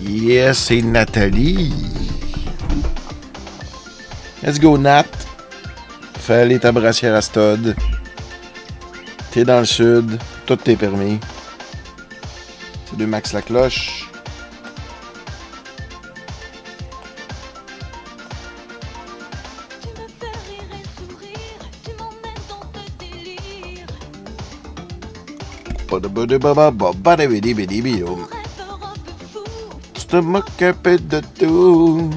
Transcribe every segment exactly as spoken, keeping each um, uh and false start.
Yes, c'est Nathalie. Let's go, Nat. Fais aller ta brassière à Stod. T'es dans le sud. Tout t'est permis. C'est de Max Lacloche. Tu te moques un peu de tout.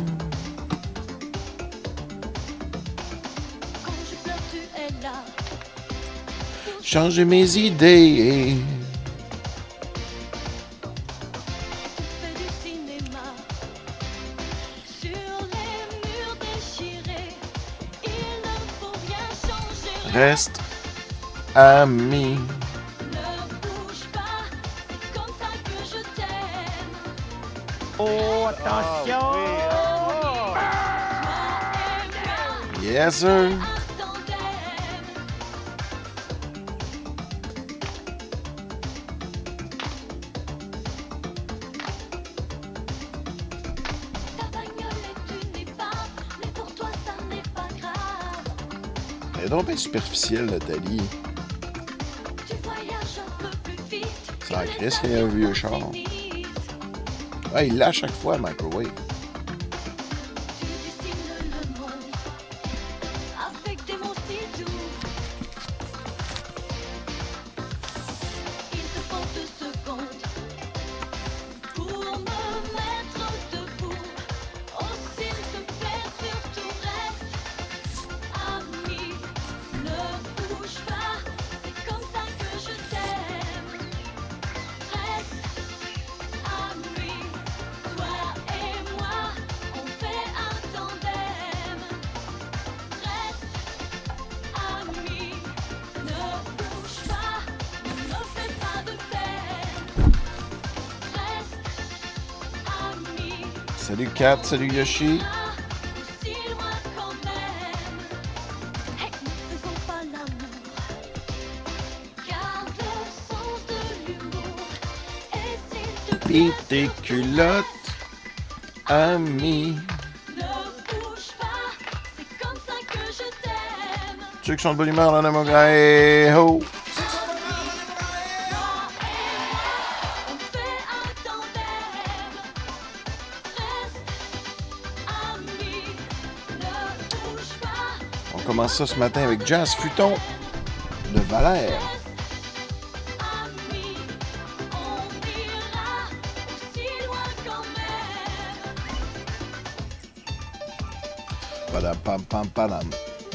Changer mes idées. Reste ami. Oh, attention! Yes, sir. Elle est donc bien superficielle, Nathalie. Ça en crée, qu'il y a un vieux char. Ah, il l'a à chaque fois, microwave. Salut Kat, salut Yoshi. Pis tes culottes, amis. Ceux qui sont de bonne humeur dans le mon gars, hey, ho! On commence ça ce matin avec Jazz Futon de Valère. Padam pam pam padam.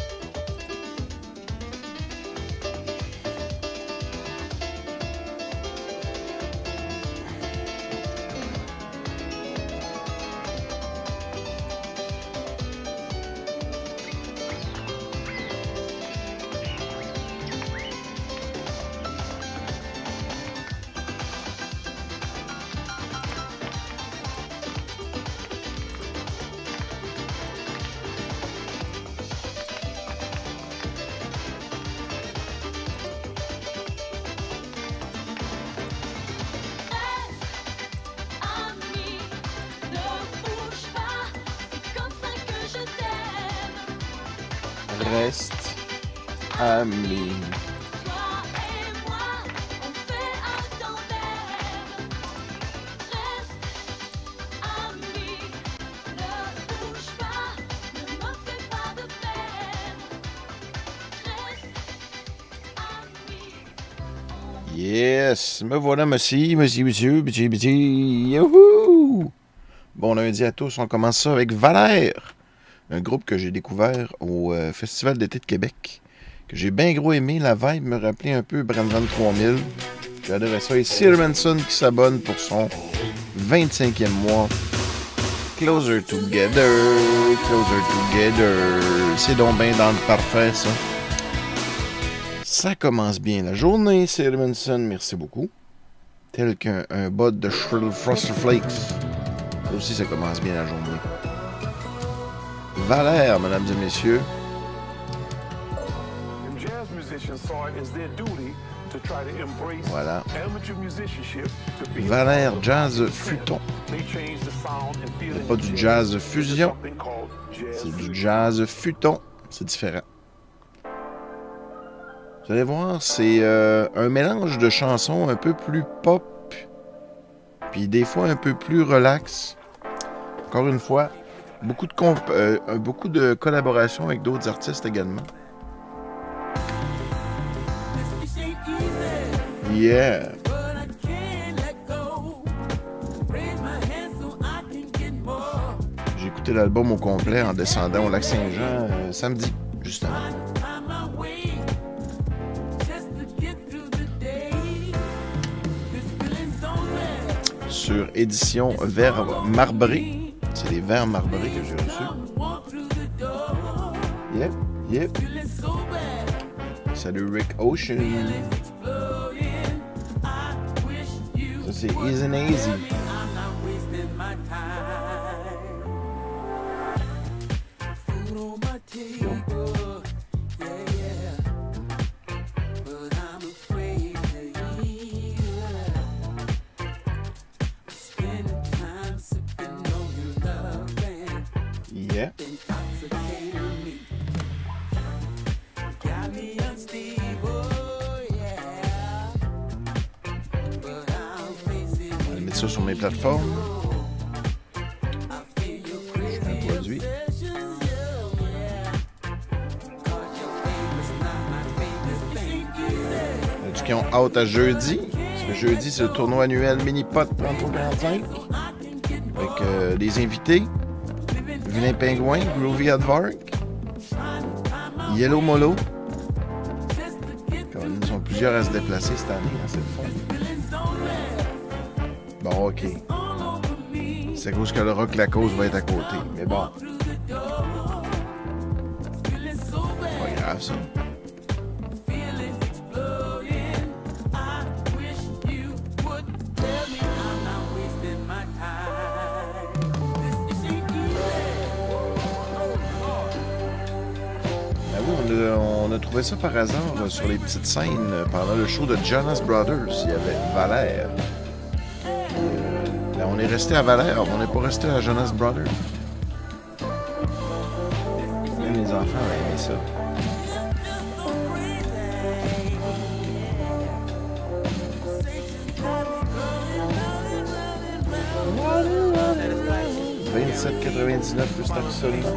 Reste ami. Yes, me voilà, monsieur, monsieur, monsieur, monsieur, monsieur, youhou! Bon lundi à tous, on commence ça avec Valère. Un groupe que j'ai découvert au euh, Festival d'été de Québec, que j'ai bien gros aimé. La vibe me rappelait un peu Brandon trois mille. J'adorais ça. Et Sir Manson qui s'abonne pour son vingt-cinquième mois. Closer Together, Closer Together. C'est donc bien dans le parfait, ça. Ça commence bien la journée, Sir Manson. Merci beaucoup. Tel qu'un un bot de Shrill Frosted Flakes. Ça aussi, ça commence bien la journée. Valère, mesdames et messieurs. And jazz musicians saw it as their duty Voilà. Valère Jazz Futon. C'est pas du jazz fusion. C'est du jazz futon. C'est différent. Vous allez voir, c'est euh, un mélange de chansons un peu plus pop, puis des fois un peu plus relax. Encore une fois, beaucoup de, comp euh, beaucoup de collaborations avec d'autres artistes également. Yeah! J'ai écouté l'album au complet en descendant au Lac-Saint-Jean euh, samedi, justement. Sur édition Verre Marbré. C'est les verres marbrés que j'ai reçus. Yep, yep. Salut Rick Ocean. Ça c'est Easy and Easy. Yeah. On va mettre ça sur mes plateformes. Je fais un produit. As-tu qui ont hâte à jeudi? Parce que jeudi, c'est le tournoi annuel Mini-Pot trente-trois quarante-cinq. Avec euh, des invités. Vilain Pingouin, Groovy Advark, Yellow Molo. Ils sont plusieurs à se déplacer cette année, hein, c'est le fun. Bon, ok. C'est à cause que le Rock La Cause va être à côté. Mais bon. Pas grave, ça. On a trouvé ça par hasard là, sur les petites scènes pendant le show de Jonas Brothers. Il y avait Valère. Euh, ben, on est resté à Valère, on n'est pas resté à Jonas Brothers. Même les enfants ont aimé ça. vingt-sept quatre-vingt-dix-neuf plus taxe seulement.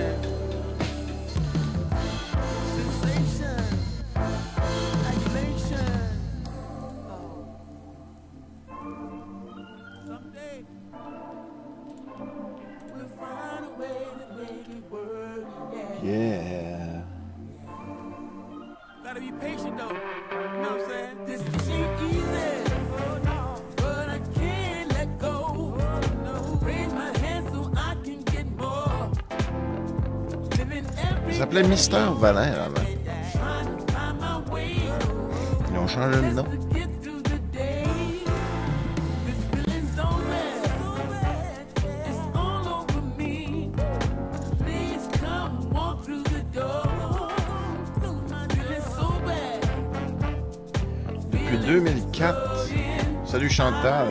Yeah. Gotta be patient though. You know what I'm saying? This ain't easy. Oh no. But I can't let go. Oh no. Raise my hand so I can get more. Ça s'appelait Mister Valère avant. Ils ont changé de nom. deux mille quatre. Salut Chantal.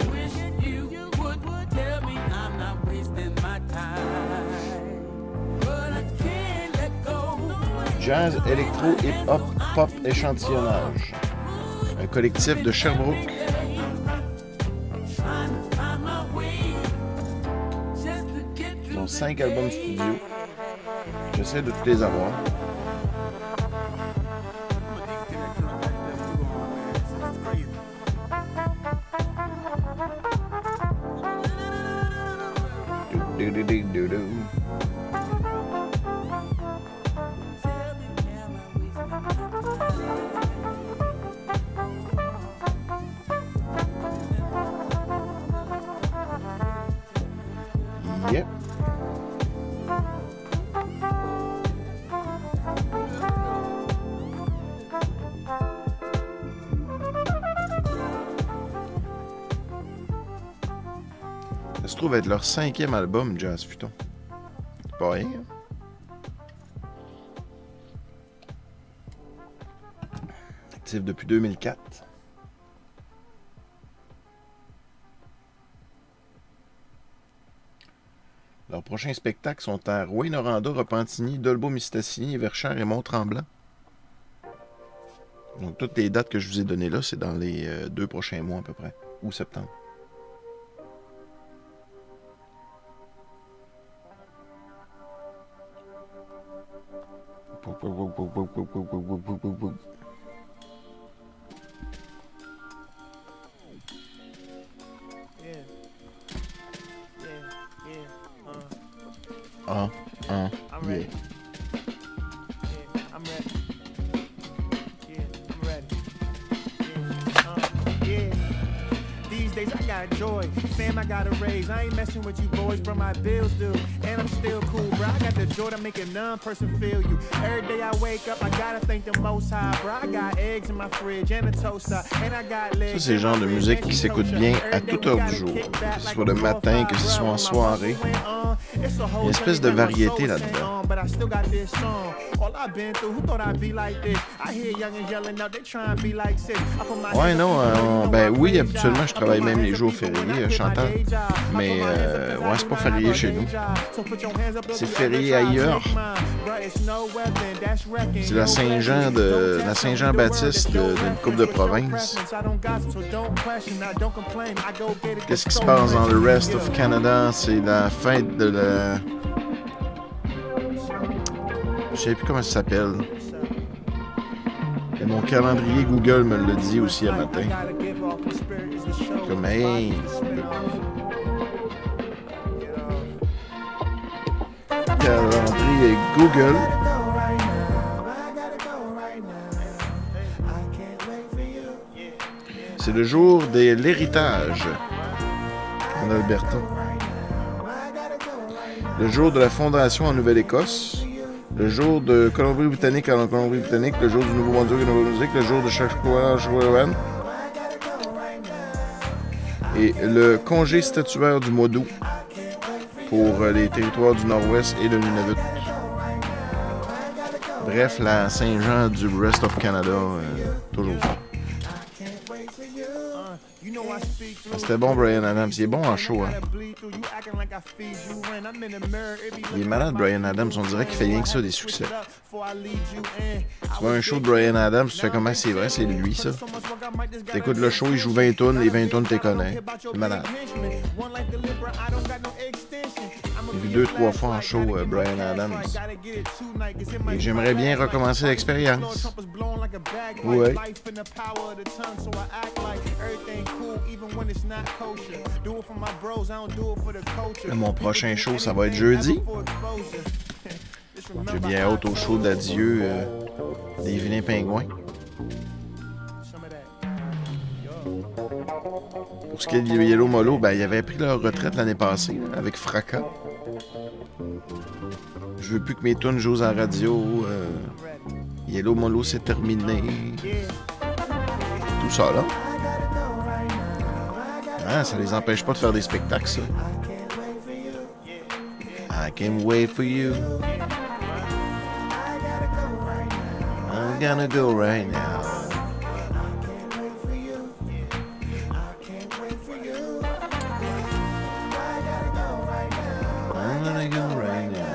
Jazz, électro, hip-hop, pop, échantillonnage. Un collectif de Sherbrooke. Ils ont cinq albums studio. J'essaie de tous les avoir. Do do do do do. Yep. Ça se trouve être leur cinquième album, Jazz Futon. C'est pas rien. actifs depuis deux mille quatre. Leurs prochains spectacles sont à Rouyn-Noranda, Repentigny, Dolbeau-Mistassini, Verchères et Mont-Tremblant. Donc, toutes les dates que je vous ai données là, c'est dans les euh, deux prochains mois à peu près, ou septembre. Ah, ah, yeah. Joy, fam, I got a raise. I ain't messing with you boys, but my bills do. And I'm still cool, bro. I got the joy to make a non-person feel you. Every day I wake up, I gotta thank the most high, bro. I got eggs in my fridge and a toaster. And I got legs. Ça, c'est le genre de musique qui s'écoute bien à toute heure du jour. Que ce soit le matin, que ce soit en soirée. Il y a une espèce de variété là-dedans. Ouais, non, euh, ben oui, habituellement, je travaille même les jours fériés, Chantal. Mais, euh, ouais, c'est pas férié chez nous. C'est férié ailleurs. C'est la Saint-Jean de la Saint-Jean-Baptiste d'une coupe de province. Qu'est-ce qui se passe dans le rest of Canada? C'est la fête de la... Je sais plus comment ça s'appelle. Et mon calendrier Google me le dit aussi à matin. Comme, hey... Calendrier Google. C'est le jour de l'héritage en Alberta. Le jour de la fondation en Nouvelle-Écosse. Le jour de Colombie-Britannique en Colombie-Britannique. Le jour du Nouveau-Brunswick en Nouveau-Brunswick. Le jour de Saskatchewan. Et le congé statuaire du mois d'août pour les territoires du Nord-Ouest et le Nunavut. Bref, la Saint-Jean du rest of Canada, euh, toujours fort. Ah, c'était bon, Bryan Adams. Il est bon en show, hein? Il est malade, Bryan Adams. On dirait qu'il fait rien que ça, des succès. Tu vois un show de Bryan Adams, tu fais comment? C'est vrai, c'est lui, ça. T'écoutes le show, il joue vingt tonnes, les vingt tonnes, t'es connais. C'est malade. J'ai vu deux, trois fois en show, euh, Bryan Adams. Et j'aimerais bien recommencer l'expérience. Ouais. Mon prochain show, ça va être jeudi. J'ai bien hâte au show d'adieu euh, des Vilains Pingouins. Pour ce qui est de Yellow Molo, ben, ils avaient pris leur retraite l'année passée, là, avec fracas. Je veux plus que mes tunes jouent en radio. Euh, Yellow Molo, c'est terminé. Tout ça, là. Ah, ça les empêche pas de faire des spectacles, ça. I can't wait for you. I'm gonna go right now. I'm gonna go right now.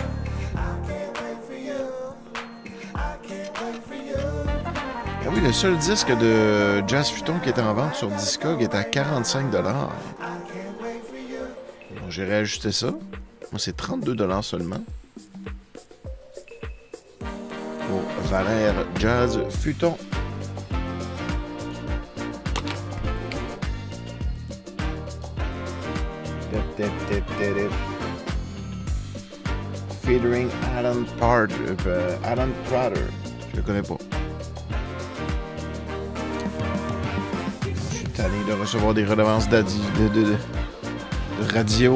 Ah oui, le seul disque de Jazz Futon qui est en vente sur Discog est à quarante-cinq dollars. Donc, j'ai réajusté ça. Moi, c'est trente-deux dollars seulement. Pour Valère Jazz Futon. Featuring Alan Part, euh, Alan Prater. Je le connais pas. Je suis tanné de recevoir des redevances de, de, de, de radio.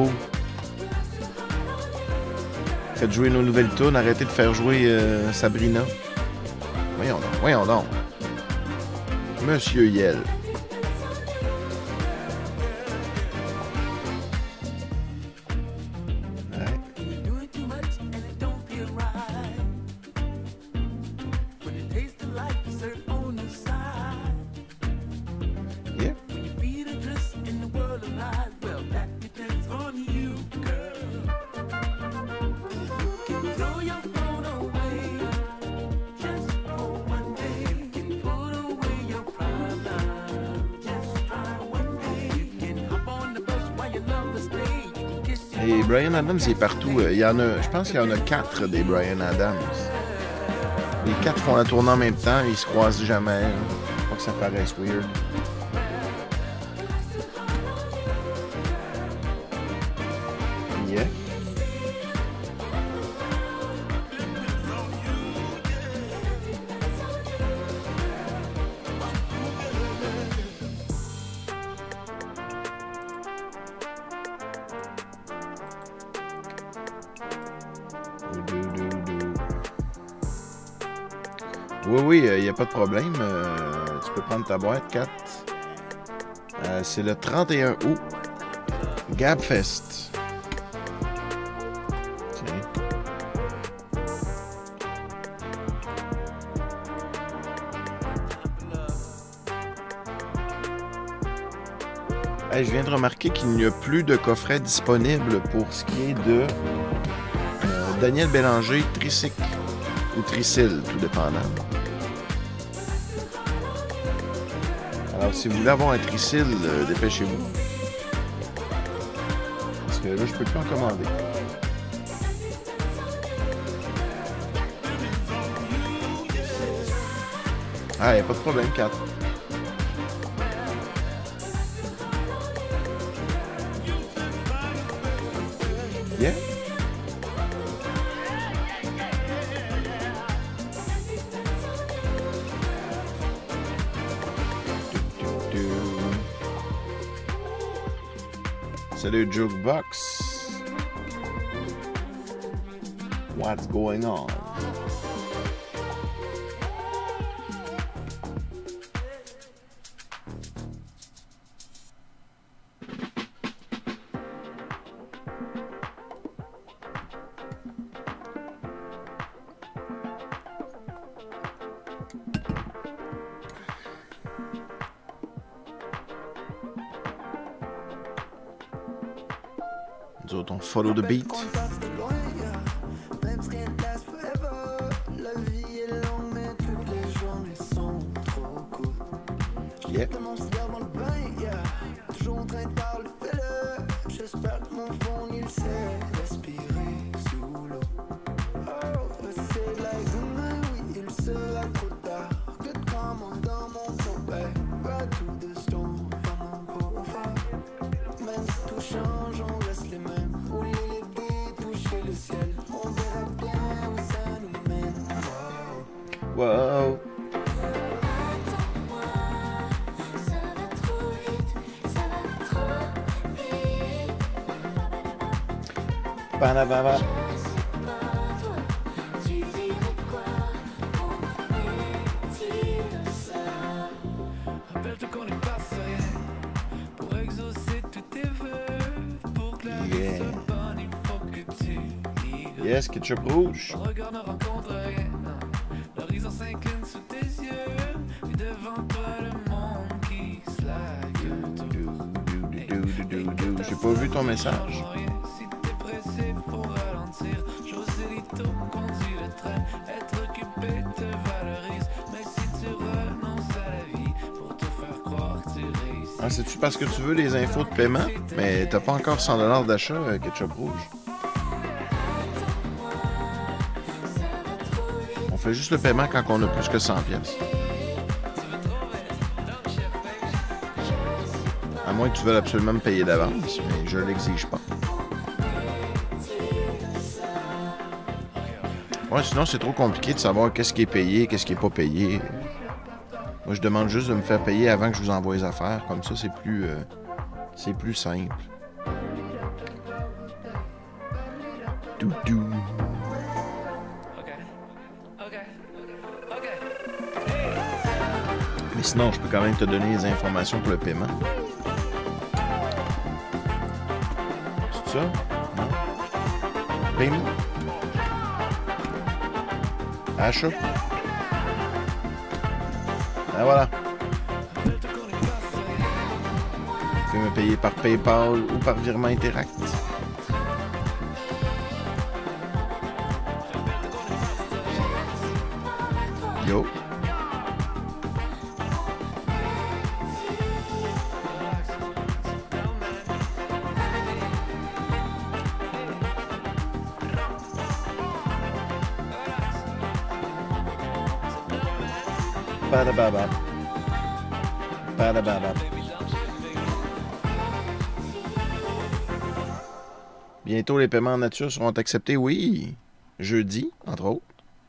Faites jouer nos nouvelles tunes, arrêtez de faire jouer euh, Sabrina. Voyons donc, voyons donc. Monsieur Yel. On the side. Et Bryan Adams, il est partout. Il y en a, je pense qu'il y en a quatre des Bryan Adams. Les quatre font la tournée en même temps, ils se croisent jamais. Faut pas que ça paraisse weird. Yeah. Oui, oui, il euh, n'y a pas de problème. Euh, tu peux prendre ta boîte, Kat. Euh, c'est le trente et un août. Gabfest. Tiens. Hey, je viens de remarquer qu'il n'y a plus de coffret disponible pour ce qui est de euh, Daniel Bélanger, Tricycle ou Tricyle, tout dépendant. Alors, si vous voulez avoir un Tricyle, euh, dépêchez-vous. Parce que là, je peux plus en commander. Ah, y a pas de problème, Kat. Yeah. Salut Jukebox. What's going on? Nous autres, on follow the beat. Yeah. Wow. Banababa. Yeah. Yes, ketchup rouge. J'ai pas vu ton message. Ah, c'est-tu parce que tu veux les infos de paiement? Mais t'as pas encore cent dollars d'achat, euh, ketchup rouge. On fait juste le paiement quand on a plus que cent pièces. À moins que tu veuilles absolument me payer d'avance, mais je l'exige pas. Ouais, sinon c'est trop compliqué de savoir qu'est-ce qui est payé, qu'est-ce qui est pas payé. Moi, je demande juste de me faire payer avant que je vous envoie les affaires. Comme ça, c'est plus, euh, c'est plus simple. Doudou. Mais sinon, je peux quand même te donner les informations pour le paiement. C'est ça? Non? Paiement? Achat? Ah, voilà. Vous pouvez me payer par PayPal ou par virement Interact. Yo. Badababa. Badababa. Bientôt, les paiements en nature seront acceptés, oui. Jeudi, entre autres.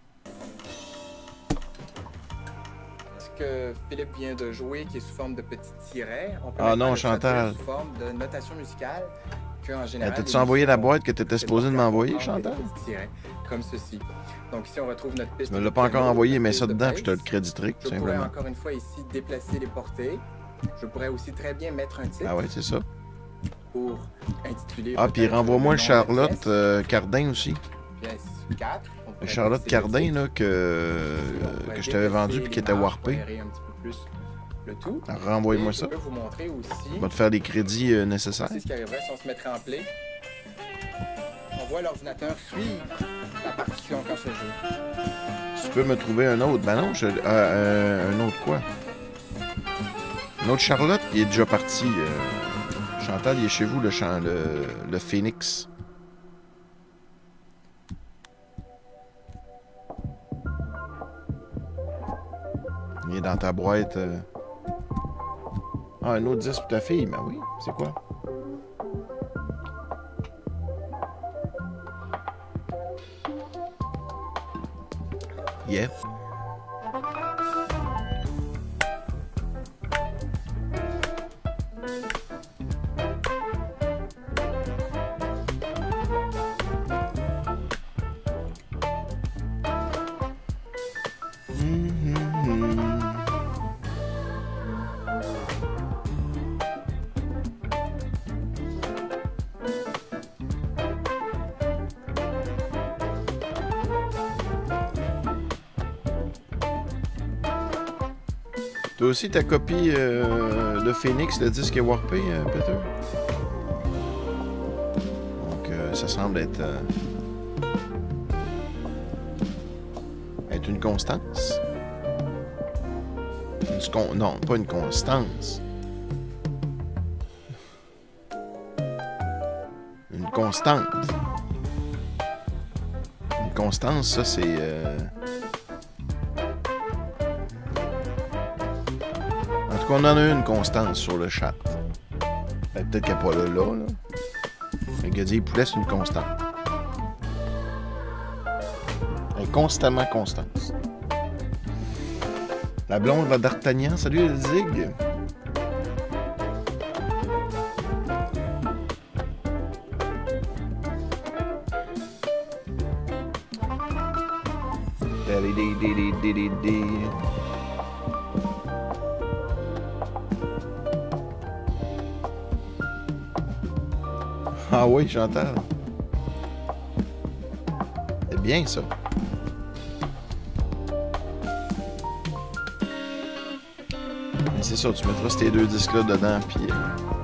Ce que Philippe vient de jouer, qui est sous forme de petits tirets, on peut ah non, le Chantal. sous forme de notation musicale, que en général... T'as-tu envoyé la boîte que tu étais supposé de m'envoyer, Chantal? Tirets, comme ceci. Donc ici, on retrouve notre piste... Je me l'ai pas encore envoyé, mais ça dedans, je te le créditerai, tout simplement. Je pourrais encore une fois ici déplacer les portées. Je pourrais aussi très bien mettre un titre. Ah ouais, c'est ça. Pour intituler... Ah, puis renvoie-moi le Charlotte euh, Cardin aussi. Pièce quatre. Le Charlotte Cardin, là, que, euh, que je t'avais vendu puis qui était warpé. Le tout. Renvoie-moi ça. Je peux vous montrer aussi... On va te faire les crédits euh, nécessaires. C'est ce qui arriverait si on se mettrait en play. On voit l'ordinateur suivre la partition quand ça joue. Tu peux me trouver un autre. Ben non, je, euh, euh, un autre quoi? Un autre Charlotte, il est déjà parti. Euh, Chantal, il est chez vous, le, champ, le, le Phoenix. Il est dans ta boîte. Euh... Ah, un autre disque pour ta fille. Ben oui, c'est quoi? Yeah. Toi aussi, ta copie euh, de Phoenix, le disque est warpé, euh, Peter? Donc, euh, ça semble être... Euh, être une constance. Une con non, pas une constance. Une constante. Une constance, ça, c'est... Euh, on en a une constance sur le chat. Ben, peut-être qu'elle n'est pas là, là. là. Le gars dit poulet, c'est une constante. Elle est constamment constance. La blonde, la d'Artagnan. Salut, Elzig. Ah oui, Chantal. C'est bien, ça. Mais c'est ça, tu mettras ces deux disques-là dedans, puis... Euh...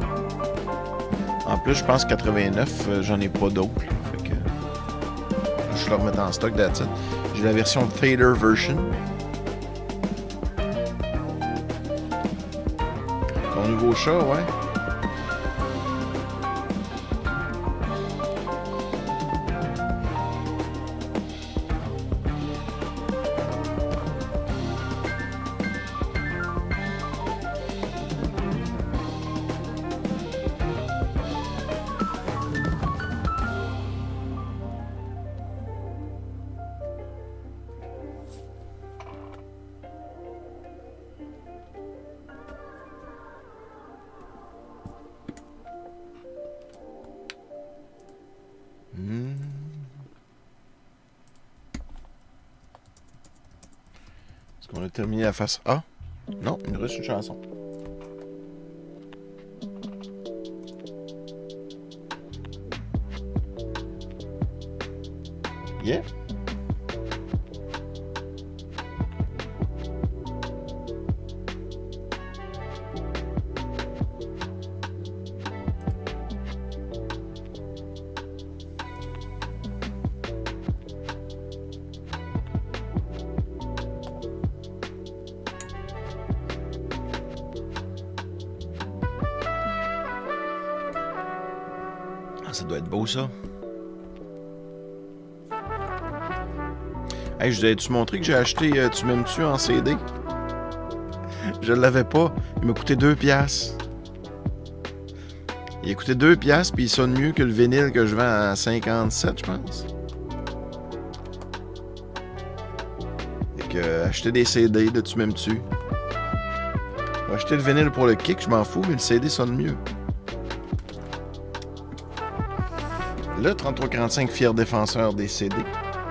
En plus, je pense quatre-vingt-neuf, euh, j'en ai pas d'autres. Fait que... Je vais le remettre en stock, that's it. J'ai la version Fader version. Ton nouveau chat, ouais. Est-ce qu'on a terminé la face A? Non, il nous reste une chanson. Yeah. Ça doit être beau, ça. Hey, je vous avais-tu montré que j'ai acheté euh, Tu m'aimes-tu en C D? Je l'avais pas. Il m'a coûté deux piastres. Il a coûté deux piastres, puis il sonne mieux que le vinyle que je vends à cinquante-sept, je pense. Fait que, euh, acheter des C D, de tu m'aimes-tu? Acheter le vinyle pour le kick, je m'en fous, mais le C D sonne mieux. Le trente-trois quarante-cinq, fier défenseur des C D.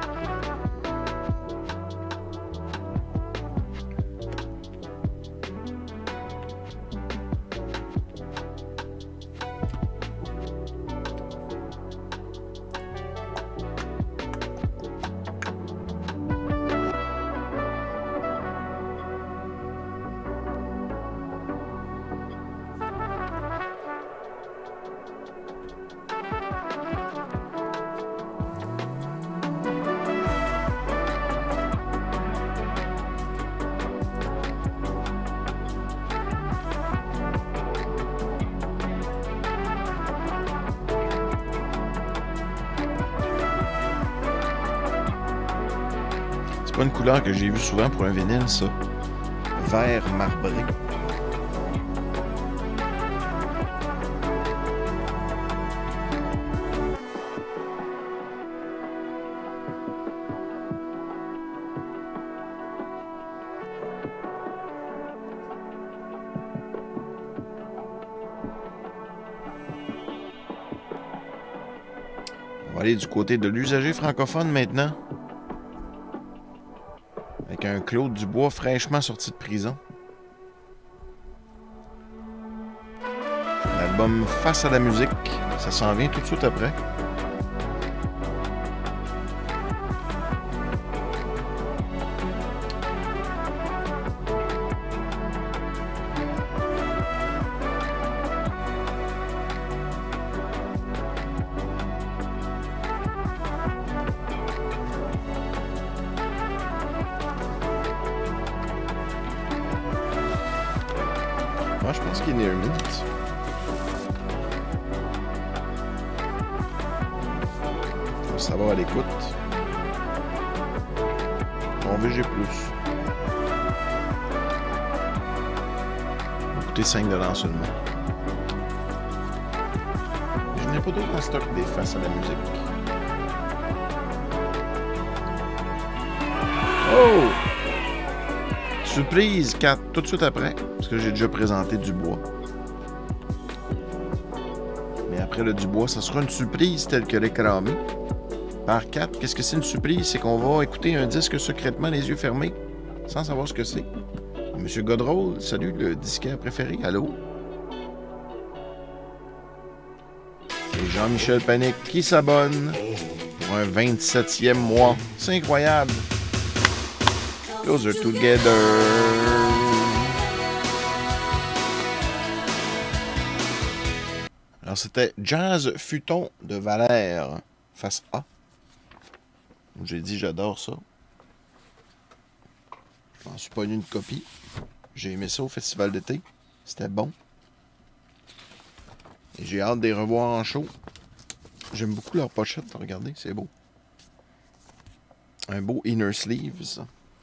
C'est pas une couleur que j'ai vue souvent pour un vinyle, ça. Vert marbré. On va aller du côté de l'usager francophone maintenant. Avec un Claude Dubois fraîchement sorti de prison. L'album Face à la musique, ça s'en vient tout de suite après. Moi, je pense qu'il est near mint. Faut savoir à l'écoute. Mon V G plus. Il va coûter cinq dollars seulement. Je n'ai pas d'autres en stock des faces à la musique. Oh! Surprise, quatre, tout de suite après, parce que j'ai déjà présenté Dubois. Mais après le Dubois, ça sera une surprise telle que l'écramé. Par quatre, qu'est-ce que c'est une surprise? C'est qu'on va écouter un disque secrètement, les yeux fermés, sans savoir ce que c'est. Monsieur Godroll, salut, le disquaire préféré, allô? Et Jean-Michel Panic qui s'abonne pour un vingt-septième mois. C'est incroyable! Closer Together. Alors, c'était Jazz Futon de Valère, face A. J'ai dit, j'adore ça. Je m'en suis pas eu une copie. J'ai aimé ça au festival d'été. C'était bon. Et j'ai hâte de les revoir en show. J'aime beaucoup leur pochette. Regardez, c'est beau. Un beau inner sleeves.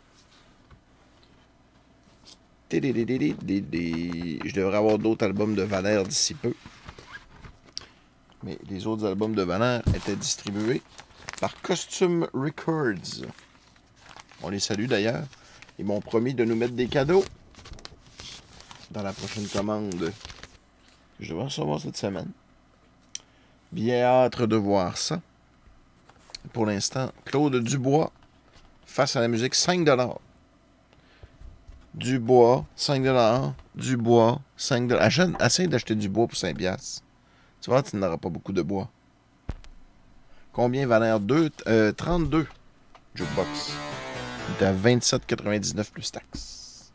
Je devrais avoir d'autres albums de Valère d'ici peu. Mais les autres albums de Valère étaient distribués par Costume Records. On les salue d'ailleurs. Ils m'ont promis de nous mettre des cadeaux dans la prochaine commande que je devrais recevoir cette semaine. Bien hâte de voir ça. Pour l'instant, Claude Dubois, face à la musique, cinq dollars. Dubois, cinq dollars. Dubois, cinq dollars. Essaye d'acheter du bois pour cinq piastres. Tu vois, tu n'auras pas beaucoup de bois. Combien Valère? deux, euh, trente-deux. Jukebox. Il est à vingt-sept quatre-vingt-dix-neuf plus taxes.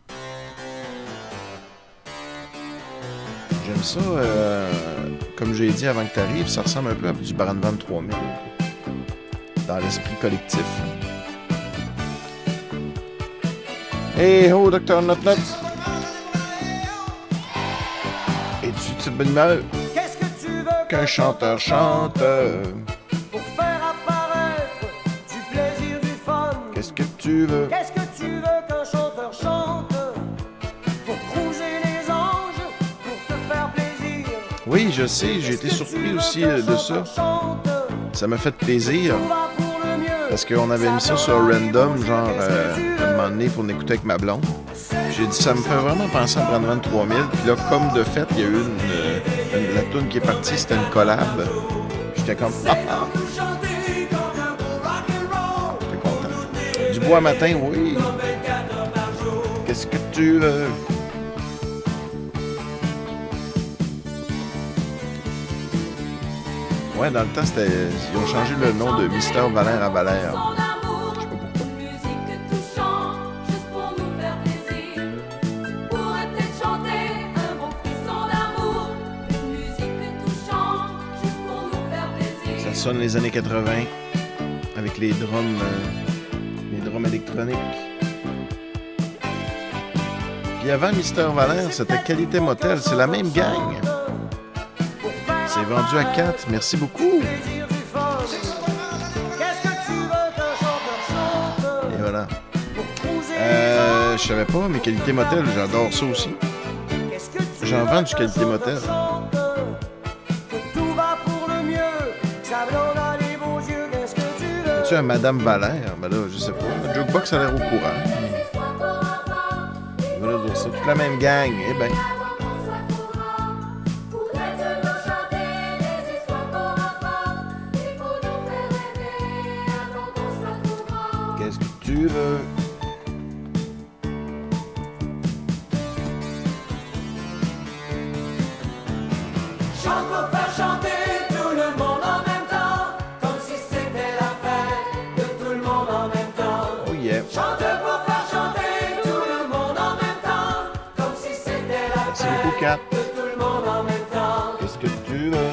J'aime ça. Euh, comme j'ai dit avant que tu arrives, ça ressemble un peu à du Baran trois mille. Dans l'esprit collectif. Hey ho, docteur Nut Nut. Es-tu de bonne humeur? Qu'est-ce que tu veux Qu'un chanteur chante. pour faire apparaître du plaisir, du fun? Qu'est-ce que tu veux? Qu'est-ce que tu veux qu'un chanteur chante pour Oui, je sais, j'ai été surpris aussi euh, de ça. Ça m'a fait plaisir. Parce qu'on avait mis ça sur Random, genre, euh, à un moment donné, pour l'écouter avec ma blonde. J'ai dit, ça me fait vraiment penser à Brandman trois mille. Puis là, comme de fait, il y a eu une, une, la tune qui est partie, c'était une collab. J'étais comme, ah, ah. J'étais content. Du bois matin, oui. Qu'est-ce que tu veux? Ouais, dans le temps, c'était, ils ont changé le nom de Mister Valère à Valère. Je sais pas pourquoi. Ça sonne les années quatre-vingts avec les drums, euh, les drums électroniques. Puis avant Mister Valère, c'était Qualité Motel, c'est la même gang. C'est vendu à quatre. Merci beaucoup. Et voilà. Euh, je savais pas, mais Qualité Motel, j'adore ça aussi. J'en vends du Qualité Motel. Tu as Madame Valère? Ben là, je sais pas. Le Jukebox a l'air au courant. Voilà, c'est toute la même gang. Eh ben. Qu'est-ce que tu veux? Chante pour faire chanter tout le monde en même temps, comme si c'était la fête de tout le monde en même temps. Oh yeah. Chante pour faire chanter tout le monde en même temps, comme si c'était la Merci beaucoup, Kat. fête de tout le monde en même temps. Qu'est-ce que tu veux?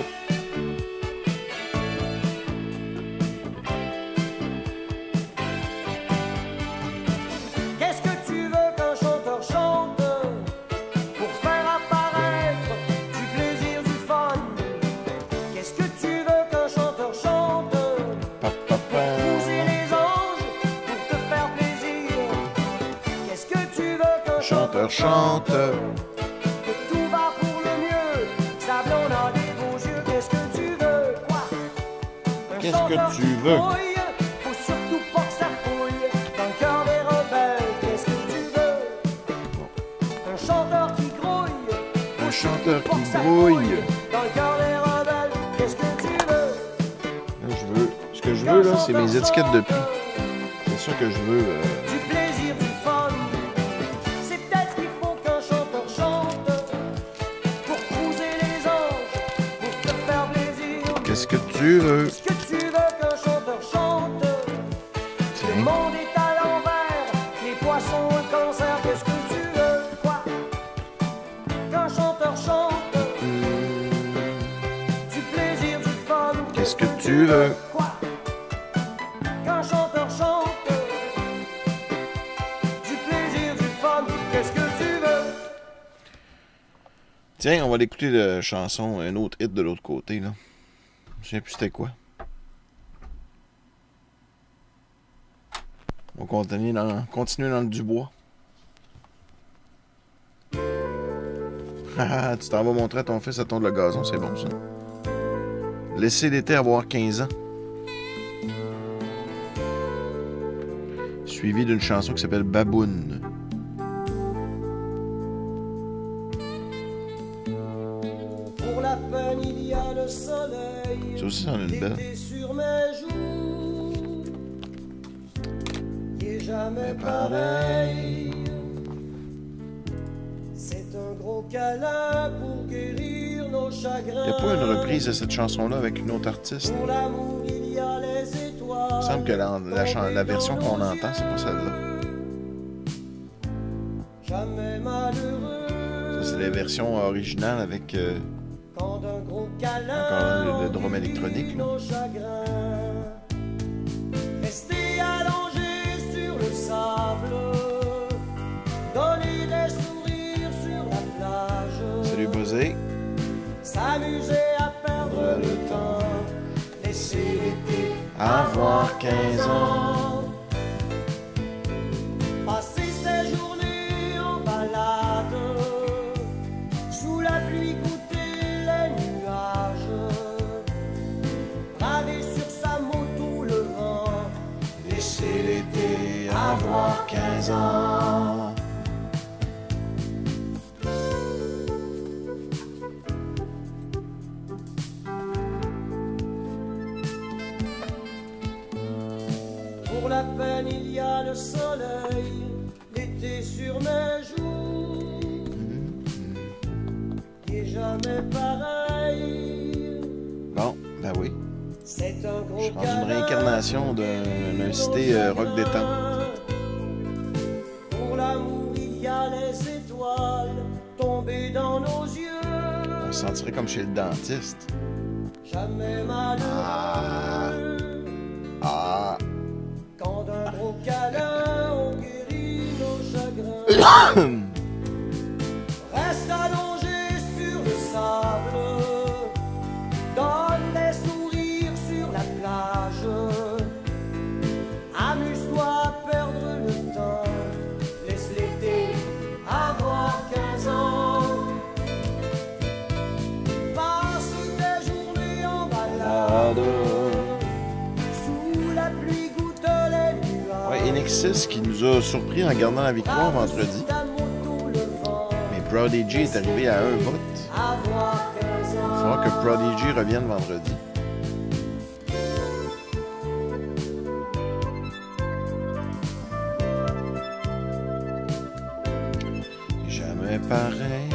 Qu'est-ce que tu veux qu'un chanteur chante pour faire apparaître du plaisir, du fun? Qu'est-ce que tu veux qu'un chanteur chante Pa, pa, pour pa. pousser les anges, pour te faire plaisir? Qu'est-ce que tu veux qu'un Chanteur chanteur chante. que tout va pour le mieux, sa blonde a des beaux yeux? Qu'est-ce que tu veux? Quoi? Un Qu'est-ce que chanteur tu qui veux? grouille, faut surtout pas que ça fouille dans le cœur des rebelles. Qu'est-ce que tu veux? Un chanteur qui grouille, Un chanteur pas que qui ça brouille. fouille dans le cœur des rebelles. Qu'est-ce que tu veux? Là, je veux. Ce que je veux, là, c'est mes étiquettes de prix. C'est ça que je veux. euh, Du plaisir, du fun. C'est peut-être qu'il faut qu'un chanteur chante pour pousser les anges, pour te faire plaisir. Qu'est-ce que tu veux? Est-ce que tu veux qu'un chanteur chante? Le Tiens. monde est à l'envers, les poissons ont le cancer. Qu'est-ce que tu veux? Quoi? Qu'un chanteur chante du plaisir, du fun. Qu'est-ce que tu veux? Quoi? Qu'un chanteur chante du plaisir, du fun. Qu'est-ce que tu veux? Tiens, on va l'écouter de chanson, un autre hit de l'autre côté, là. Je sais plus c'était quoi. On va continuer dans, continuer dans le Dubois. Haha, tu t'en vas montrer à ton fils à tondre le gazon, c'est bon ça. Laissez l'été avoir quinze ans. Suivi d'une chanson qui s'appelle Baboune. Pour la peine, il y a le soleil. Ça aussi, c'en a une belle. L'été sur mes joues. Il est jamais pareil. C'est un gros câlin pour guérir nos chagrins. Il n'y a pas une reprise de cette chanson-là avec une autre artiste. Pour l'amour, il y a les étoiles. Il me semble que la, la, chan- la version qu'on entend, c'est pas celle-là. Jamais malheureux. Ça, c'est la version originale avec... euh, Quand un gros câlin Encore là, le- le drum électronique, là. nos chagrins. Rester allongé sur le sable, donner des sourires sur la plage. Salut Buzzé. S'amuser à perdre le temps, laisser l'été Avoir quinze ans. passer ses journées en balade, sous la pluie goûter les avoir quinze ans. Pour la peine, il y a le soleil, l'été sur mes joues. Il est jamais pareil. Bon, ben oui. C'est un Je gros suis rendu une réincarnation d'un cité euh, rock détente. Pour l'amour, il y a les étoiles tombées dans nos yeux. On se sentirait comme chez le dentiste. Jamais malheureux. Ah. Ah. Quand d'un gros câlin, on guérit nos chagrins. Reste allongé sur le sable. Donne des sourires sur la plage. Amuse-toi à perdre le temps. Laisse l'été avoir quinze ans. Passe tes journées en balade. Sous la pluie goûte les nuages. Ouais, Enexis qui nous a surpris en gardant la victoire vendredi. Mais Prodigy est arrivé à un vote. Il faudra que Prodigy revienne vendredi. Jamais pareil.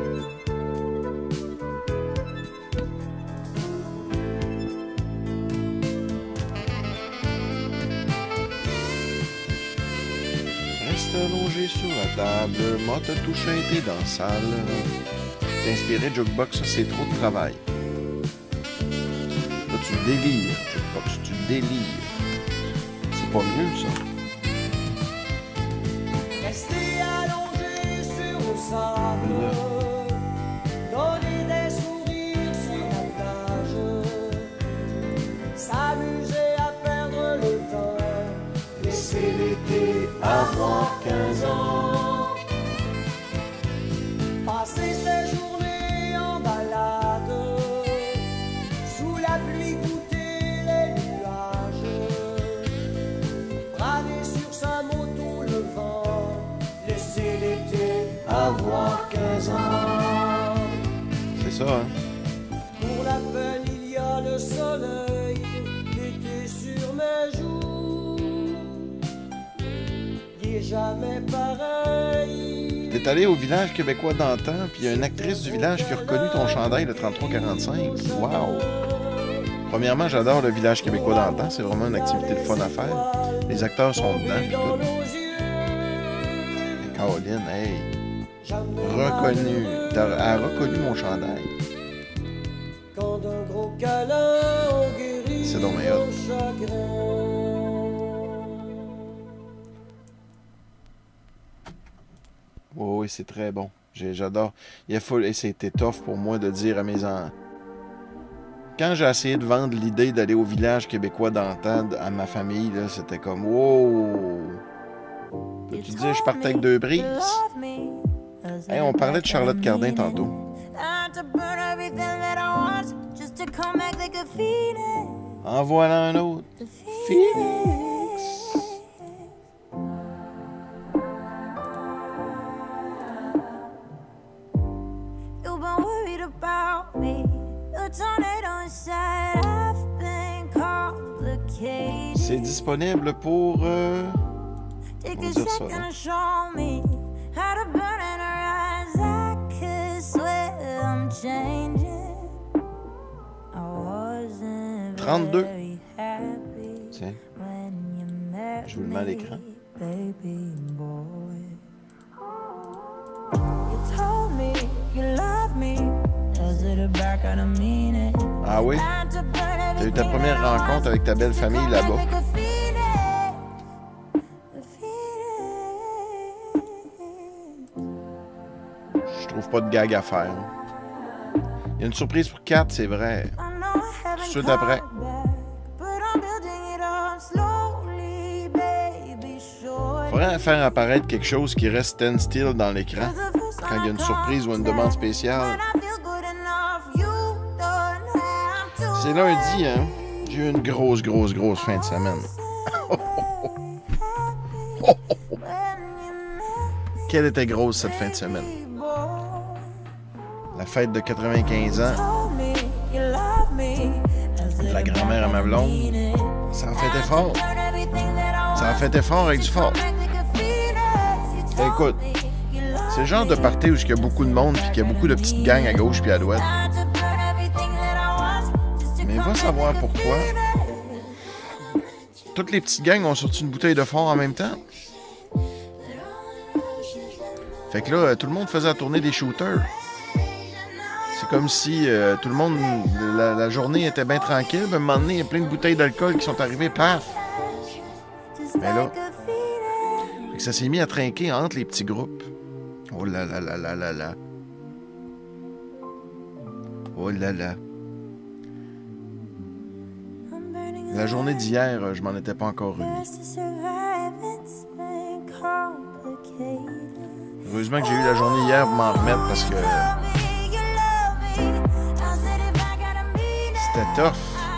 Reste allongé sur la table, moi t'as tout chanté dans la salle. T'es inspiré Jukebox, ça c'est trop de travail. Là tu délires, Jukebox, tu délires. C'est pas mieux ça. Rester allongé sur le sable, donner des sourires sur la plage, s'amuser à perdre le temps, laisser l'été avoir quinze ans, passer ses journées en balade, sous la pluie goûter les nuages, braver sur sa moto le vent, laisser l'été avoir quinze ans. C'est ça, hein? Pour la peine, il y a le soleil, l'été sur mes joues. Il est jamais pareil. T'es allé au village québécois d'antan, puis il y a une actrice du village qui a reconnu ton chandail, le trente-trois quarante-cinq. Wow! Premièrement, j'adore le village québécois d'antan. C'est vraiment une activité de fun à faire. Les acteurs sont dedans, puis tout. Et Caroline, hey! Reconnu. T'as- Elle a reconnu mon chandail. Quand d'un gros câlin, on guérit C'est donc bien hot. nos chagrins. Oui, oui, c'est très bon. J'ai- J'adore. Il a fallu, et c'était tough pour moi de dire à mes enfants. Quand j'ai essayé de vendre l'idée d'aller au village québécois d'antan à ma famille, là, c'était comme wow! Là, tu disais, je partais avec deux brises. Hey, on parlait de Charlotte Cardin tantôt. En voilà un autre. Phoenix. You've been worried about me. The tornado inside have been complicated. C'est disponible pour... euh, Take on va a dire ça, second là. to show me how to burn in her eyes. I could swear I'm changing. I wasn't trente-deux. very happy Tiens, when you met je vous le mets à me, l'écran. baby boy. You told me you love me. Does it back? I don't mean it. Ah oui? T'as eu ta première rencontre avec ta belle famille là-bas. Je trouve pas de gag à faire. Il y a une surprise pour quatre, c'est vrai. Tout de suite après. Faudrait faire apparaître quelque chose qui reste stand-still dans l'écran quand il y a une surprise ou une demande spéciale. C'est lundi, hein? J'ai eu une grosse, grosse, grosse fin de semaine. Quelle était grosse cette fin de semaine. La fête de quatre-vingt-quinze ans de la grand-mère à ma blonde. Ça a fait fort. Ça a fait fort avec du fort. Écoute, c'est le genre de party où il y a beaucoup de monde et qu'il y a beaucoup de petites gangs à gauche puis à droite. Mais va savoir pourquoi. Toutes les petites gangs ont sorti une bouteille de fort en même temps. Fait que là, tout le monde faisait tourner des shooters. C'est comme si euh, tout le monde, la, la journée était bien tranquille. À un moment donné, il y a plein de bouteilles d'alcool qui sont arrivées, paf! Mais là, fait que ça s'est mis à trinquer entre les petits groupes. Oh là là là là là là. Oh là là. La journée d'hier, je m'en étais pas encore remis. Heureusement que j'ai eu la journée hier pour m'en remettre parce que c'était tough.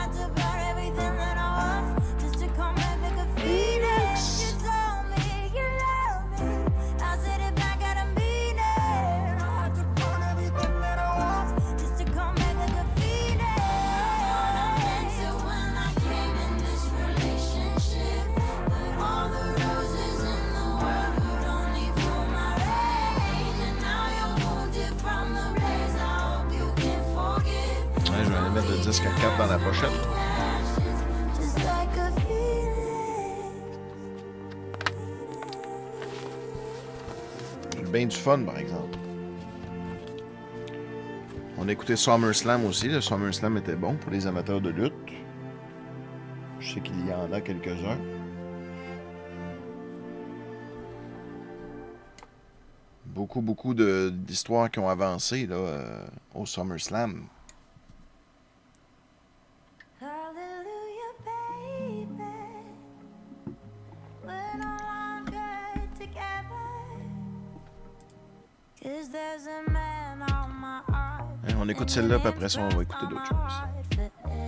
Le disque à quatre dans la pochette. J'ai eu bien du fun, par exemple. On a écouté SummerSlam aussi. Le SummerSlam était bon pour les amateurs de lutte. Je sais qu'il y en a quelques-uns. Beaucoup, beaucoup de, d'histoires qui ont avancé là, euh, au SummerSlam. On écoute celle-là, puis après ça, on va écouter d'autres choses.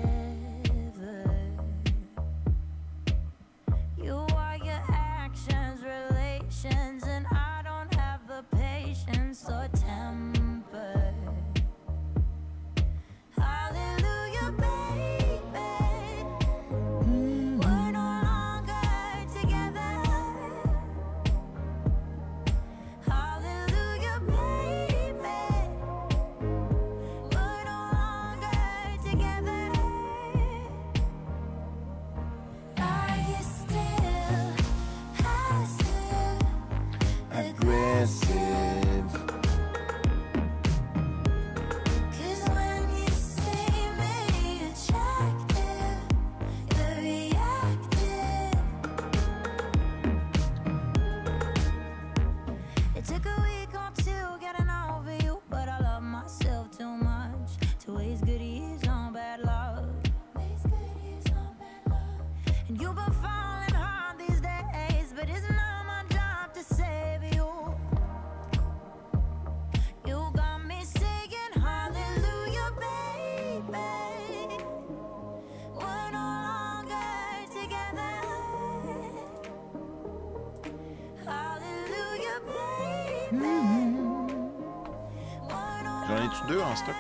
J'en ai-tu deux en stock?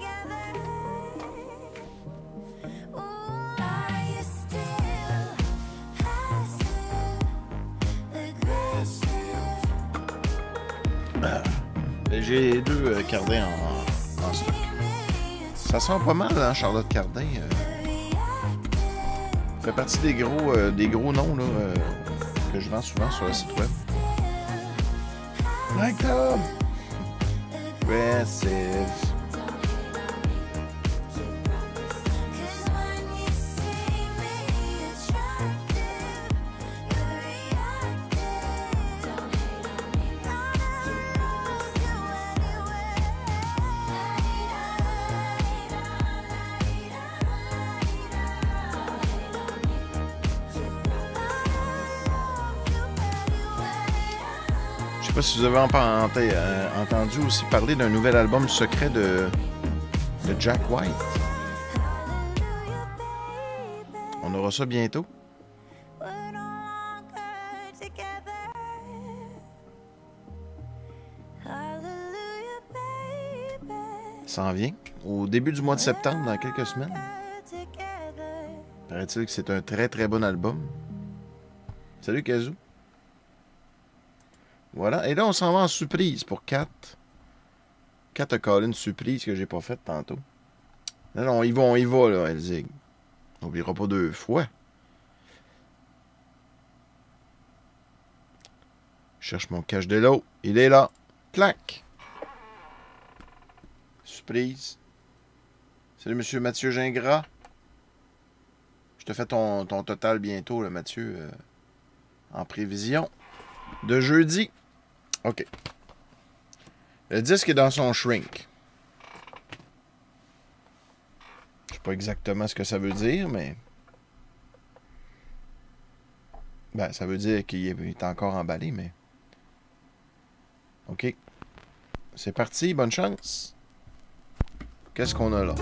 Ah. J'ai les deux euh, Cardin en, en stock. Ça sent pas mal, hein, Charlotte Cardin. Euh, fait partie des gros, euh, des gros noms là, euh, que je vends souvent sur le site web. Like Tom! Aggressive. Je sais pas si vous avez entendu, euh, entendu aussi parler d'un nouvel album secret de, de Jack White. On aura ça bientôt. s'en vient. Au début du mois de septembre, dans quelques semaines. Paraît-il que c'est un très très bon album. Salut Kazoo. Voilà. Et là, on s'en va en surprise pour Kat. Kat a collé une surprise que j'ai pas faite tantôt. Non, non, on y va, on y va, là, Elzig. On n'oubliera pas deux fois. Je cherche mon cache de l'eau. Il est là. Clac. Surprise. Salut, monsieur Mathieu Gingras. Je te fais ton, ton total bientôt, là, Mathieu. Euh, en prévision de jeudi. OK. Le disque est dans son shrink. Je sais pas exactement ce que ça veut dire, mais... Ben, ça veut dire qu'il est encore emballé, mais... OK. C'est parti, bonne chance. Qu'est-ce qu'on a là?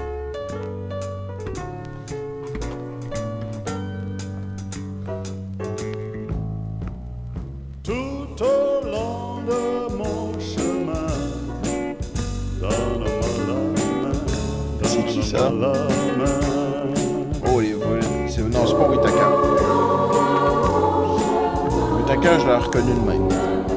Tout au long de mon chemin, donne-moi la main. C'est qui ça? La main. Oh, les c'est non, c'est pas Whittaker. Whittaker, je l'ai reconnu de même.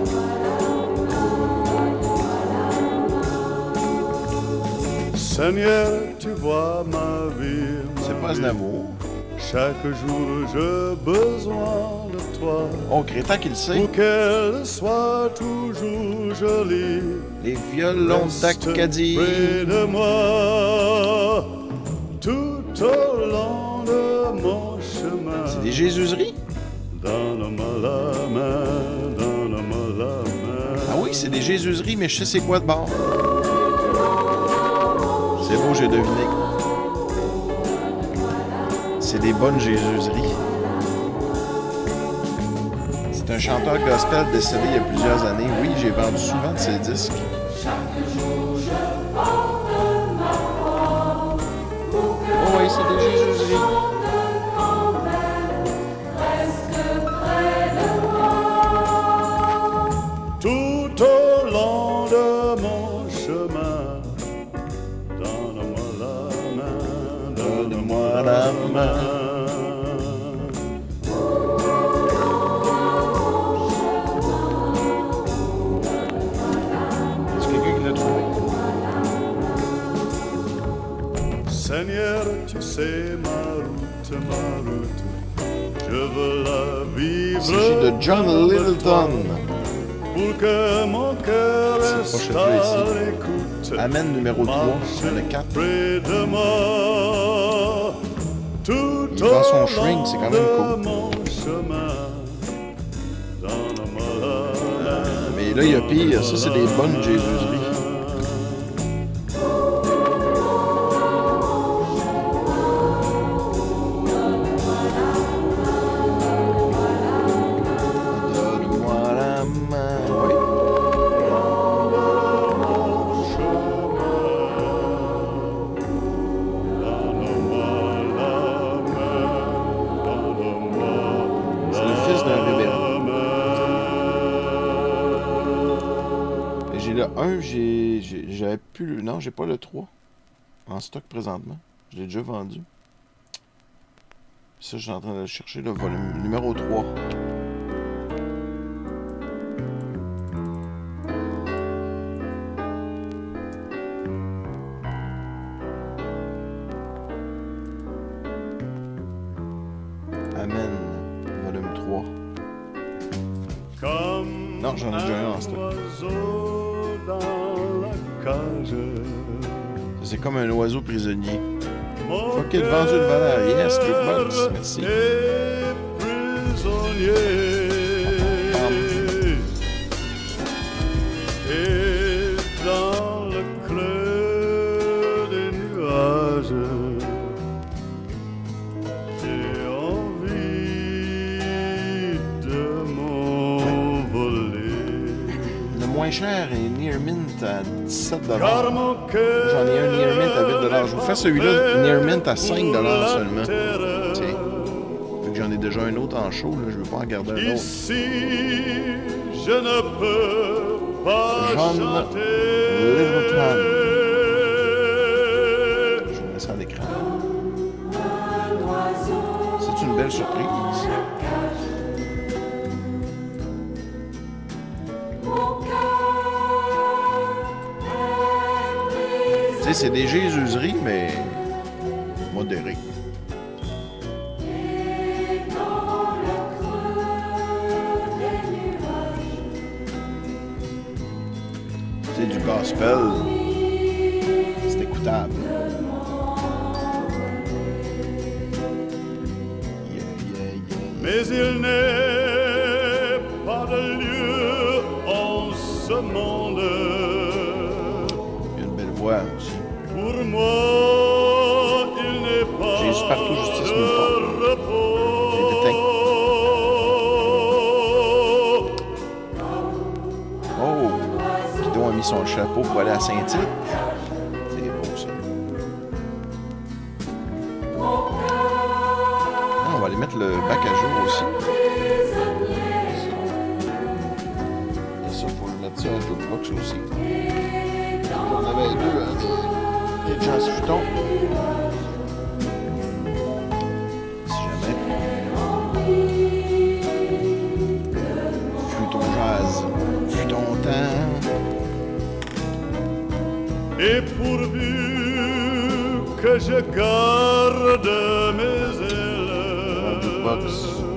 Seigneur, tu vois ma vie. C'est pas Aznavour. Chaque jour, j'ai besoin de toi. Oh, Crétin qui le sait. Pour qu'elle soit toujours jolie. Les violons d'Acadie. Près de moi, tout au long de mon chemin. C'est des Jésuseries? Donne-moi la main, donne-moi la main. Ah oui, c'est des Jésuseries, mais je sais c'est quoi de bord. C'est beau, j'ai deviné. C'est des bonnes Jésuseries. C'est un chanteur gospel décédé il y a plusieurs années. Oui, j'ai vendu souvent de ses disques. Oh oui, c'est des Jésuseries. Tout au long de mon chemin, donne-moi la main, donne-moi la main. Est-ce que quelqu'un qui l'a trouvé? Seigneur, tu sais ma route, ma route, je veux la Il vivre. s'agit de John Littleton. Pour que mon cœur C'est reste pas chez à toi l'écoute. Amen numéro trois, sur le quatre. Près de moi, tout Il vend son au shrink, c'est quand même long cool. de mon chemin. Donne-moi la main. Mais là, il y a pire. Ça, c'est des bonnes Jésuseries. Donne-moi la main. Oui. C'est le fils d'un révérend. Et j'ai le un, j'ai, j'ai- j'avais plus le... Non, j'ai pas le trois en stock présentement. Je l'ai déjà vendu. Ça, je suis en train de le chercher, le volume numéro trois. Amen, volume trois. Comme Non, j'en ai déjà un en stock. oiseau dans la cage. Ça, c'est comme un oiseau prisonnier. Mon Ok, vendu le valeur. Yes, Jukebox, merci. est prisonnier. Et dans le creux des nuages, j'ai envie de m'envoler. Le moins cher est Near Mint à dix-sept Car dollars. mon cœur J'en ai un Near Mint à huit dollars. Je vous fais celui-là, Near Mint à cinq dollars seulement. Tiens. Vu que j'en ai déjà un autre en show, là, je veux pas en garder un autre. Ici, je ne peux pas John chanter. Littleton. sais, c'est des jésuseries, mais modérées. C'est du gospel. C'est écoutable. Yeah, yeah, yeah. Mais il n'est pas de lieu en ce monde. Il y a une belle voix aussi. Pour moi, il n'est pas Jésus partout, justice nulle part. de repos. Oh! Guido a mis son chapeau pour aller à Saint-Tite. C'est beau, ça. Ah, on va aller mettre le bac à jour aussi. Et ça, faut le mettre ça à Jukebox aussi. On avait deux, hein, des, des jazz futons. Si jamais. Futon jazz. Futon temps. Et pourvu que je garde mes ailes, Jukebox.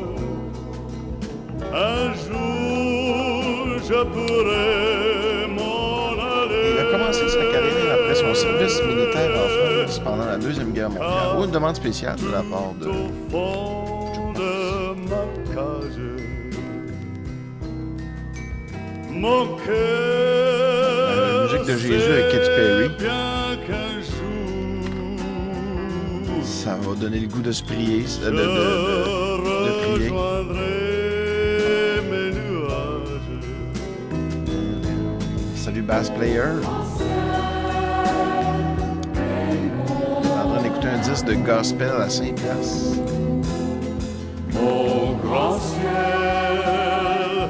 un jour je pourrai m'en aller. Il a commencé sa carrière après son service militaire en France pendant la Deuxième Guerre mondiale. Ou une demande spéciale de la part de... Au fond de ma cage, mon cœur. La musique de Jésus avec Katy Perry. sait bien qu'un jour, Ça va donner le goût de se prier, de, de, de, je de, de prier. rejoindrai mes nuages. Salut Bass Player. On est en train d'écouter un disque de gospel à cinq piastres. Mon grand ciel,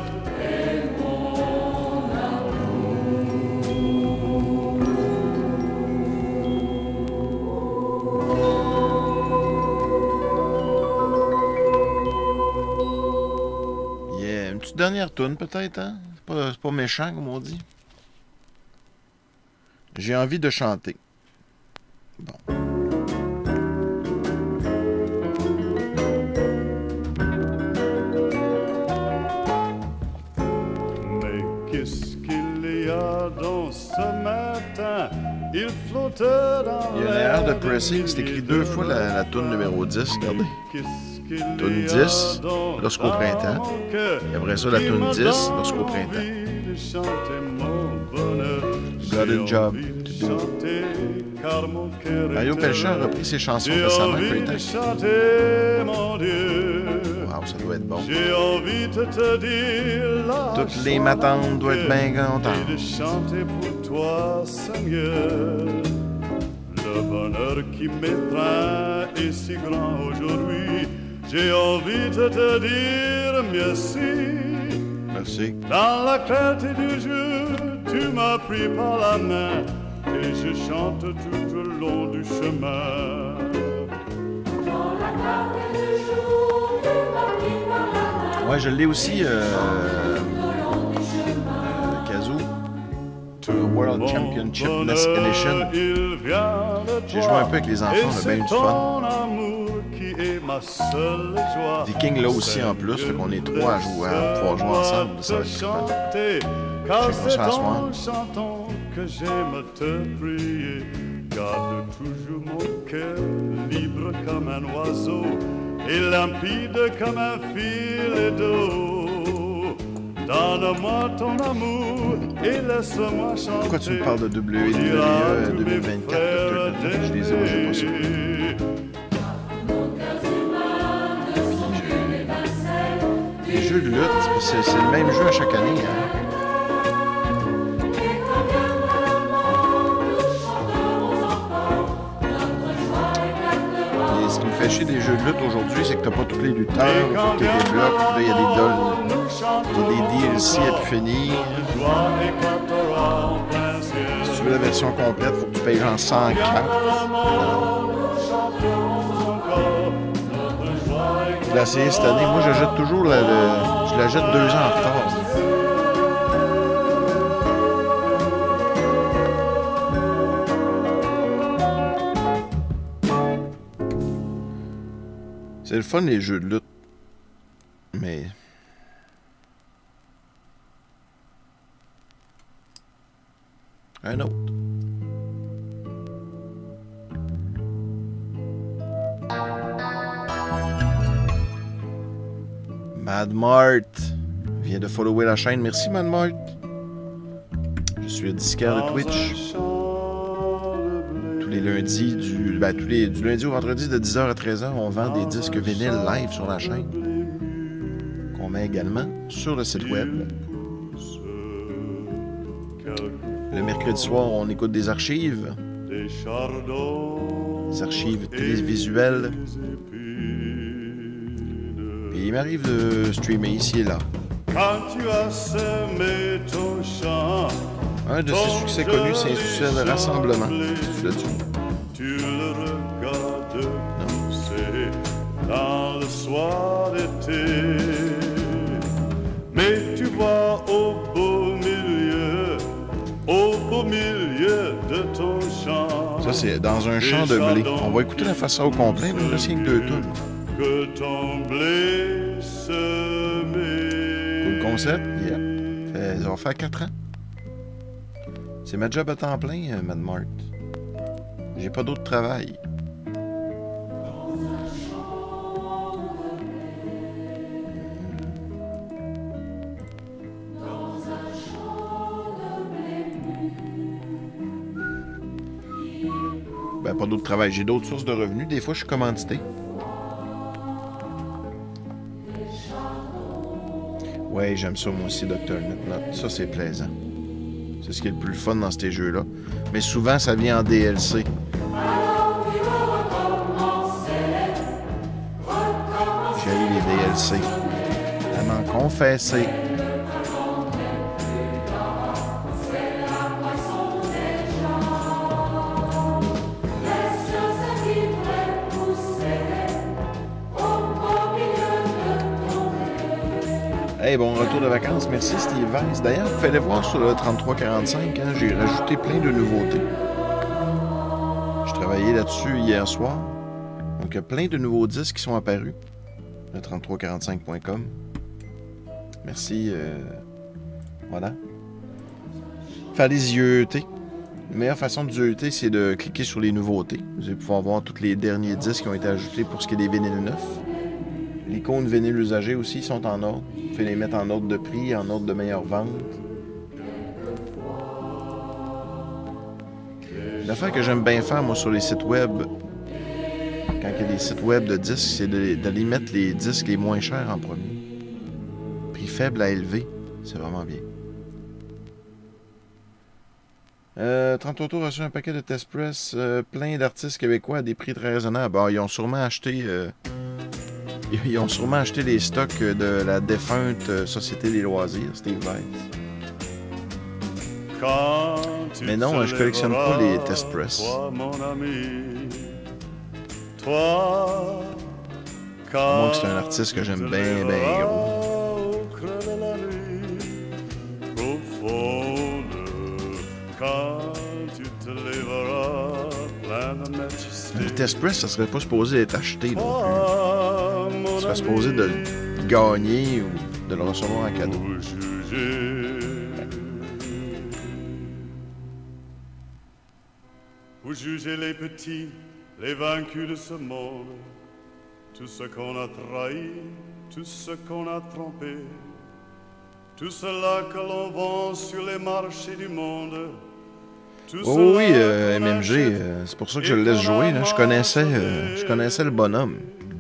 Yeah, une petite dernière toune peut-être, hein? C'est pas, c'est pas méchant comme on dit. J'ai envie de chanter. Bon. mais qu'est-ce qu'il y a dans ce matin? Il flotte dans Il y a une erreur de pressing, c'est écrit deux fois la, la toune numéro dix, regardez. Toune dix, lorsqu'au printemps. Et après ça, la toune dix, lorsqu'au printemps. Got a job to do. Mario Pelchat a repris ses chansons récemment, Great. Wow, ça doit être bon. J'ai envie de te dire la Toutes les matantes doivent être bien contentes. et de chanter pour toi, Seigneur. Le bonheur qui m'étreint est si grand aujourd'hui. J'ai envie de te dire merci. Merci. Dans la clarté du jour, tu m'as pris par la main et je chante tout au long du chemin. Ouais, je l'ai aussi, euh, euh, Kazoo. World Championship Less Edition. J'ai joué un peu avec les enfants, on a bien eu du fun. Viking là aussi en plus, fait qu'on est trois à jouer, à pouvoir jouer ensemble, ça va être trippant. Check-moi ça à soir. Chantant que j'aime te prier, garde toujours mon cœur libre comme un oiseau et limpide comme un filet d'eau. Donne-moi ton amour et laisse-moi chanter. Pourquoi tu me parles de W W E deux mille vingt-quatre? Je les ai, moi j'ai pas ça. Les jeux de lutte, c'est, c'est le même jeu à chaque année. Hein? Et ce qui me fait chier des jeux de lutte aujourd'hui, c'est que t'as pas tous les lutteurs, il faut que t'aies des blocs, là il y a des dolls. Il y a des D L C à pu finir. Si tu veux la version complète, faut que tu payes genre cent cartes. Je l'ai essayé cette année. Moi, j'achète toujours la, le... Je l'achète deux ans en retard. C'est le fun, les jeux de lutte. Mais... Un autre. Mad Mart vient de follower la chaîne. Merci, Mad Mart. Je suis le disquaire de Twitch. Tous les lundis, du, ben, tous les, du lundi au vendredi de dix heures à treize heures, on vend des disques vinyles live sur la chaîne. Qu'on met également sur le site web. Le mercredi soir, on écoute des archives. Des archives télévisuelles. Et il m'arrive de streamer ici et là. Un de ses succès connus, c'est Institutionnel de Rassemblement. Tu l'as-tu? Tu le regardes pousser dans le soir d'été. Mais tu vois au beau milieu, au beau milieu de ton champ. Ça, c'est dans un champ de blé. On va écouter la façon au complet, mais là, c'est que deux tunes. Que ton blé semé. Cool concept, yeah. Fait, ça va faire quatre ans. C'est ma job à temps plein, Mad Mart. J'ai pas d'autre travail. Ben, pas d'autre travail. J'ai d'autres sources de revenus. Des fois, je suis commandité. Ouais, j'aime ça, moi aussi, docteur Nitnot. Ça, c'est plaisant. C'est ce qui est le plus fun dans ces jeux-là. Mais souvent, ça vient en D L C. J'ai eu les D L C. À m'en confesser. Hey, bon retour de vacances. Merci, Steve Weiss. D'ailleurs, vous pouvez aller voir sur le trente-trois quarante-cinq, hein, j'ai rajouté plein de nouveautés. Je travaillais là-dessus hier soir. Donc, il y a plein de nouveaux disques qui sont apparus. Le trente-trois quarante-cinq point com. Merci. Euh, voilà. Faire des I E T. La meilleure façon de I E T, c'est de cliquer sur les nouveautés. Vous allez pouvoir voir tous les derniers disques qui ont été ajoutés pour ce qui est des vinyles neufs. L'icône vinyle usagé aussi sont en ordre. Vous pouvez les mettre en ordre de prix, en ordre de meilleure vente. L'affaire que j'aime bien faire, moi, sur les sites web, quand il y a des sites web de disques, c'est de, d'aller mettre les disques les moins chers en premier. Prix faible à élevé, c'est vraiment bien. Euh, trente Autos a reçu un paquet de test press, euh, plein d'artistes québécois à des prix très raisonnables. Bon, ils ont sûrement acheté... Euh, Ils ont sûrement acheté les stocks de la défunte Société des loisirs, Steve Weiss. Mais non, je collectionne pas les test press. Toi, mon ami, toi, Moi, c'est un artiste que j'aime bien, bien gros. Le test press, ça serait pas supposé être acheté non plus. Ça serait supposé de le gagner ou de le recevoir en cadeau. Vous jugez les petits, les vaincus de ce monde, tout ce qu'on a trahi, tout ce qu'on a trompé, tout cela que l'on vend sur les marchés du monde. Oh oui, euh, M M G, euh, c'est pour ça que je le laisse jouer. Là. Je connaissais, euh, je connaissais le bonhomme.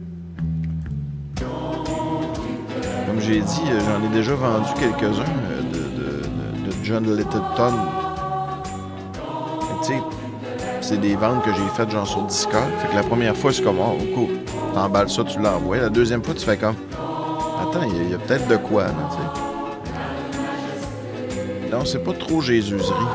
Comme j'ai dit, euh, j'en ai déjà vendu quelques-uns euh, de, de, de, de John Littleton. Tu sais, c'est des ventes que j'ai faites genre sur Discord. Fait que la première fois, c'est comme, oh, cool, t'emballes ça, tu l'envoies. La deuxième fois, tu fais comme, attends, il y, y a peut-être de quoi, là, tu sais. Non, c'est pas trop Jésuserie.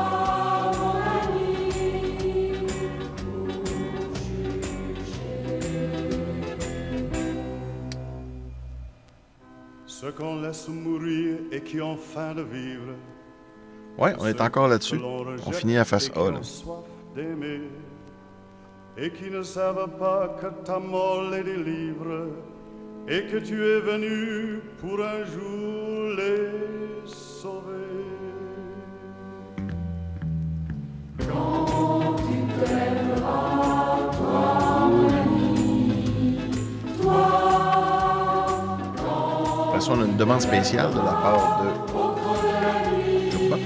Ceux qu'on laisse mourir et qui ont faim de vivre. Ouais, on est encore là-dessus. On finit la face A, là. et qui ne savent pas que ta molle est des livres et que tu es venu pour un jour les sauver. Quand tu t'aimeras, toi, mon ami, toi, De toute façon, on a une demande spéciale de la part de Jukebox.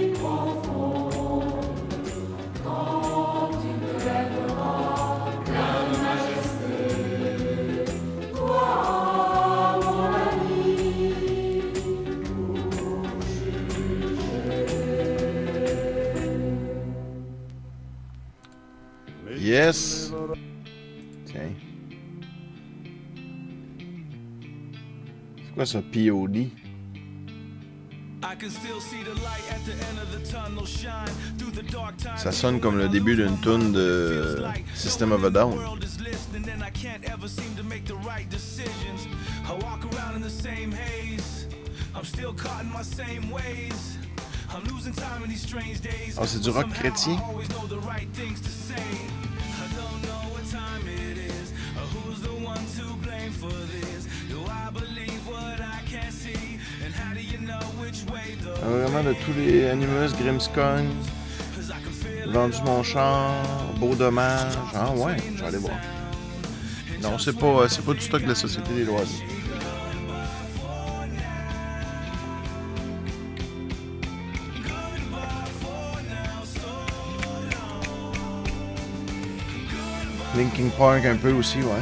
Yes. Tiens. C'est quoi ça, P O D? Ça sonne comme le début d'une tune de System of a Down. Ah, c'est du rock chrétien? Ah, vraiment de tous les Animus, Grimmskong, Vendu mon char, Beau dommage. Ah ouais, je vais aller voir. Non, c'est pas, c'est pas du stock de la Société des loisirs. Linkin Park un peu aussi, ouais.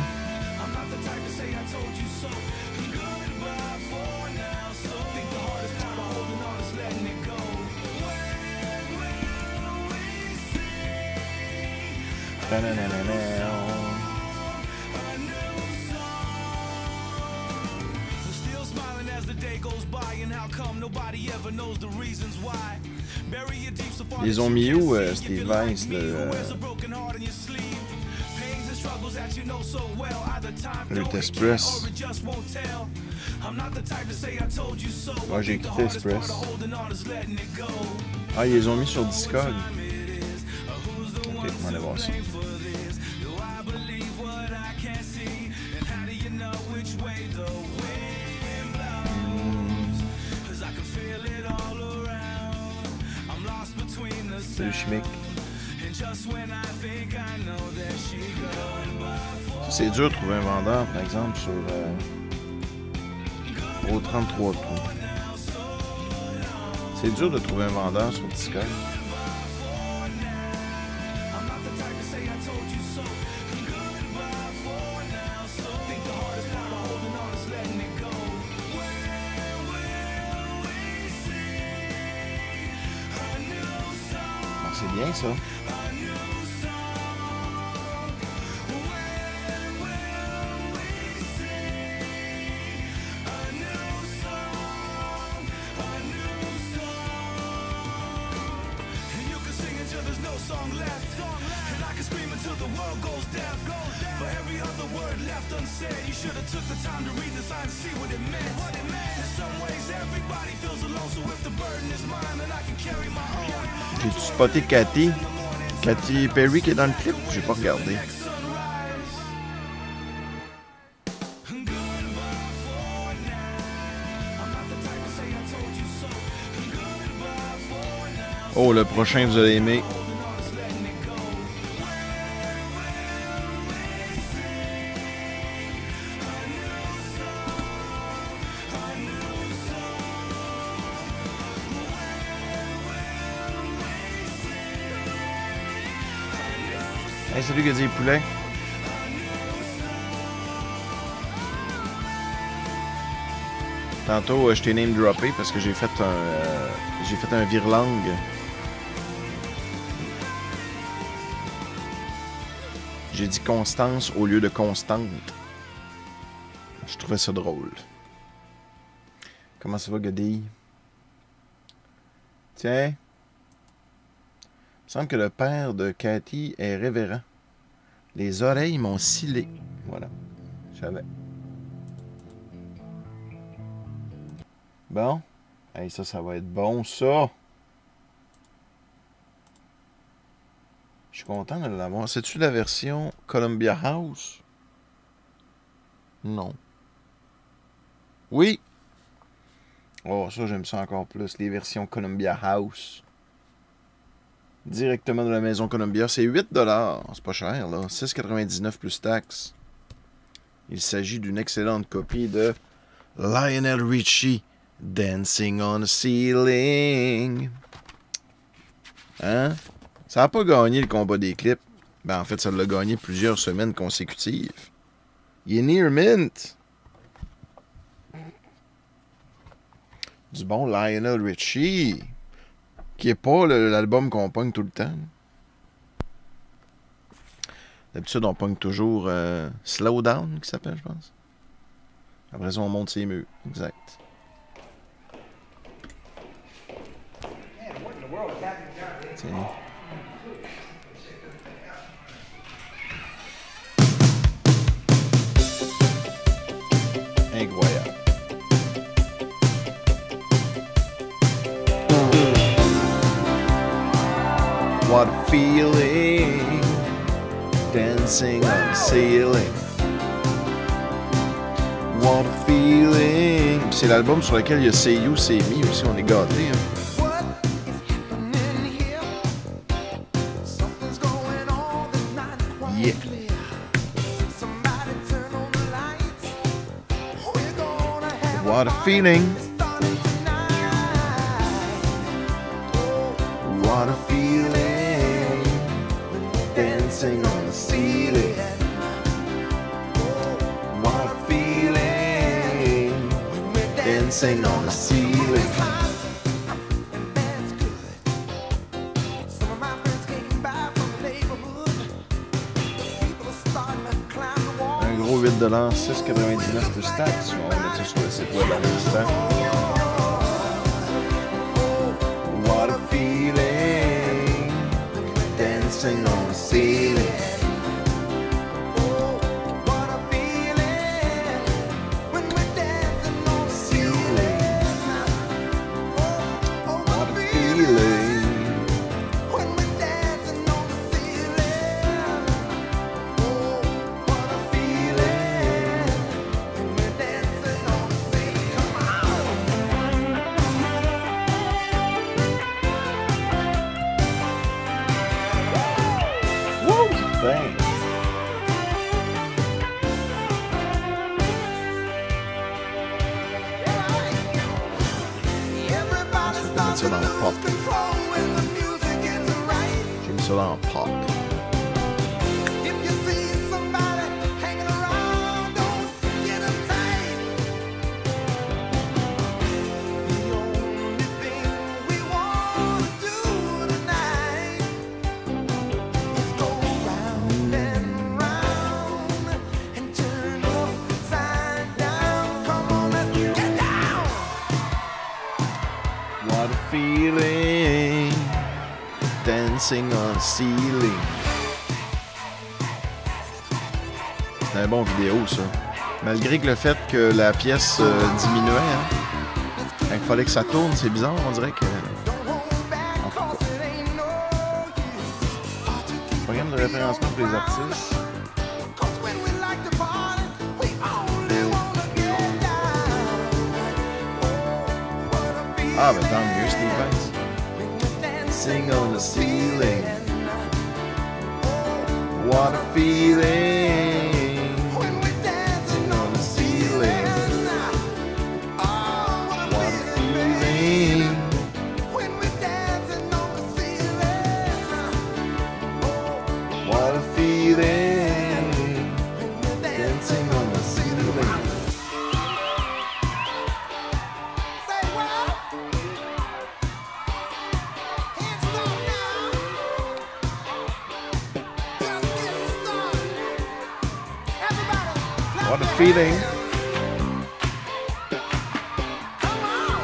Ils ont mis où, euh, Steve Vance, le, euh, le Express? Moi, j'ai écouté Express. Ah, ils les ont mis sur Discord. Ok, on va aller voir ça. Salut Chimique. C'est dur de trouver un vendeur, par exemple, sur euh, au trente-trois trous. C'est dur de trouver un vendeur sur Discord. Bon, c'est bien ça. J'ai-tu spoté Cathy? Cathy Perry qui est dans le clip? J'ai pas regardé. Oh, le prochain, vous allez aimer. Hey, salut Gazzy Poulet. Tantôt, euh, je t'ai name droppé parce que j'ai fait un euh, j'ai fait un virlangue. J'ai dit Constance au lieu de Constante. Je trouvais ça drôle. Comment ça va, Godille? Tiens. Il me semble que le père de Cathy est révérend. Les oreilles m'ont scellé. Voilà. Je savais. Bon. Hey, ça, ça va être bon, ça. Chou. content de l'avoir. C'est-tu la version Columbia House? Non. Oui! Oh, ça, j'aime ça encore plus. Les versions Columbia House. Directement de la maison Columbia. C'est huit dollars. C'est pas cher, là. six quatre-vingt-dix-neuf plus taxes. Il s'agit d'une excellente copie de Lionel Richie, Dancing on the Ceiling. Hein? Ça n'a pas gagné le combat des clips. Ben, en fait, ça l'a gagné plusieurs semaines consécutives. Il est near mint. Du bon Lionel Richie. Qui est pas le- l'album qu'on pogne tout le temps. D'habitude, on pogne toujours euh, Slow Down, qui s'appelle, je pense. Après ça, on monte ses murs. Exact. Tiens. Incroyable. What a feeling, dancing on the ceiling. What a feeling. C'est l'album sur lequel il y a Say You, Say Me aussi, on est gâtés. Hein. What is happening here? Something's going on that's not quite Yeah. clear. Somebody turn on the lights. We're gonna have What a feeling. starting tonight. What a feeling, dancing on the ceiling. What a feeling, dancing on the ceiling. And that's good. Some of my friends came by from the neighborhood. People are starting to climb the wall. Un gros huit dollars, six quatre-vingt-dix-neuf plus taxes. On va mettre ça sur le site web à l'instant. What a feeling, dancing on the ceiling. What a feeling when we're dancing on the ceiling. Oh, What what a a feeling feeling, when we're dancing on the ceiling. Oh, what a feeling when we're dancing on the ceiling. Come on. woo, bang. Everybody Ça, starts c'est to dans le pop. lose control when the music is right. J'ai mis ça dans le pop. If you see somebody hanging around, don't get uptight. The only thing we want to do tonight is go round and round and turn upside down. Come on, let's get down. What a feeling, dancing on the ceiling. C'est un bon vidéo, ça. Malgré que le fait que la pièce euh, diminuait, hein, quand il fallait que ça tourne, c'est bizarre, on dirait que... Don't hold back, En tout 'cause it ain't no use. Programme de référencement pour les artistes. 'Cause when we like to party, we only wanna get down. Oh, what a feeling Ah, ben tant mieux, Steve Vance. when we're dancing Sing on the ceiling. Oh, What a feeling, when we're dancing on the ceiling. Oh, what a What a feeling feeling, when we're dancing on the ceiling. Oh, what a feeling, when we're dancing on the ceiling. Say what? Can't stop now. Just getting started. Everybody, clap What a your feeling. hands. Come on.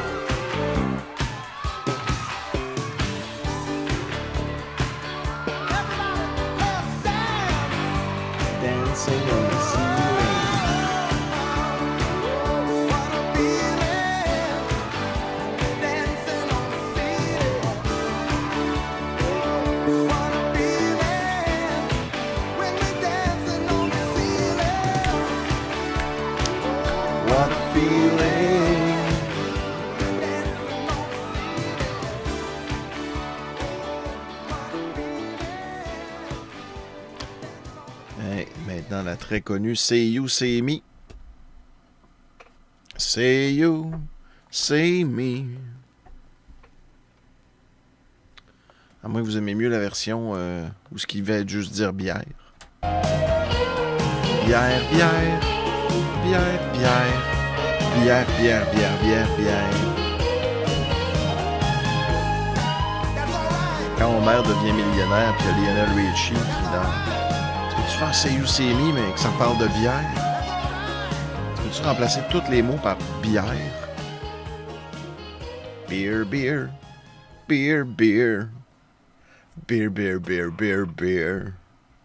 Everybody, let's dance. Dancing on the ceiling. What a feeling. Dancing on the ceiling. What a feeling. feeling. Hey, maintenant, la très connue Say You, Say Me. Say You, Say Me. À moins que vous aimez mieux la version euh, où ce qui va juste dire bière. Bière, bière, bière, bière, bière, bière, bière, bière, bière. Quand mon mère devient millionnaire, puis il y a Lionel Richie qui est dans... Tu peux-tu faire Say You, Say Me, mais que ça parle de bière? Tu peux-tu remplacer tous les mots par bière? Beer, beer, beer, beer. Beer, beer, beer, beer, beer.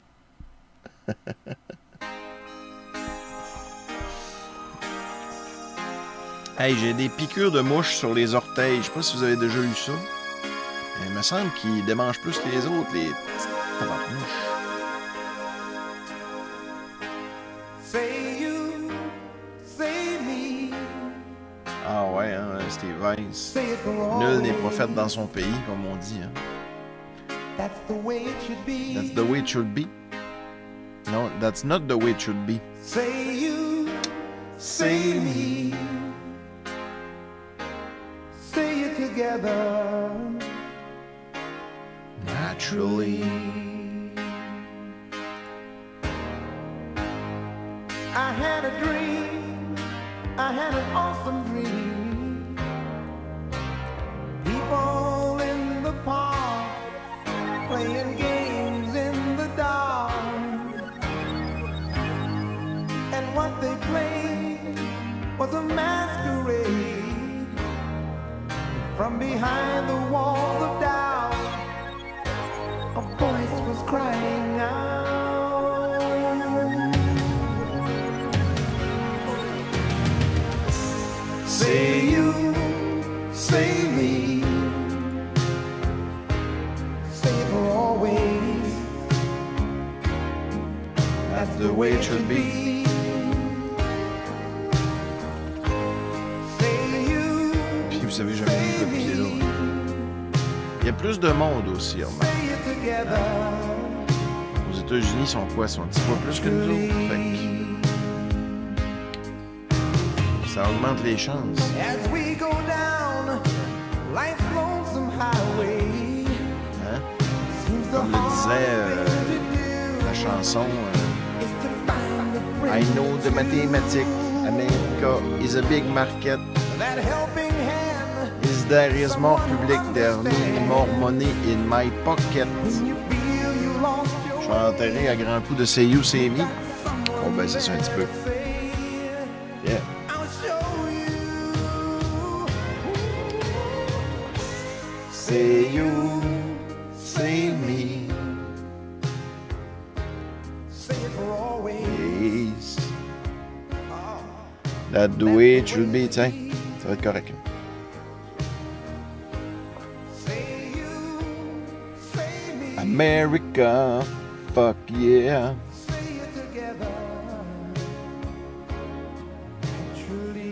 Hey, j'ai des piqûres de mouches sur les orteils. Je sais pas si vous avez déjà eu ça. Il me semble qu'ils démangent plus que les autres, les petites tabarnouches. Say you, say me. Ah ouais, hein, Steve Weiss. Say it for Nul n'est always. prophète dans son pays, comme on dit. Hein. That's the way it should be. That's the way it should be. No, that's not the way it should be. Say you, say me. Say it together. Naturally. I had a dream. I had an awesome dream. People in the park playing games in the dark. And what they played was a masquerade. From behind the walls of doubt, a voice was crying out. Say you, say me. Say it for always. That's the way it should be. Say you, Puis vous savez, j'aime beaucoup le pied là. Il y a plus de monde aussi, remarque. say it together. Aux États-Unis, ils sont quoi? Ils sont un petit peu plus que nous autres. Fait que ça augmente les chances. As we go down life's lonesome highway. Hein? Seems the Comme le disait hardest euh, thing to do la chanson euh, is to find the I friend know the mathematics. America is a big market. that helping hand Is there is more public there, need more money in my pocket. when you feel you lost your Je vais enterrer à grands coups de Say You, Say Me. On va baisser ça un petit peu. way. Yeah. I'll show you. Say You, Say Me. Say it for always. Yes. That's the way it should be, tiens. Ça va être correct. Say you, say me. America, fuck yeah. Say it together. Truly.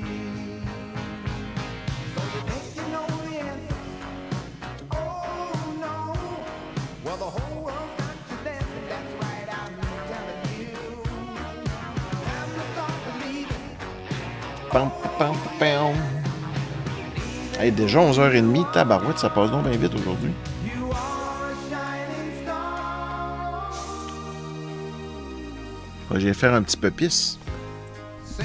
So you think you know the answer? Oh no. Well, the whole world's got you dancing. That's right, I'm telling you. Time to start believing. Pam, pam, pam, pam. Hey, déjà onze heures trente, tabarouette, ça passe donc bien vite aujourd'hui. You are a shining star. Je vais faire un petit peu pisse. Say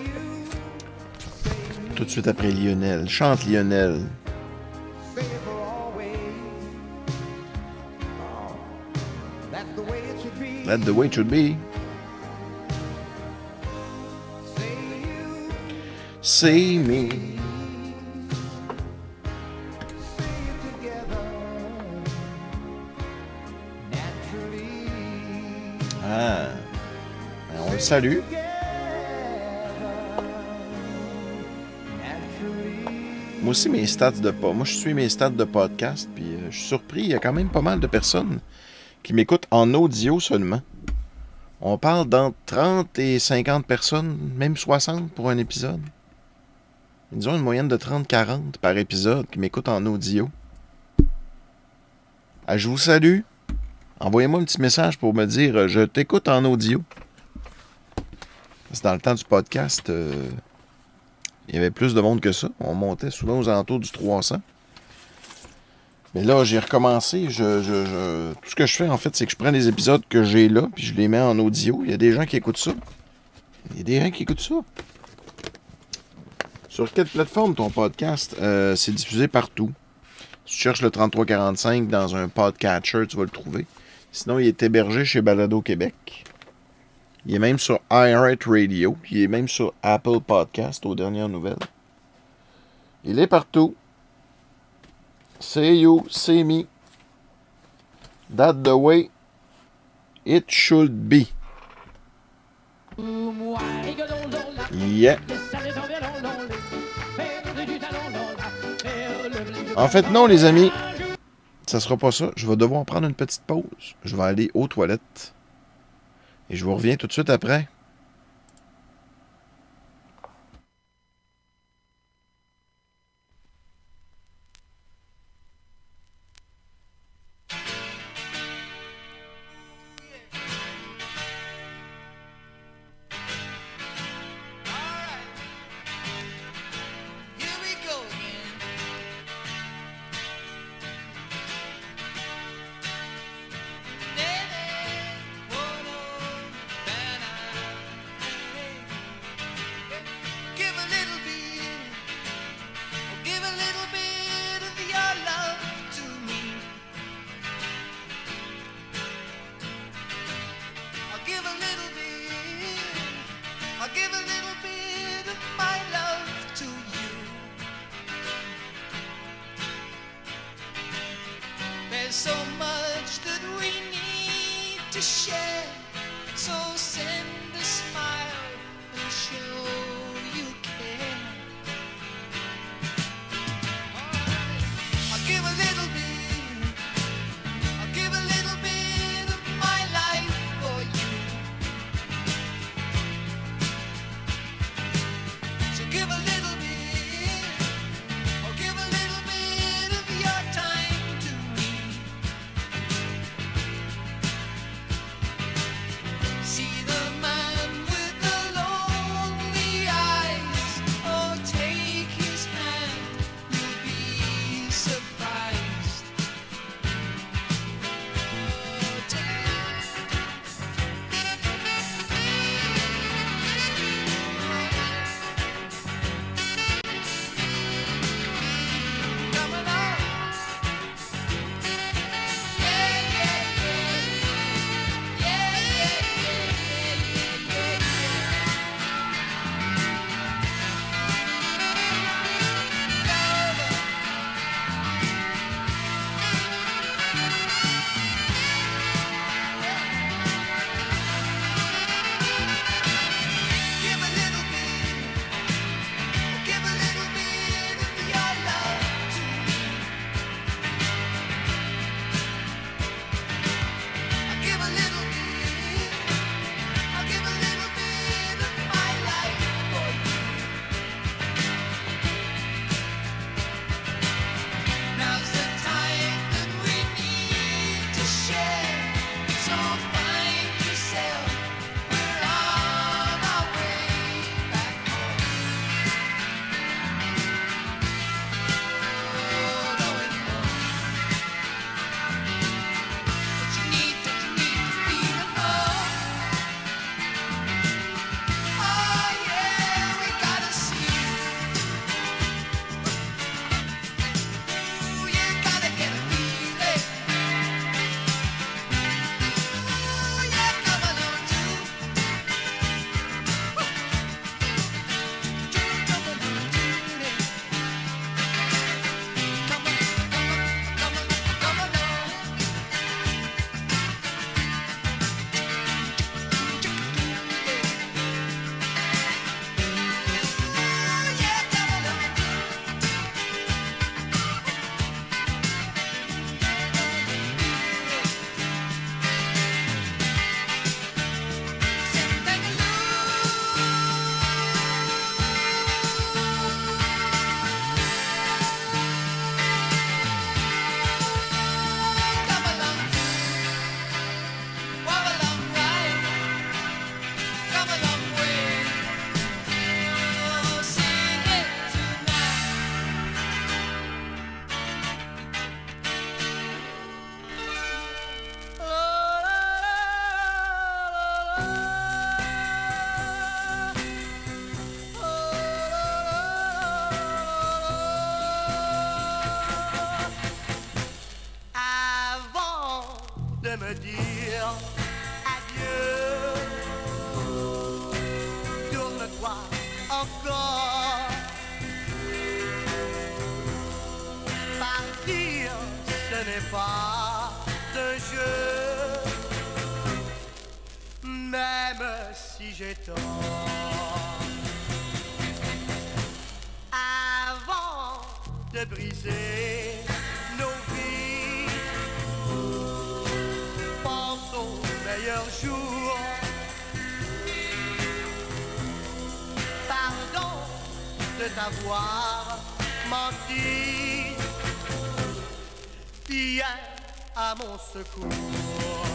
you, Tout de suite après Lionel. Chante Lionel. say it for always. Oh, that's the way it should be. That's the way it should be. Say you, See me. say it together. Naturally. Ah. Ben, on le salue. Moi aussi, mes stats de pas. Moi, je suis mes stats de podcast, puis euh, je suis surpris. Il y a quand même pas mal de personnes qui m'écoutent en audio seulement. On parle d'entre trente et cinquante personnes, même soixante pour un épisode. Ils ont une moyenne de trente à quarante par épisode qui m'écoutent en audio. Ah, je vous salue. Envoyez-moi un petit message pour me dire euh, « Je t'écoute en audio ». Parce que dans le temps du podcast, euh, il y avait plus de monde que ça. On montait souvent aux alentours du trois cents. Mais là, j'ai recommencé. Je, je, je... Tout ce que je fais, en fait, c'est que je prends les épisodes que j'ai là, puis je les mets en audio. Il y a des gens qui écoutent ça. Il y a des gens qui écoutent ça. Sur quelle plateforme ton podcast? Euh, c'est diffusé partout. Si tu cherches le trente-trois quarante-cinq dans un podcatcher, tu vas le trouver. Sinon, il est hébergé chez Balado Québec. Il est même sur iHeartRadio. Il est même sur Apple Podcast aux dernières nouvelles. Il est partout. C'est you, c'est me. That's the way it should be. Yeah. En fait, non, les amis. Ça sera pas ça. Je vais devoir prendre une petite pause. Je vais aller aux toilettes. Et je vous reviens tout de suite après. n'est pas un jeu, même si j'ai tort. Avant de briser nos vies, pense aux meilleurs jours. Pardon de t'avoir menti, viens à mon secours.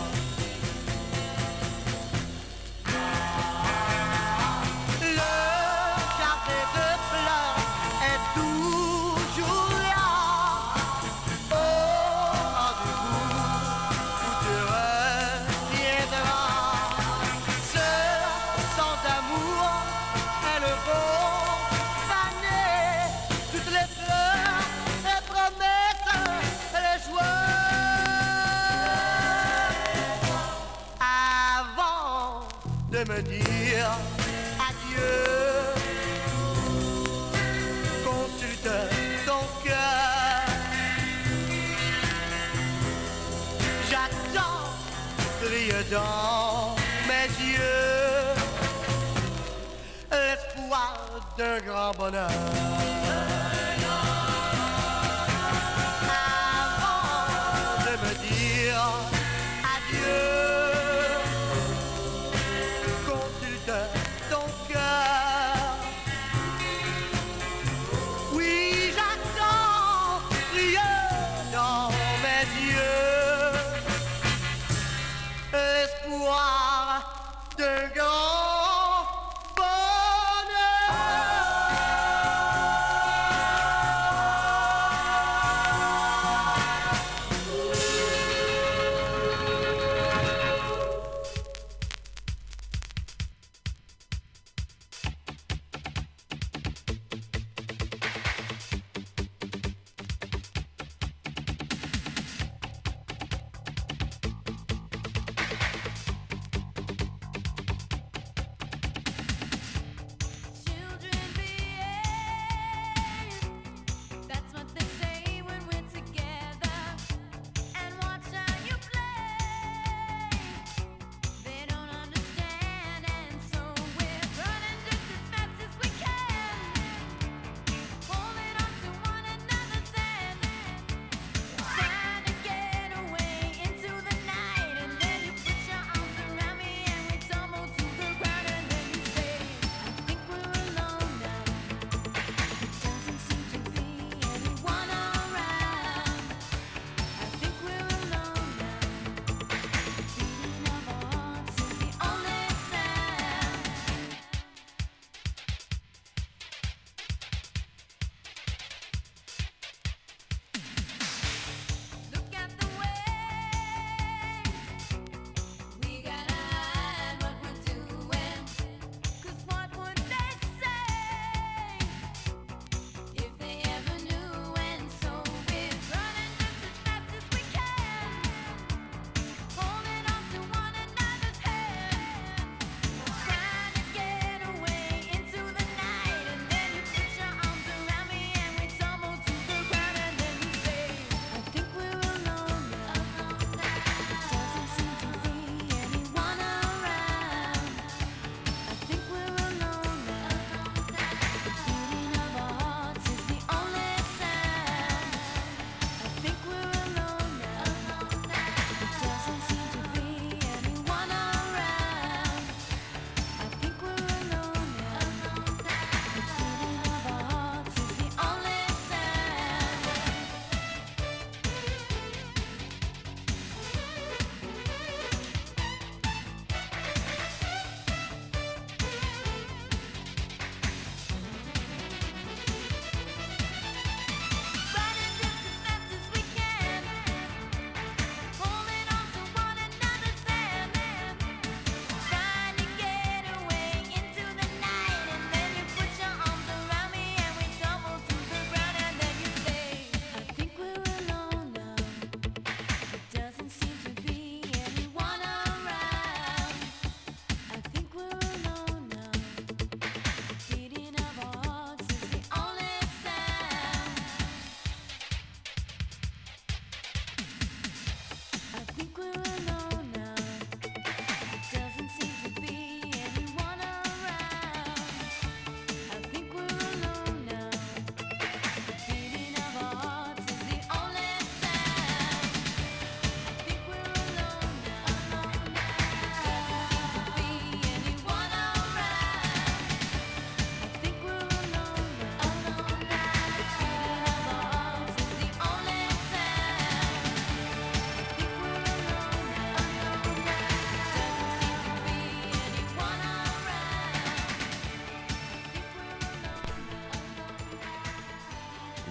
Le jardin de fleurs est toujours là, au rendez-vous où tu reviendras. Seul, sans amour, elles vont faner toutes les fleurs et promettent les joies. Avant de me dire adieu, consulte ton cœur. J'attends brille dans mes yeux l'espoir d'un grand bonheur. Avant de me dire adieu, consulte ton cœur. Oui, j'attends briller dans mes yeux l'espoir d'un grand bonheur.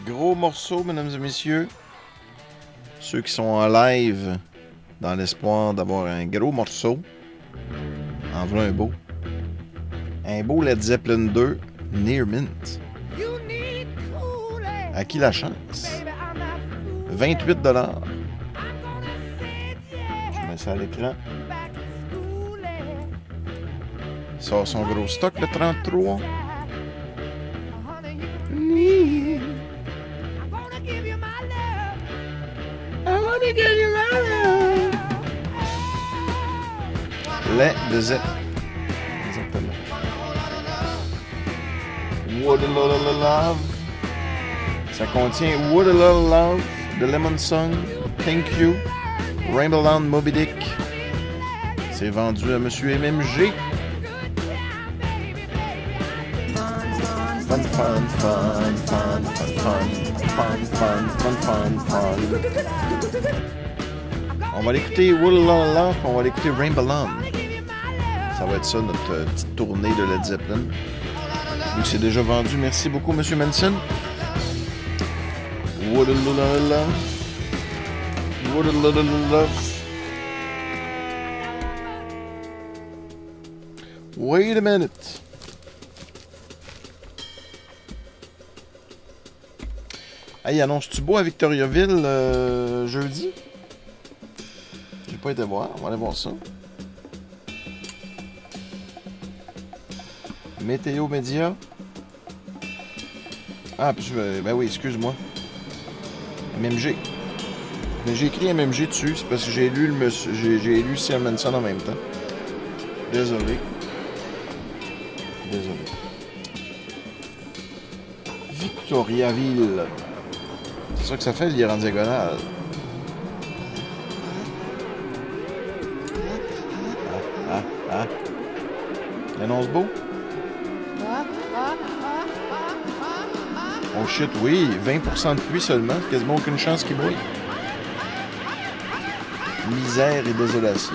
Gros morceau, mesdames et messieurs. Ceux qui sont en live, dans l'espoir d'avoir un gros morceau. En voilà un beau. Un beau Led Zeppelin deux, Near Mint. À qui la chance? vingt-huit dollars. Je mets ça à l'écran. Il sort son gros stock, le trente-trois. Lait de Zepp. Exactement. What a lot of love. Ça contient What a lot of love, The Lemon Song, Thank You, Rainbow Land Moby Dick. C'est vendu à Monsieur M M G. Fun, fun, fun, fun, fun, fun, fun, fun, fun, fun, fun. On va l'écouter What a lot of love, puis on va l'écouter Rainbow Land. Ça va être ça, notre euh, petite tournée de Led Zeppelin. Vu que c'est déjà vendu, merci beaucoup, Monsieur Manson. What a lot of love. What a lot of love. Wait a minute. Hey, annonce-tu beau à Victoriaville euh, jeudi? J'ai pas été voir, on va aller voir ça. Météo Média. Ah, puis, ben oui, excuse-moi. M M G. Mais j'ai écrit M M G dessus, c'est parce que j'ai lu le monsieur, j'ai, j'ai lu Sir Manson en même temps. Désolé. Désolé. Victoriaville. C'est ça que ça fait, lire en diagonale. Ah, ah, ah. L'annonce beau? Oh shit, oui, vingt pour cent de pluie seulement, quasiment aucune chance qu'il brille. Misère et désolation.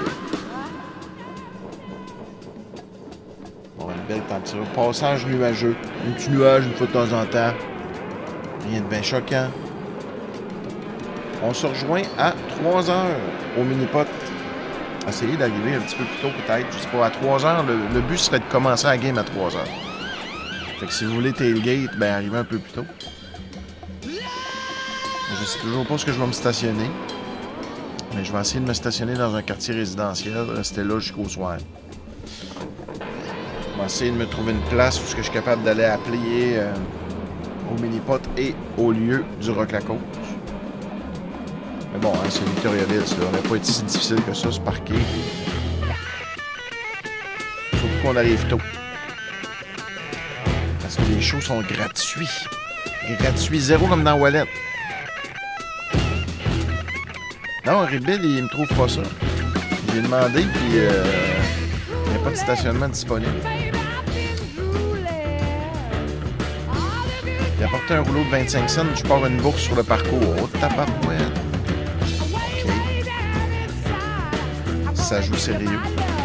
Bon, une belle température. Passage nuageux. Un petit nuage une fois de temps en temps. Rien de bien choquant. On se rejoint à trois heures au mini-pot. Essayez d'arriver un petit peu plus tôt peut-être. Je sais pas, à trois heures, le, le but serait de commencer la game à trois heures. Fait que si vous voulez tailgate, ben arrivez un peu plus tôt. Je sais toujours pas ce que je vais me stationner. Mais je vais essayer de me stationner dans un quartier résidentiel, rester là jusqu'au soir. Je vais essayer de me trouver une place où je suis capable d'aller appeler euh, au mini-pot et au lieu du Rock la Côte. Mais bon, hein, c'est Victoriaville, ça n'aurait pas été si difficile que ça, se parquer. Surtout qu'on arrive tôt. Parce que les shows sont gratuits. Gratuits, zéro comme dans Wallet. Non, Rebel, il me trouve pas ça. J'ai demandé, puis euh, il n'y a pas de stationnement disponible. Il a apporté un rouleau de vingt-cinq cents, je pars une bourse sur le parcours. Oh, tabarouette. OK. Ça joue sérieux.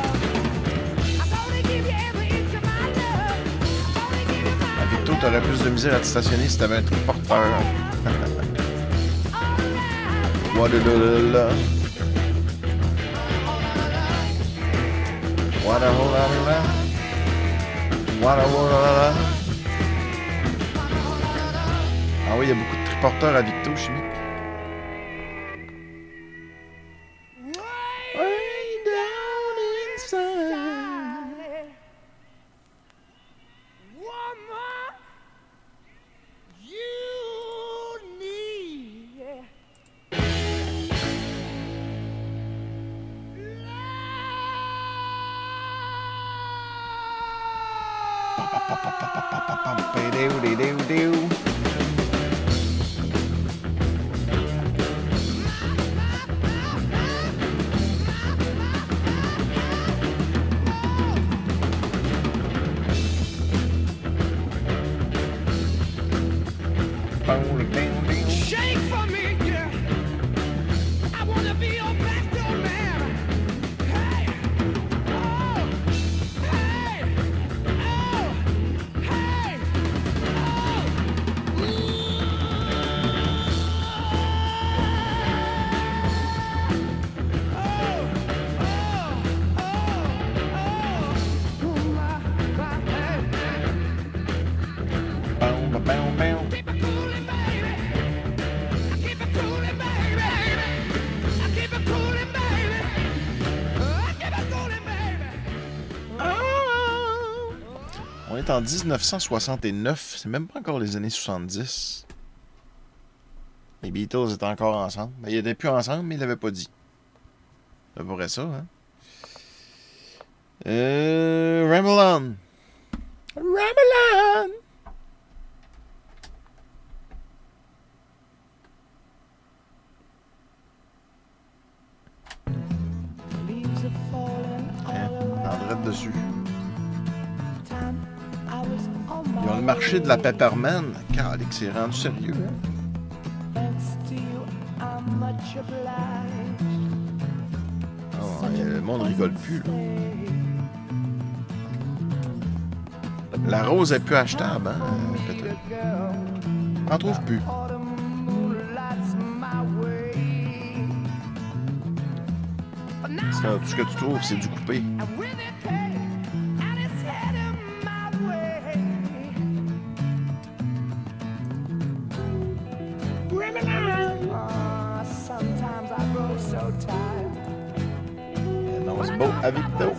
À Victo, t'aurais plus de misère à te stationner si t'avais un truc porteur. What a little love. What a whole lot of love. What a whole lot of love. Ah oui, il y a beaucoup de triporteurs à Victo, chimique. Way down inside. Woman, you need shake for me, yeah. I wanna be your backdoor man. Hey, oh, hey, oh, hey, oh. est en mille neuf cent soixante-neuf. C'est même pas encore les années soixante-dix. Les Beatles étaient encore ensemble. Ben, ils n'étaient plus ensemble, mais ils l'avaient pas dit. C'est à peu près ça, hein? Euh... Ramble on! Ramble on! Dessus. Ils ont le marché de la Pepperman. Calique, c'est rendu sérieux. Oh, le monde rigole plus. Là. La rose est plus achetable, hein, peut-être. On n'en trouve plus. Ça, tout ce que tu trouves, c'est du coupé. Non, c'est beau, avec d'eau.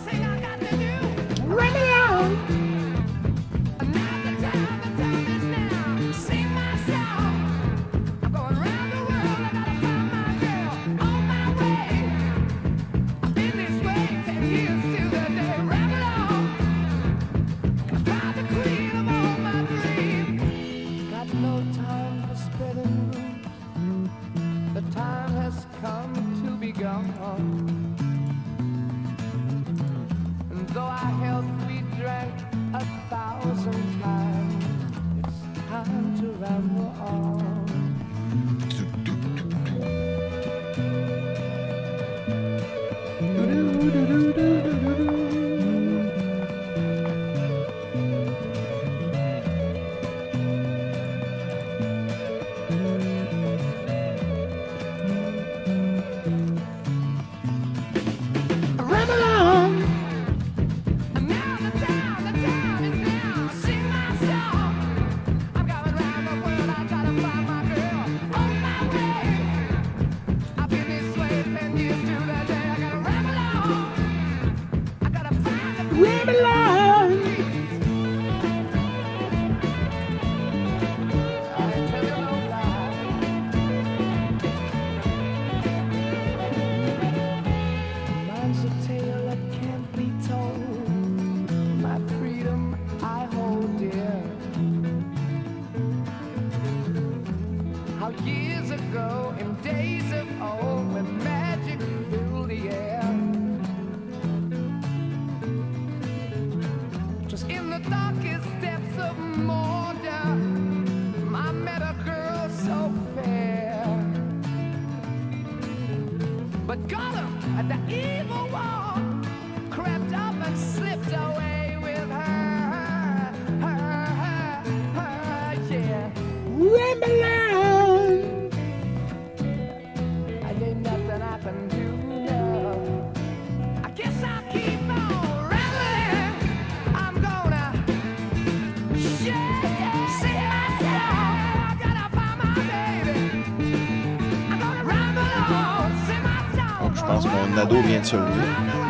Mon ado vient de se lever.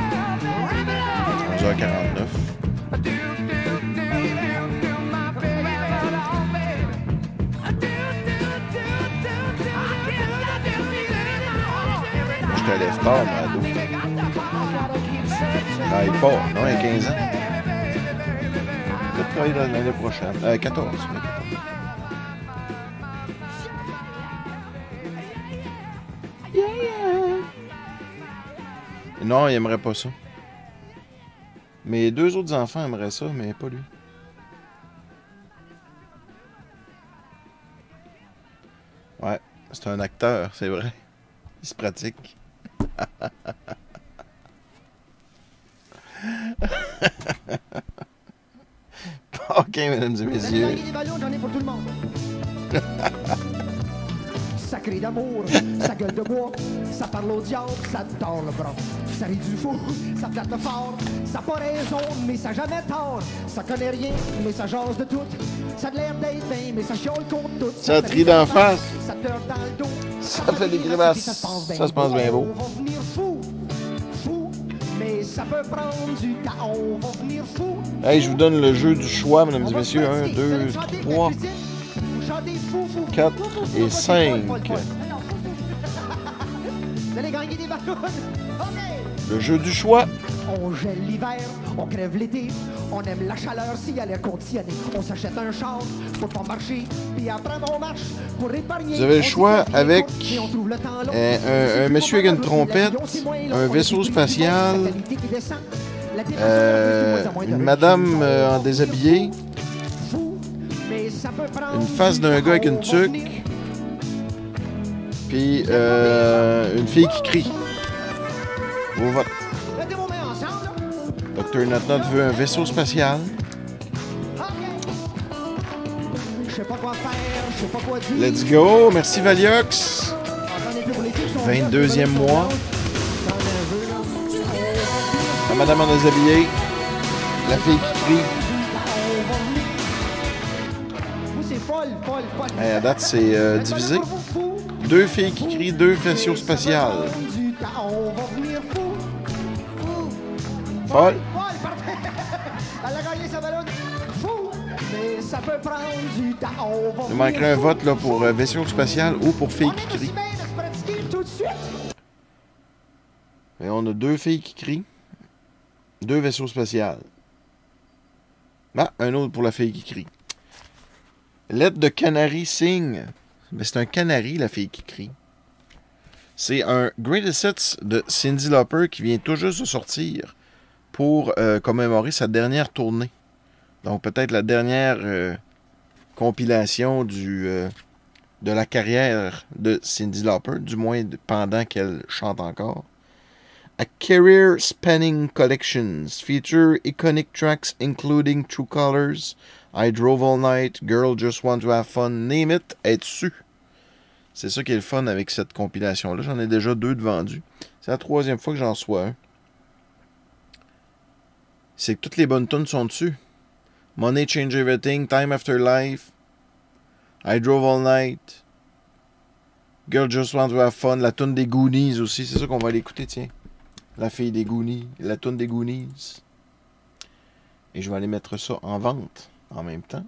onze heures quarante-neuf. Moi, je te lève tard, mon ado. Ah, il part. Non, il a quinze ans. Peut-être travailler l'année prochaine. Euh, quatorze. Non, il aimerait pas ça. Mes deux autres enfants aimeraient ça, mais pas lui. Ouais, c'est un acteur, c'est vrai. Il se pratique. Ok, mesdames et messieurs. J'en ai pour tout le monde. Sacré d'amour, ça gueule de bois, ça parle au diable, ça te tord le bras. Ça rit du fou, ça flatte fort, ça pas raison, mais ça jamais tort. Ça connaît rien, mais ça jase de tout. Ça a l'air d'être bien, mais ça chiole contre tout. Ça te rit d'en face. Ça te dort dans le dos. Ça fait des grimaces. Ça se passe bien beau. On va venir fou, fou, mais ça ça peut prendre du temps, on va venir fou. Hey, je vous donne le jeu du choix, mesdames et messieurs. un, deux, trois, quatre et cinq. Vous allez gagner des ballons. Le jeu du choix. On gèle l'hiver, on crève l'été, on aime la chaleur si elle est conditionnée. On s'achète un char pour pas marcher, puis après on marche pour épargner. Vous avez le choix avec euh, un, un monsieur avec une trompette, un vaisseau spatial, euh, une madame euh, en déshabillé, une face d'un gars avec une tuque, puis euh, une fille qui crie. Vos votes. docteur Notnot veut un vaisseau spatial. Let's go. Merci Valiox. vingt-deuxième mois. La madame en déshabillé. La fille qui crie. Hey, à date, c'est euh, divisé. Deux filles qui crient, deux vaisseaux spatials. Folle. Elle a gagné sa ballonne. Fou, mais ça peut prendre du temps. Il manquerait un vote là, pour euh, vaisseau spatial ou pour filles qui crient. Et on a deux filles qui crient. Deux vaisseaux spatials. Ah, un autre pour la fille qui crie. Lettre de canari sing. Mais c'est un canari, la fille qui crie. C'est un Greatest Hits de Cyndi Lauper qui vient tout juste de sortir pour euh, commémorer sa dernière tournée. Donc peut-être la dernière euh, compilation du, euh, de la carrière de Cyndi Lauper, du moins pendant qu'elle chante encore. A Career Spanning Collections feature iconic tracks including True Colors, I Drove All Night, Girl Just Want to Have Fun, Name It, est dessus. C'est ça qui est le fun avec cette compilation-là. J'en ai déjà deux de vendus. C'est la troisième fois que j'en reçois un. C'est que toutes les bonnes tunes sont dessus. Money Change Everything, Time After Life, I Drove All Night, Girl Just Want to Have Fun, la tune des Goonies aussi. C'est ça qu'on va aller écouter, tiens. La fille des Goonies, la tune des Goonies. Et je vais aller mettre ça en vente en même temps.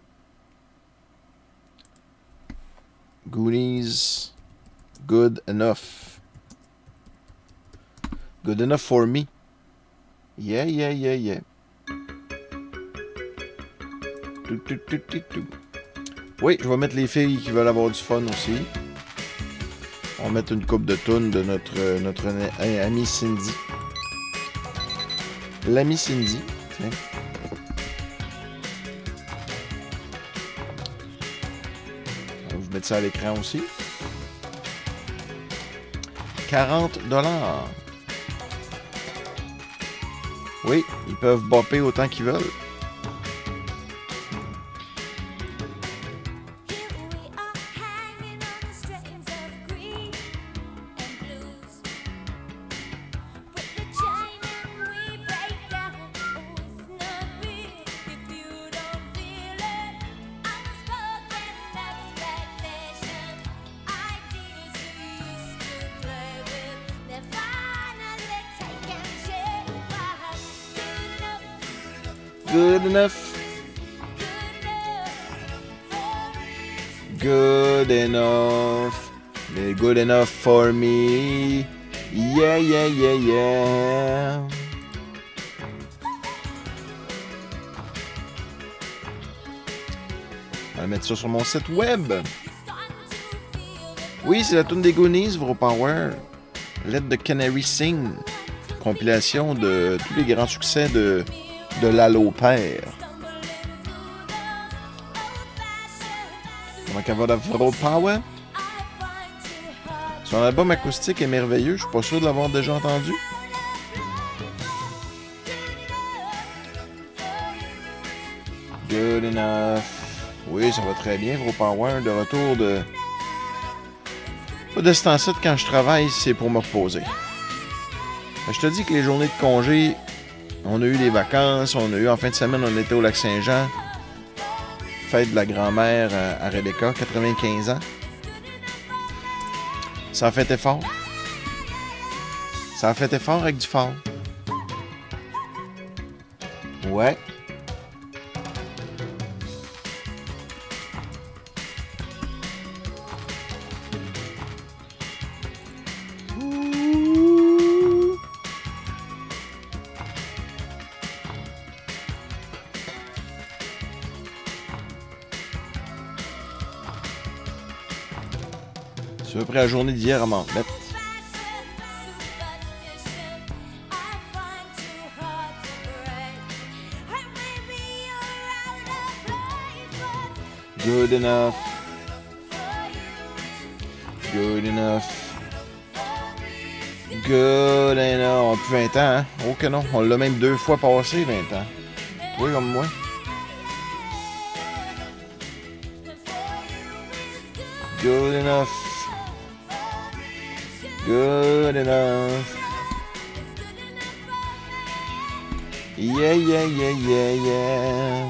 Goonies, Good Enough. Good Enough for Me. Yeah, yeah, yeah, yeah. Tout, tout, tout, tout, tout. Oui, je vais mettre les filles qui veulent avoir du fun aussi. On va mettre une coupe de tunes de notre, notre amie Cyndi. L'amie Cyndi. Tiens. On va vous mettre ça à l'écran aussi. quarante dollars. Oui, ils peuvent bopper autant qu'ils veulent. Good enough. Good enough. Good enough for me. Yeah, yeah, yeah, yeah. On va mettre ça sur mon site web. Oui, c'est la tune des Goonies, Vro Power. Let the Canary Sing. Compilation de tous les grands succès de de Lalo Père. Comment qu'elle va de Vro Power? Son album acoustique est merveilleux, je suis pas sûr de l'avoir déjà entendu. Good enough. Oui, ça va très bien, Vro Power. De retour de... Pas de ce temps-ci, quand je travaille, c'est pour me reposer. Je te dis que les journées de congé, on a eu les vacances, on a eu en fin de semaine, on était au Lac-Saint-Jean. Fête de la grand-mère à Rebecca, quatre-vingt-quinze ans. Ça a fait effort. Ça a fait effort avec du fort. Ouais. C'est à peu près la journée d'hier à m'en remettre. Good enough. Good enough. Good enough. Plus vingt ans, hein? Oh que non. On l'a même deux fois passé, vingt ans. Toi comme moi. Good enough. Good enough. Yeah, yeah, yeah, yeah, yeah.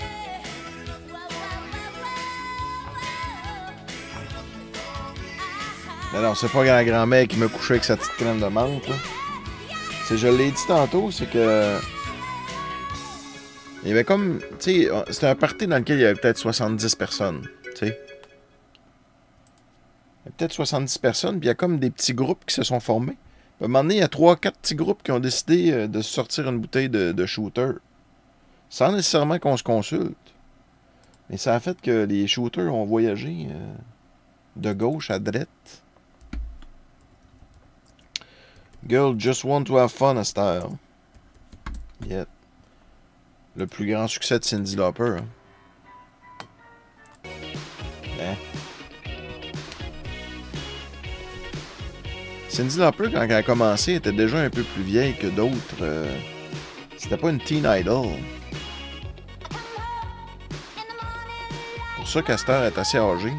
Mais non, c'est pas la grand-mère qui me couchait avec sa petite crème de menthe, là. C'est, je l'ai dit tantôt, c'est que... Il y avait comme... Tu sais, c'était un party dans lequel il y avait peut-être soixante-dix personnes, tu sais. Il y a peut-être soixante-dix personnes, puis il y a comme des petits groupes qui se sont formés. À un moment donné, il y a trois quatre petits groupes qui ont décidé de sortir une bouteille de, de shooter. Sans nécessairement qu'on se consulte. Mais ça a fait que les shooters ont voyagé euh, de gauche à droite. Girl just want to have fun à cette heure. Yeah. Le plus grand succès de Cyndi Lauper. Hein. Hein? Cyndi Lauper, quand elle a commencé, était déjà un peu plus vieille que d'autres. Euh, C'était pas une teen idol. Pour ça qu'Astor est assez âgée.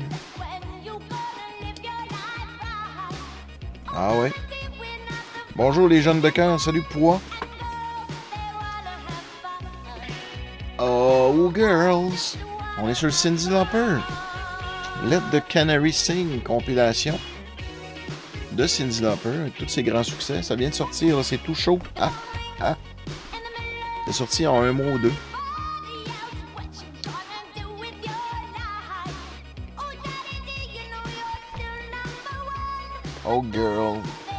Ah ouais. Bonjour les jeunes de cœur, salut Pois. Oh girls. On est sur le Cyndi Lauper. Let the Canary Sing compilation de Cyndi Lauper avec tous ses grands succès. Ça vient de sortir, là, c'est tout chaud. Ah, ah. C'est sorti en un mois ou deux. Oh girl.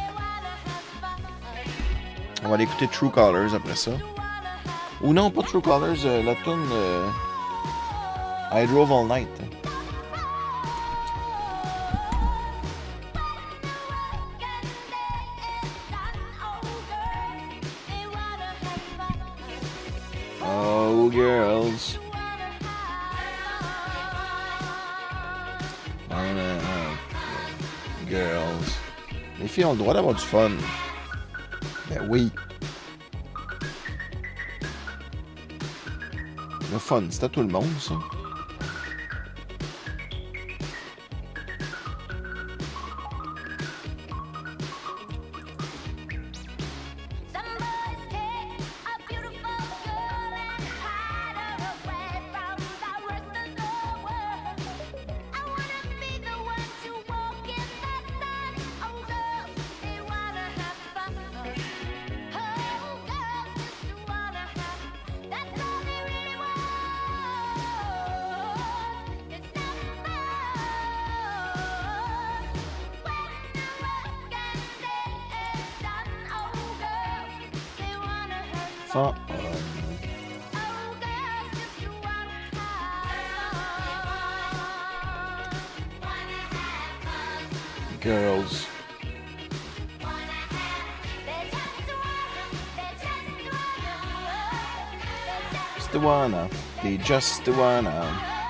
On va aller écouter True Colors après ça. Ou non, pas True Colors, euh, la tune euh, I Drove All Night. Oh, girls. Wanna have girls. Les filles ont le droit d'avoir du fun. Ben oui. Le fun, c'est à tout le monde, ça. Fun. Girls. Just wanna, they just wanna.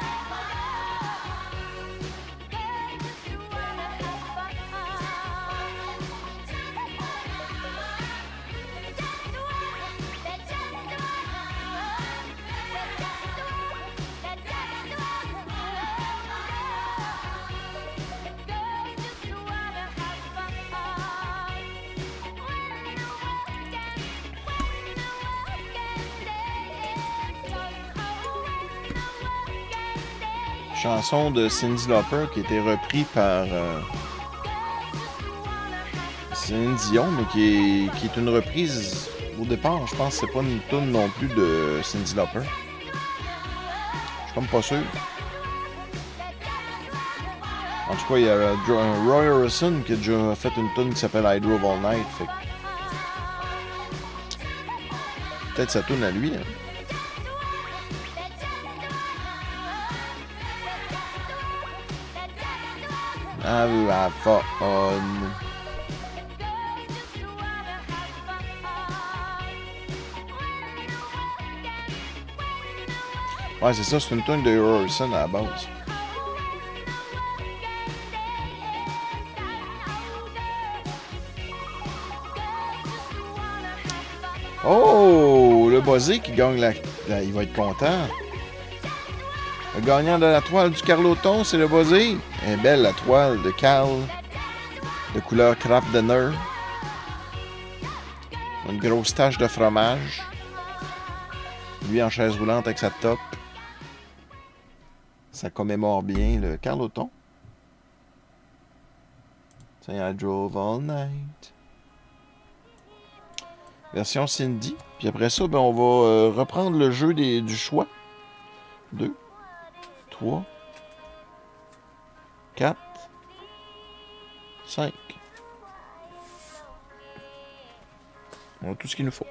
Chanson de Cyndi Lauper qui a été repris par euh, Céline Dion, mais qui est, qui est une reprise Au départ, je pense que c'est pas une tune non plus de Cyndi Lauper. Je suis comme pas sûr. En tout cas, il y a Roy Orbison qui a déjà fait une tune qui s'appelle I Drove All Night. Fait que... peut-être sa tune à lui. Hein. Have a fun. Ouais, c'est ça, c'est une tune de Roy Orbison à la base. Oh, le buzzé qui gagne la... la... Il va être content. Le gagnant de la toile du Carloton, c'est le buzzé. Elle est belle, la toile de Carl. De couleur Kraft Dinner. Une grosse tache de fromage. Lui en chaise roulante avec sa top. Ça commémore bien le Carloton. Tiens, I drove all night. Version Cyndi. Puis après ça, ben, on va euh, reprendre le jeu des, du choix. deux, trois, quatre, cinq. On a tout ce qu'il nous faut.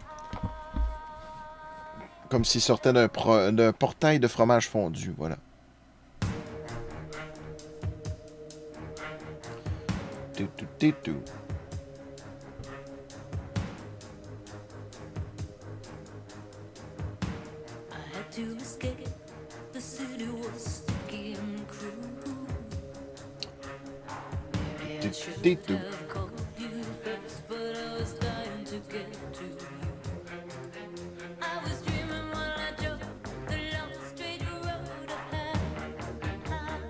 Comme s'il sortait d'un, pro, d'un portail de fromage fondu. Voilà. Tout, tout, tout, tout. To escape, the city was sticky and cruel. Maybe I should have called you first, but I was dying to get to you. I was dreaming while I drove the long straight road ahead.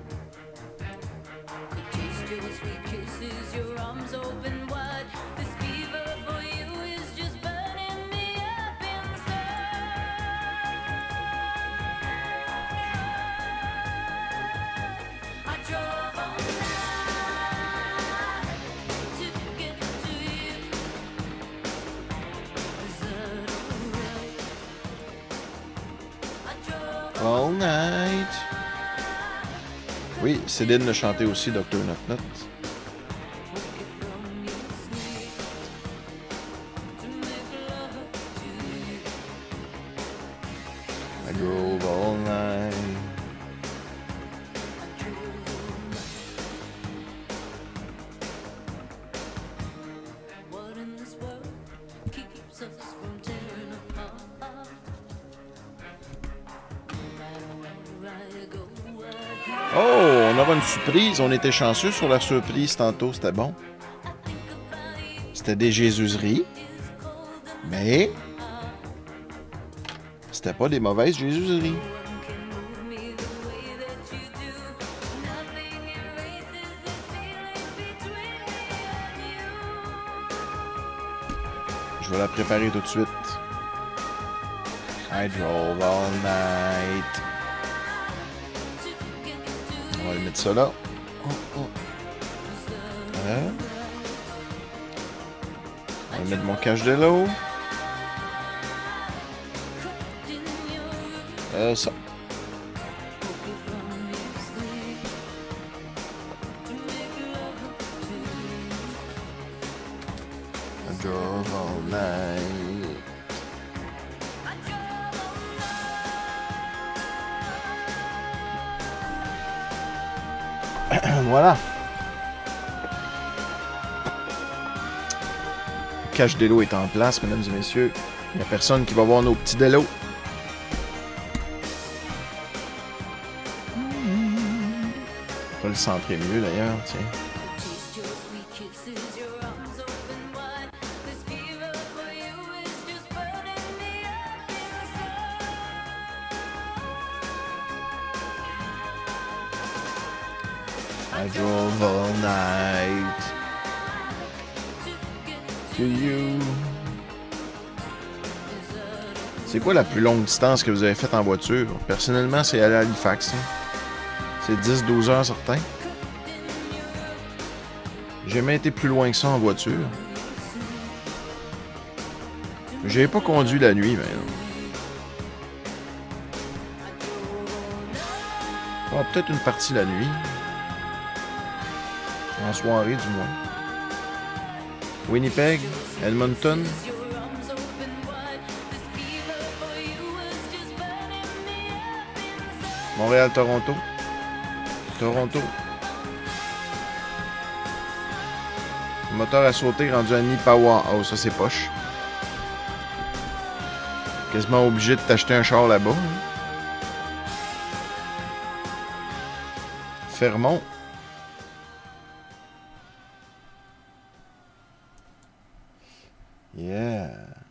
Could taste your sweet kisses, your arms open wide. This fever for you is just burning me up inside. All night. Oui, Céline l'a chanté aussi, docteur Not Not. I drove all night. Oh, on aura une surprise. On était chanceux sur la surprise tantôt. C'était bon. C'était des jésuseries. Mais c'était pas des mauvaises jésuseries. Je vais la préparer tout de suite. I drove all night. On va mettre ça là. Oh, oh. Hein? On va mettre mon cache de l'eau. Euh, ça. I drove all night. Voilà. Le cache d'élo est en place, mesdames et messieurs. Il n'y a personne qui va voir nos petits délos. On va le centrer mieux d'ailleurs, tiens. I drove all night to you. C'est quoi la plus longue distance que vous avez faite en voiture? Personnellement, c'est aller à Halifax. Hein. C'est dix douze heures certain. J'ai jamais été plus loin que ça en voiture. J'ai pas conduit la nuit, mais... Ah, peut-être une partie la nuit. En soirée, du moins. Winnipeg, Edmonton. Montréal, Toronto. Toronto. Le moteur à sauter rendu à Nipawa. Oh, ça c'est poche. Quasiment obligé de t'acheter un char là-bas. Hein. Fermont. Yeah.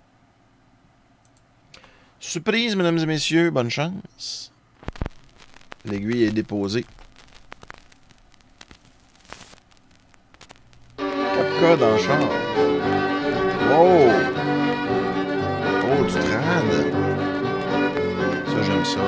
Surprise, mesdames et messieurs, bonne chance. L'aiguille est déposée. Capca dans le char. Wow! Oh, du trad. Ça, j'aime ça.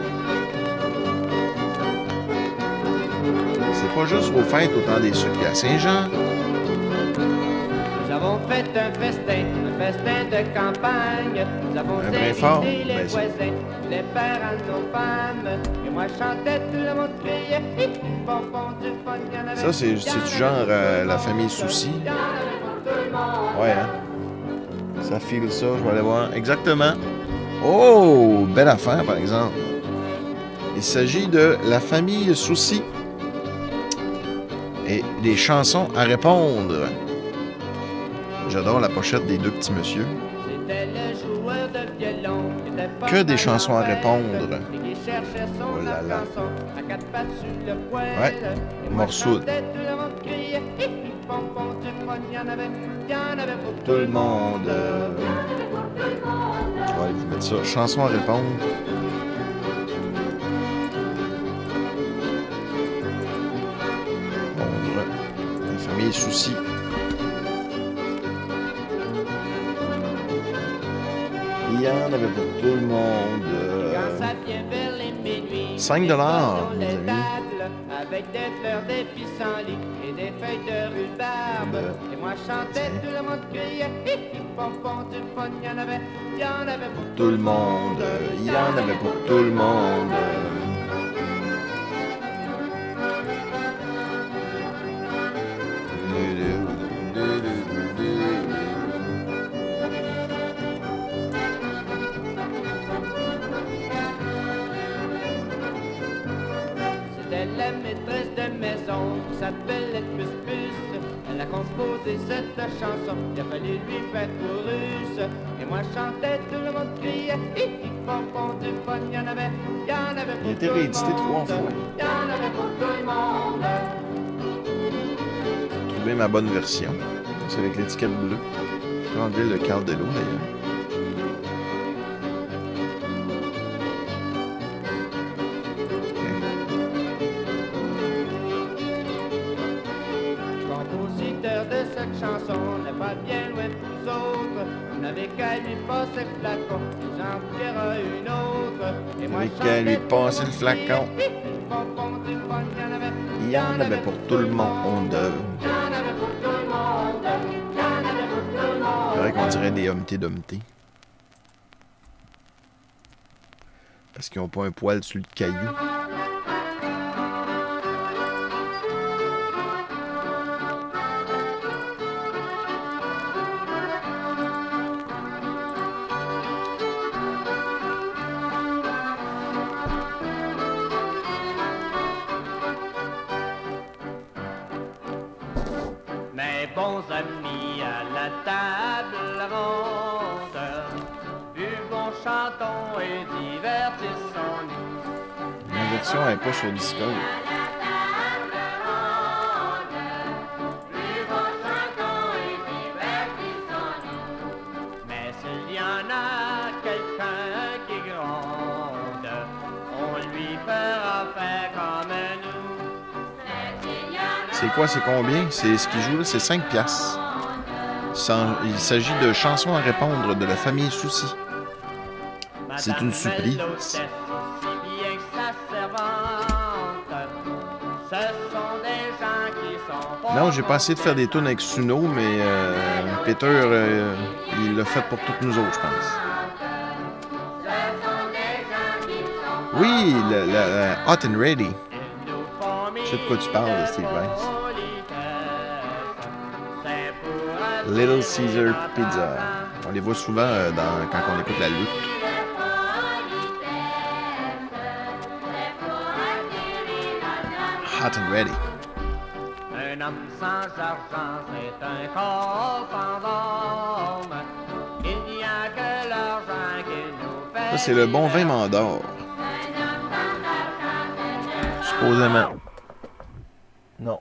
C'est pas juste aux fêtes au temps des sucres à Saint-Jean. Nous avons fait un festin, un festin de campagne. Nous avons Un brin fort, invité les ben, voisins, les pères à nos femmes. Et moi je chantais, tout le monde criait. Hi, hi, bonbon, du fun, y en avait. Ça, c'est du genre euh, la famille Souci. Ouais, hein? Ça file ça, je vais aller voir. Exactement. Oh, belle affaire, par exemple. Il s'agit de la famille Souci. Et des chansons à répondre. J'adore la pochette des deux petits messieurs. C'était le joueur de violon qui était pas Que des mal chansons en à fête, répondre. et qui cherchait son Oh là là. chanson à quatre pattes sur le poêle. Ouais. Et moi, Morceau. je chantais, tout le monde criait. Hi, hi, bonbon, du fun, y en avait, y en avait pour Tout le monde. euh, Je vais aller vous mettre ça. Chansons à répondre. Répondre. La famille Souci. Il y en avait pour tout le monde. Quand euh, ça vient vers les minuit, cinq dollars, on mes les amis. table avec des fleurs, des pissenlits et des feuilles de rhubarbe. Euh, Et moi je chantais, tout le monde criait. Hi, hi, bonbon, du fun, y en avait, y en avait pour Tout le monde. euh, Il y en avait pour tout le monde. C'était la maîtresse de maison qui s'appelait Puce Puce. Elle a composé cette chanson, il a fallu lui faire chorus. Et moi je chantais, tout le monde criait. Hi, hi, bonbon, du fun, y en avait, y en avait pour Il a été tout le réédité trois monde. fois. Y en avait pour tout le monde. Trouver ma bonne version. C'est avec l'étiquette bleue. Je vais enlever le cadre de l'eau d'ailleurs. Compositeur de cette chanson n'est pas bien loin de vous autres. Vous n'avez qu'à lui passer le flacon, vous en verra une autre. Et moi, Vous n'avez je qu'à lui chantais, passer le tout monde flacon. criait. Hi, hi, bonbon, du fun, y en avait, Il y en avait pour tout le monde. y en avait pour tout le monde, y en avait pour tout le monde. C'est vrai qu'on dirait des Humpty Dumpty. Parce qu'ils n'ont pas un poil sur le caillou. Mes bons amis à la table ronde, buvons, chantons et divertissons-nous. La version n'est pas sur Discord. Mais s'il y en a quelqu'un qui gronde, on lui fera faire comme nous. C'est quoi, c'est combien? C'est ce qu'il joue là, c'est cinq piastres. Sans- Il s'agit de chansons à répondre de la famille Souci. C'est une surprise. Madame l'hôtesse, aussi bien que sa servante, ce sont Non, j'ai pas essayé de faire des tunes avec Suno, mais euh, Peter, euh, il l'a fait pour toutes nous autres, je pense. Oui, le, le, le Hot and Ready. Je sais de quoi tu parles, de Steve Rice. Little Caesar Pizza. On les voit souvent euh, dans, quand on écoute la lutte. Hot and Ready. Un homme sans argent, c'est un corps sans âme. Il n'y a que l'argent qui nous fait. Ça, c'est le bon vin Mandor. Supposément. Non.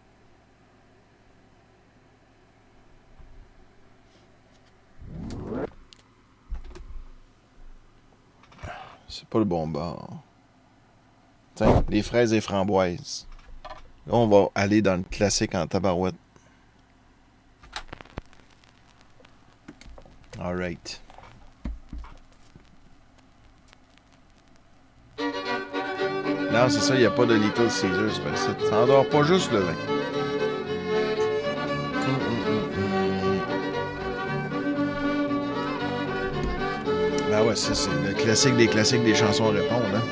C'est pas le bon bord. Tiens, les fraises et framboises. Là, on va aller dans le classique en tabarouette. Alright. Non, c'est ça, il n'y a pas de Little Caesars. Ben, ça n'endort pas juste le vin. Ben ouais, c'est le classique des classiques des chansons à répondre, hein.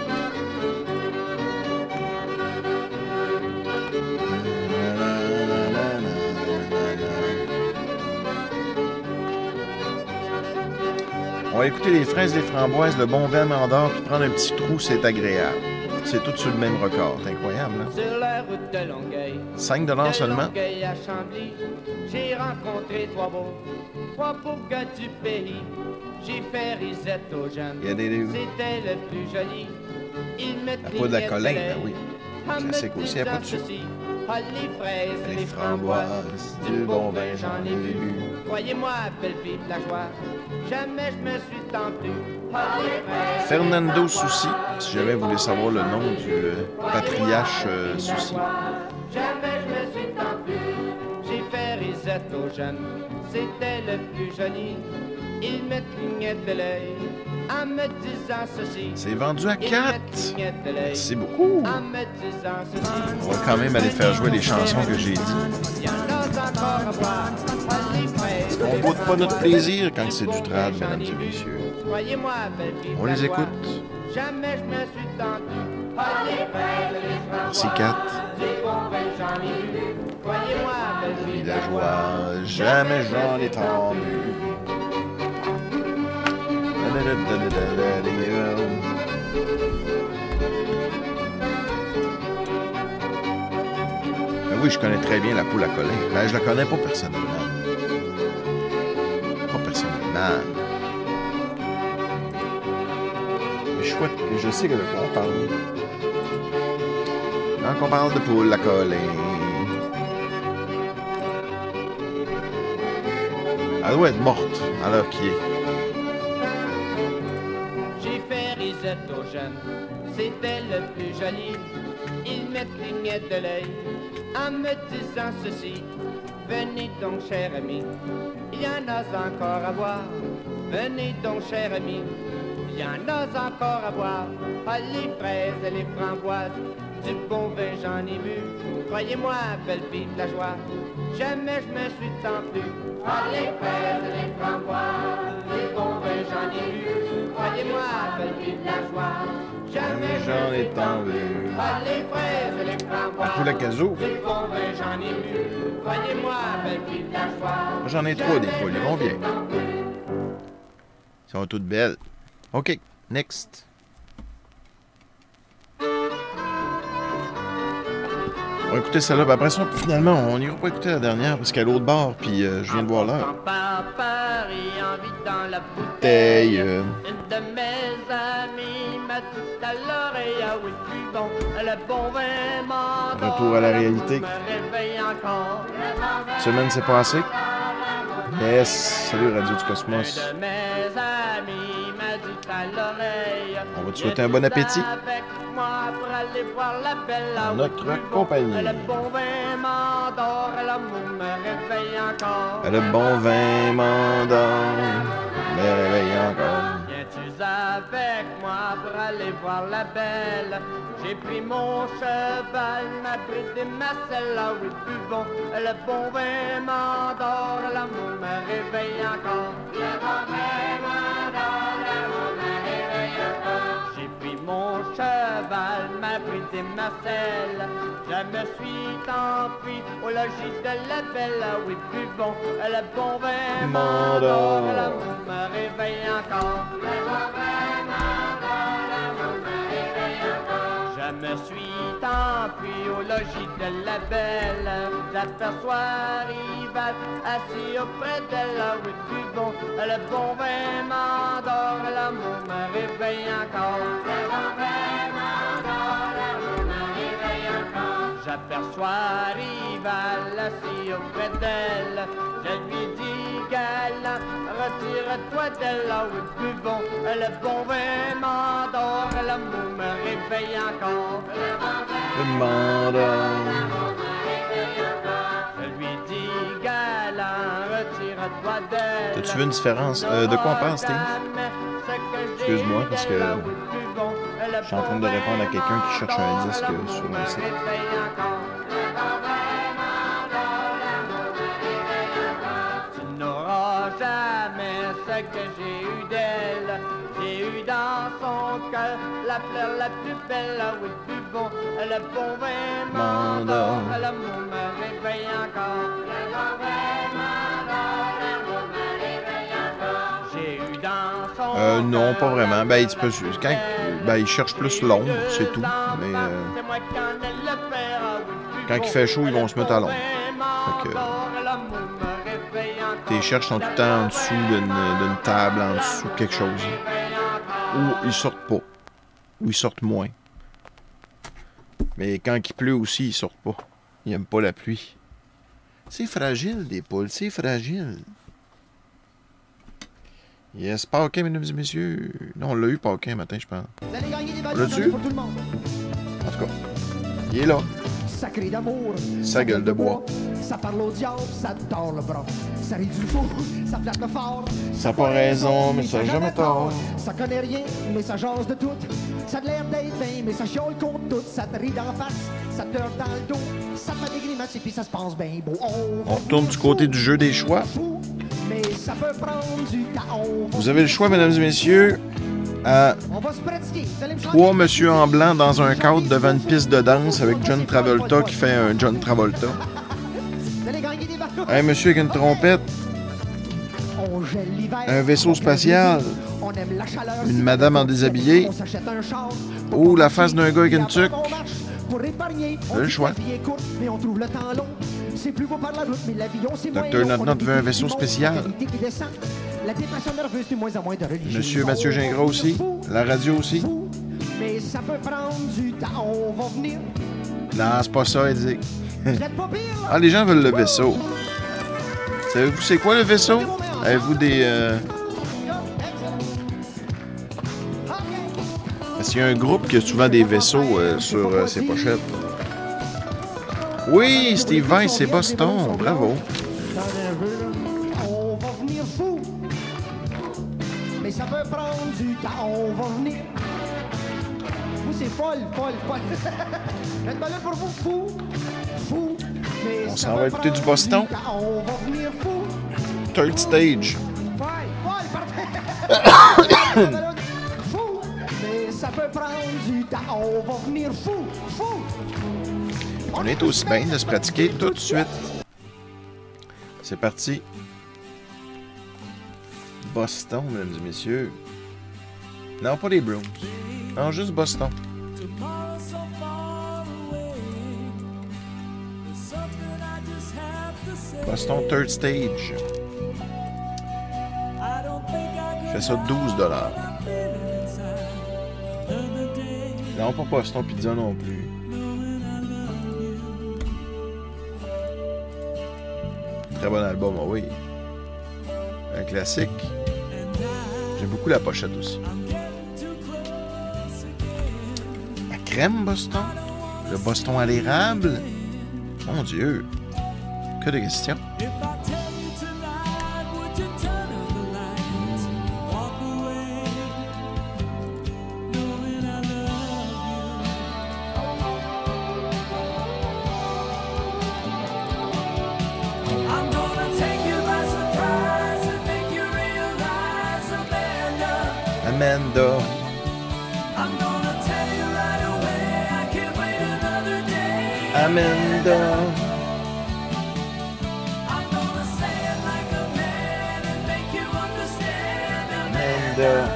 On va écouter les fraises, les framboises, le bon vin Mandor, puis prendre un petit trou, c'est agréable. C'est tout sur le même record. C'est incroyable, là. Sur la route de Longueuil, cinq dollars seulement. de Longueuil à Chambly, j'ai rencontré trois beaux, trois beaux gars du pays. J'ai fait risette aux jeunes, Il y a des... c'était le plus joli. Il me La peau de la colline, ben oui. en me Classique aussi, il n'y a pas de disant dessus. ceci, ah, les fraises, Les les framboises, framboises, du bon vin, j'en ai bu. bu. Croyez-moi, belle fille de la joie, jamais je me suis tant plu. Ah, les fraises, Fernando Soucy, si jamais vous voulez savoir le nom du euh, patriarche euh, Soucy. jamais je me suis tant plu. J'ai fait risette aux jeunes, c'était le plus joli. Il me clignait de l'œil en me disant ceci. C'est vendu à Il me quatre. clignait de l'œil Merci beaucoup. en me disant ceci. On va quand même aller faire jouer les chansons que j'ai dit. Il y en a encore à boire, ah, les fraises, On les goûte pas notre framboises, plaisir quand du c'est bon du trad, vin, j'en mesdames ai et bu. messieurs. Croyez-moi, belle fille On de la les joie, écoute. jamais je me suis tant plu. Ah, les fraises, les Merci, framboises, Kat. du bon vin, j'en ai bu. Croyez-moi, belle fille de la joie, Villageois, jamais j'en ai tant bu. Ben oui, je connais très bien la poule à colin. Ben, je la connais pas personnellement. Pas personnellement. Mais je, souhaite, je sais que de quoi on parle. Quand on parle de poule à colin. Elle doit être morte à l'heure qui est. J'ai fait risette aux jeunes, c'était le plus joli. Il me clignait de l'œil en me disant ceci. Venez donc, cher ami, il y en a encore à boire. Venez donc, cher ami, il y en a encore à boire. Ah, les fraises et les framboises, du bon vin, j'en ai bu. Croyez-moi, belle fille de la joie, jamais je me suis tant plu. Ah, les fraises et les framboises, du bon vin, j'en ai bu. Croyez-moi, belle fille de la joie, jamais j'en ai tant vu. Ah, les fraises et les framboises, La poule à kazoo. du bon vin, j'en ai bu. Croyez-moi, belle fille de la joie. Moi, j'en ai trois des poules, ils vont bien. Ils sont toutes belles. OK, next. On va écouter celle-là. Puis après ça, finalement, on n'ira pas écouter la dernière parce qu'à l'autre bord, puis euh, je viens de voir l'heure. Par Paris, envie dans la Bouteille. bouteille. euh, Une de mes amies m'a dit à l'oreille, ah oui, plus bon, le bon vin m'endort. Retour à la réalité. Me réveille encore. Semaine s'est passée. Yes. Salut Radio du Cosmos. Une de mes amies m'a dit à l'oreille, On va te souhaiter un bon appétit. avec moi pour aller voir la belle, ah En oui, notre plus bon, compagnie. Le bon vin m'endort, l'amour me réveille encore. Le bon vin m'endort. Me réveille encore. Viens-tu à avec moi pour aller voir la belle. J'ai pris mon cheval, ma bride et ma selle, ah oui, buvons le bon vin m'endort, l'amour me réveille encore. Le bon vin m'endort, l'amour me réveille encore. J'ai pris mon cheval, ma bride et ma selle, je me suis enfui au logis de la belle, ah oui, buvons le bon vin m'endort, l'amour me réveille encore. Le bon vin m'endort, l'amour me réveille encore. Je me suis enfui au logis de la belle, j'aperçois Rival assis auprès d'elle, ah oui, buvons le bon vin m'endort, l'amour me réveille encore. Le bon vin m'endort, l'amour me réveille encore. J'aperçois Rival assis auprès d'elle, je lui dis galant, retire-toi d'elle, ah oui, buvons le bon vin m'endort, l'amour me réveille encore. Le bon vin m'endort. Je lui dis galant, retire-toi d'elle. T'as-tu vu une différence? Euh, de quoi on parle, Steve? Excuse-moi, parce que je suis en train de répondre à quelqu'un qui cherche un disque sur un site. Tu n'auras jamais ce que j'ai eu d'elle. J'ai eu dans son cœur la fleur la plus belle, ah oui, buvons le bon vin m'endort, l'amour me réveille encore. Le bon vin m'endort, l'amour me réveille encore. J'ai eu dans son Euh, non, pas cœur vraiment. la Ben, tu peux, fleur la plus quand, belle. ben, il cherche plus l'ombre, c'est tout. Mais euh, C'est moi qui en ai le père, ah oui, quand il fait chaud, ils vont se mettre à l'ombre. Fait que, tes cherches sont tout le temps en dessous d'une d'une table, en dessous de quelque chose. Ou ils sortent pas. Ou ils sortent moins. Mais quand il pleut aussi, ils sortent pas. Ils aiment pas la pluie. C'est fragile, des poules. C'est fragile. Yes, Paquin, mesdames et messieurs. Non, on l'a eu, Paquin, matin, je pense. Vous allez gagner des ballons L'as-tu? pour tout le monde. En tout cas, il est là. Sacré d'amour, Sa gueule de bois. Ça parle au diable, ça tord le bras. Ça rit du fou, ça flatte le fort. Ça a pas raison, mais ça a jamais tort. Ça connaît rien, mais ça jase de tout. Ça a l'air d'être bien, mais ça chiole contre tout. Ça te rit d'en face, ça te heurte dans le dos. Ça te fait des grimaces et puis ça se passe bien beau. On retourne du côté du jeu des choix. Mais ça peut prendre du temps. On va- Vous avez le choix, mesdames et messieurs, à On va se pratiquer. Vous allez me trois chanter. monsieur en blanc dans un cadre devant une piste de danse avec John Travolta qui fait un John Travolta. Vous allez gagner des ballons. Un monsieur avec une trompette, On gèle l'hiver. un vaisseau On spatial, On aime la chaleur. une madame en déshabillé, On s'achète un char. ou la face d'un gars avec une tuque. On marche pour épargner. On Le dit choix. que la vie est courte, mais on trouve le temps long. C'est plus beau par la route, mais l'avion, c'est moins Docteur long. Notnot On a veut un des vaisseau qui montent, spécial. la qualité qui descend. La dépression nerveuse, c'est moins en moins de religion. Monsieur Mathieu Gingras aussi, la radio aussi. Mais ça peut prendre du temps. On va venir. Non, c'est pas ça, elle dit. Vous êtes pas pire, là? Ah, les gens veulent le vaisseau. Savez-vous c'est quoi le vaisseau? Avez-vous des... Euh... Parce qu'il y a un groupe qui a souvent des vaisseaux euh, sur euh, ses pochettes. Oui, Steve Vice, c'est Boston. Bravo. On va venir fou. Mais ça peut prendre du temps. On va venir. Vous, c'est folle, folle, folle. Une balle pour vous, fou. Fou. Mais On ça s'en peut va écouter du prendre Boston. temps. On va venir fou. Third stage. Folle, folle, parfait. Fou. Mais ça peut prendre du temps. On va venir fou. Fou. On est aussi bien de se pratiquer tout de suite. C'est parti. Boston, mesdames et messieurs. Non, pas les Bruins. Non, juste Boston. Boston Third Stage. Je fais ça douze dollars. Non, pas Boston Pizza non plus. Très bon album, ah oui. Un classique. J'aime beaucoup la pochette aussi. La crème Boston? Le Boston à l'érable? Mon Dieu! Que de questions. Amanda. I'm gonna tell you right away, I can't wait another day. Amanda. I'm gonna say it like a man and make you understand. Amanda.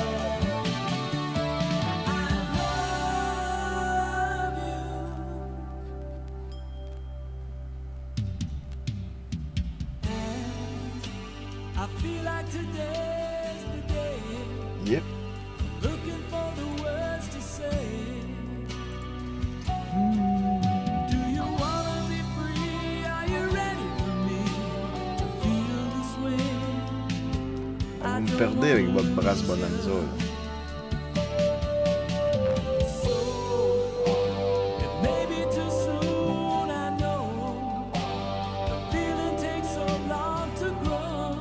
I feel like today's the day. Yep. Looking for the words to say. Do you wanna be free? Are you ready for me to feel this way? Vous me perdez avec votre brasse bonanza. Là. It may be too soon, I know. The feeling takes so long to grow.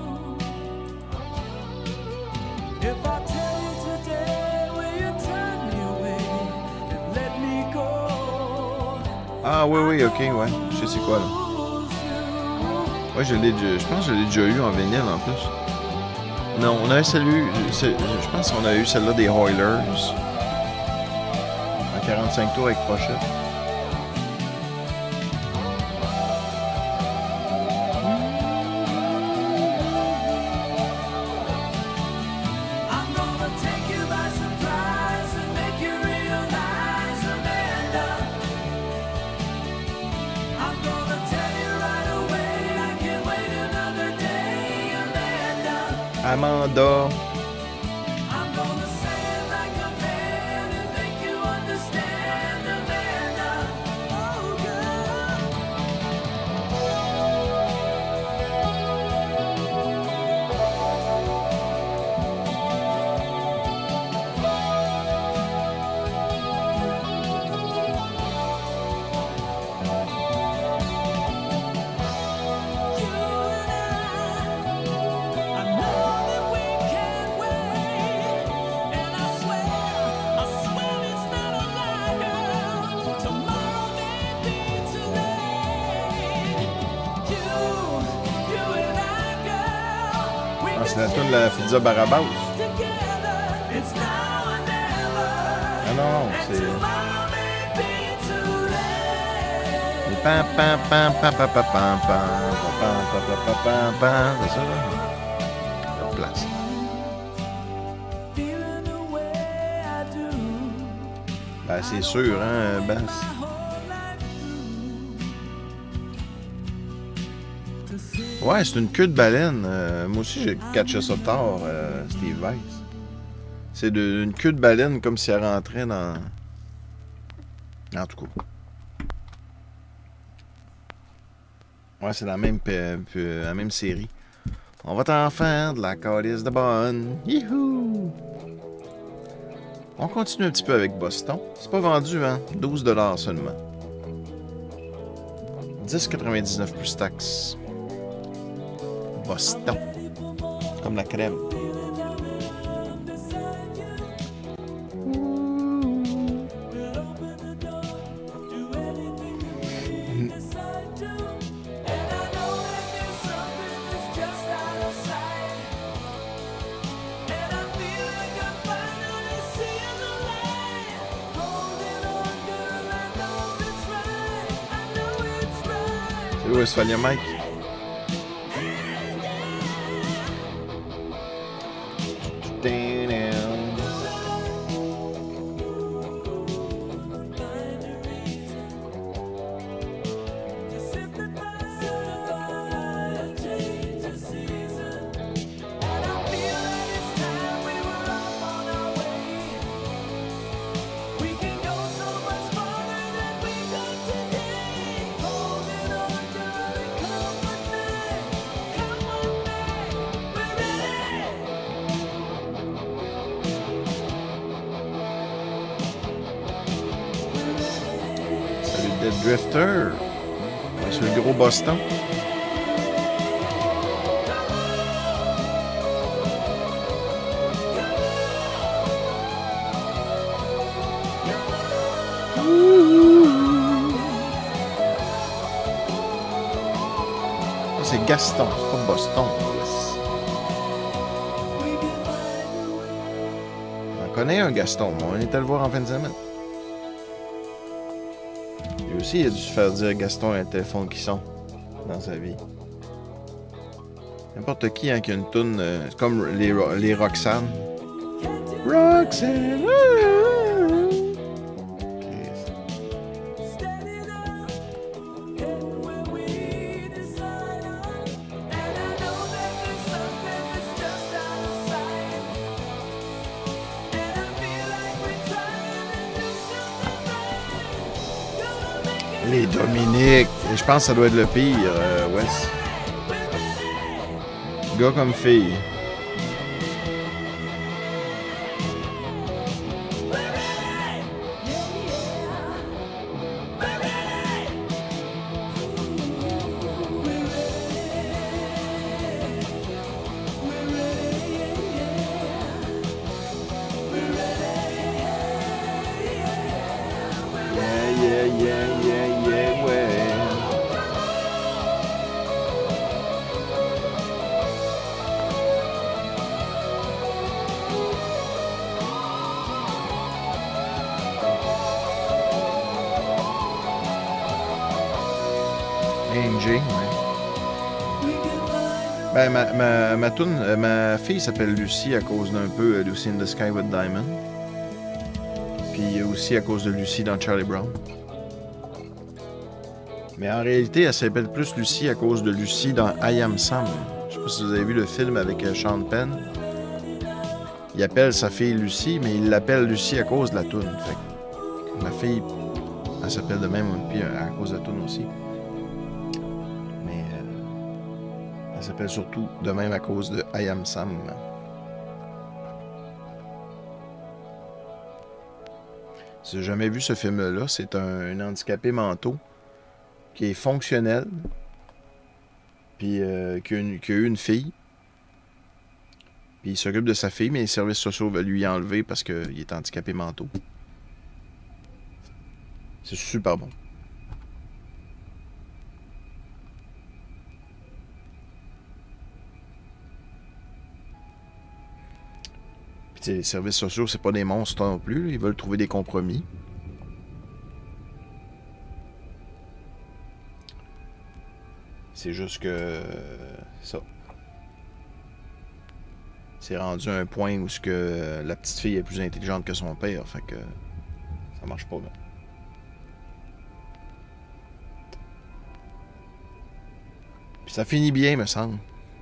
If I tell you today, will you turn me away and let me go? Ah oui, oui, ok, ouais. Je sais c'est quoi là. Ouais, je l'ai déjà. Je pense que je l'ai déjà eu en vinyle en plus. Non, on avait celle-là. Je pense qu'on a eu celle-là des Oilers. En quarante-cinq tours avec pochette. I'm gonna take you by surprise and make you realize, Amanda. I'm gonna tell you right away, I can't wait another day, Amanda. Amanda. I'm gonna say it like a man and make you understand, Amanda. Oh, girl. You and I, I know that we can't wait, and I swear, I swear it's not a lie, girl. Tomorrow may be too late. You, you and I, girl, we Ah, c'est can la tune de la pizza Barabas. together. It's now or never. Ah non, c'est. Tomorrow may be too late. Les pam pam pam pam pam pam pam pam pam pam pam pam pam pam. C'est ça là? La place. Feeling the way I do. Ben c'est sûr, hein, Bass. Ouais, c'est une queue de baleine. Euh, moi aussi, j'ai catché ça tard, euh, Steve Weiss. C'est de- une queue de baleine comme si elle rentrait dans... En tout cas. Ouais, c'est la même, pe- pe- la même série. On va t'en faire de la calice de bonne. Youhou! On continue un petit peu avec Boston. C'est pas vendu, hein? douze dollars seulement. dix quatre-vingt-dix-neuf plus taxes. Boston. Comme la crème. C'est où Westphalia Mike? Salut Dead Drifter. Ouais, c'est le gros Boston. Ça, c'est Gaston, c'est pas Boston. Yes. connaît un Gaston. On était le voir en fin de semaine. Lui aussi, il a dû se faire dire Gaston a un téléphone qui sonne dans sa vie. N'importe qui hein, qui a une toune, euh, c'est comme les, les Roxanne. Roxanne! Les Dominiques. Et je pense que ça doit être le pire, euh, Wes. Gars comme fille. Yeah, yeah, yeah, yeah, yeah, ouais. Angie, ouais. Ben, ma, ma, ma, toune, euh, ma fille s'appelle Lucie à cause d'un peu euh, Lucy in the Sky with Diamond. Puis aussi à cause de Lucie dans Charlie Brown. Mais en réalité, elle s'appelle plus Lucie à cause de Lucie dans I Am Sam. Je sais pas si vous avez vu le film avec euh, Sean Penn. Il appelle sa fille Lucie, mais il l'appelle Lucie à cause de la toune. Fait que ma fille, elle s'appelle de même, puis à cause de la toune aussi. Mais euh, elle s'appelle surtout de même à cause de I Am Sam. Si vous n'avez jamais vu ce film-là, c'est un, un handicapé mentaux qui est fonctionnel, puis euh, qui, a une, qui a eu une fille, puis il s'occupe de sa fille, mais les services sociaux veulent lui enlever parce qu'il est handicapé mentaux. C'est super bon. Puis les services sociaux, c'est pas des monstres non plus, là. Ils veulent trouver des compromis. C'est juste que ça. C'est rendu à un point où ce que la petite fille est plus intelligente que son père, fait que ça marche pas bien. Puis ça finit bien, me semble.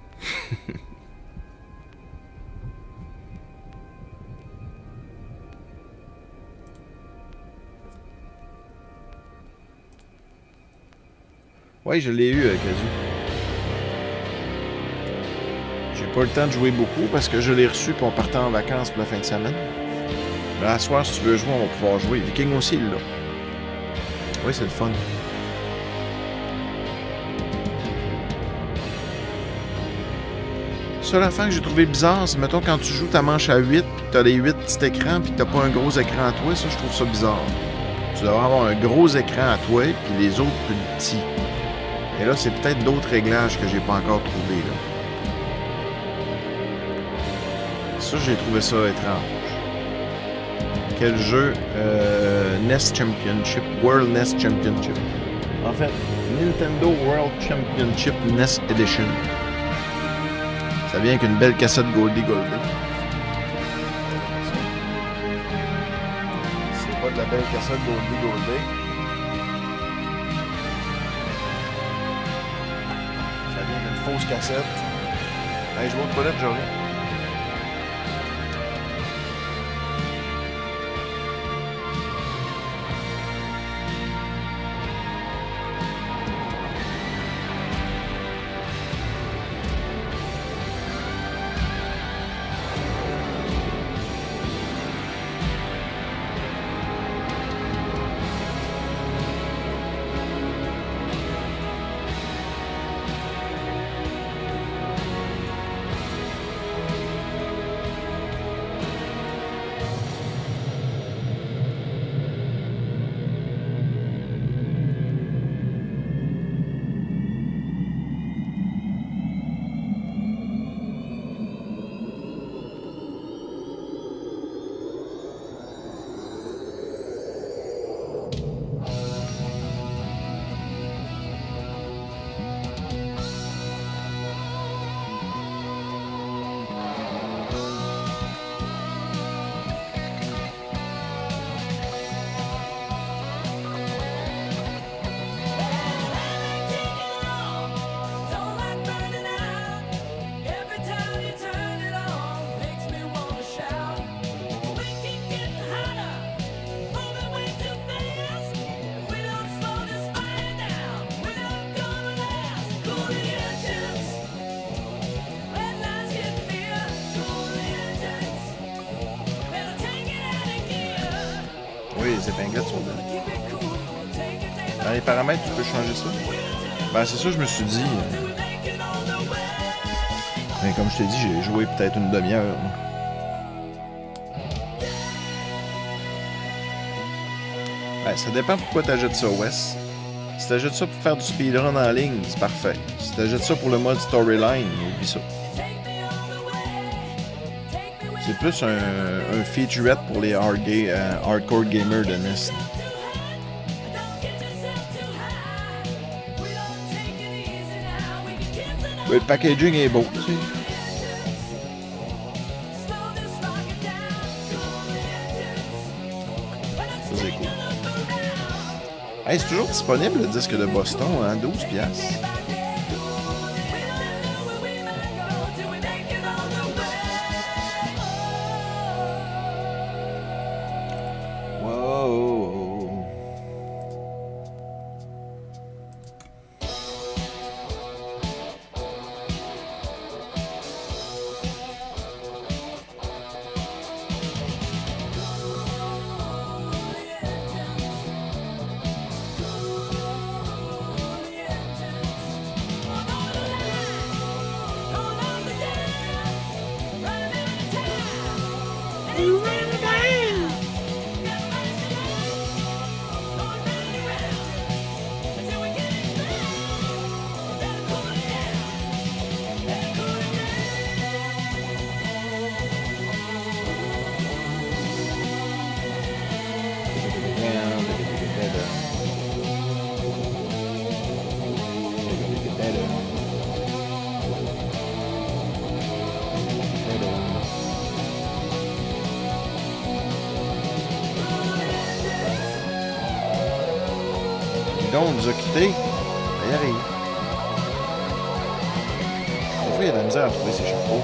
Oui, je l'ai eu, euh, Kazu. J'ai pas le temps de jouer beaucoup parce que je l'ai reçu puis on partait en vacances pour la fin de semaine. Là, à soir, si tu veux jouer, on va pouvoir jouer. Viking aussi, là. Oui, c'est le fun. Seule affaire que j'ai trouvé bizarre, c'est, mettons, quand tu joues ta manche à huit, puis que t'as les huit petits écrans, puis que t'as pas un gros écran à toi, ça, je trouve ça bizarre. Tu devrais avoir un gros écran à toi, puis les autres plus petits. Et là, c'est peut-être d'autres réglages que j'ai pas encore trouvés, là. Ça, j'ai trouvé ça étrange. Quel jeu? Euh, N E S Championship, World N E S Championship. En fait, Nintendo World Championship N E S Edition. Ça vient avec une belle cassette Goldie Goldie. C'est pas de la belle cassette Goldie Goldie. Ça vient d'une fausse cassette. Hey, je vais aux toilettes, je reviens. épinglettes sont là. Dans les paramètres, tu peux changer ça. Ben, c'est ça, je me suis dit. Mais comme je t'ai dit, j'ai joué peut-être une demi-heure. Ben, ça dépend pourquoi tu ajoutes ça, Wes. Si tu ajoutes ça pour faire du speedrun en ligne, c'est parfait. Si tu ajoutes ça pour le mode storyline, oublie ça. C'est plus un, un featurette pour les hard ga euh, hardcore gamers de N E S. Ouais, le packaging est beau, tu sais. Ça, c'est cool. Hey, c'est toujours disponible le disque de Boston, hein, douze piastres. Wow. Donc, on nous a quittés. Ça y arrive. Des fois, il y a de la misère à trouver ses chapeaux.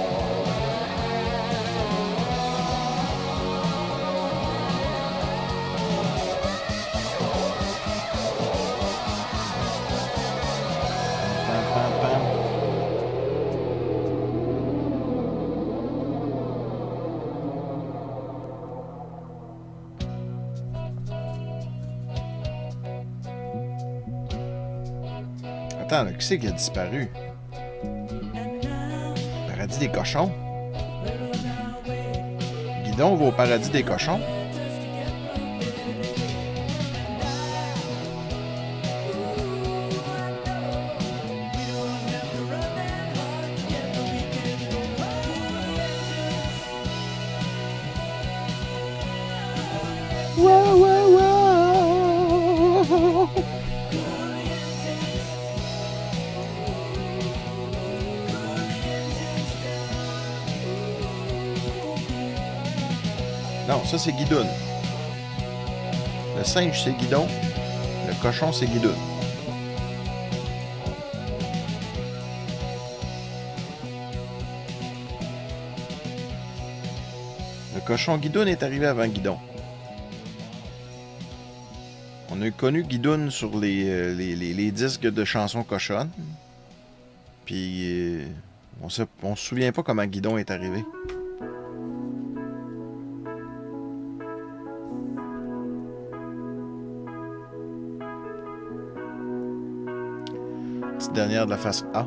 Pam, pam, pam. Attends, là, qui c'est qui a disparu? Paradis des cochons? Guidon va au paradis des cochons? Wow, wow, wow. Non, ça c'est Guidoune. Le singe c'est Guidon. Le cochon c'est Guidoune. Le cochon Guidoune est arrivé avant Guidon. On a connu Guidoune sur les, euh, les, les, les disques de chansons cochonnes. Puis euh, on se, on se souvient pas comment Guidon est arrivé. Petite dernière de la face A.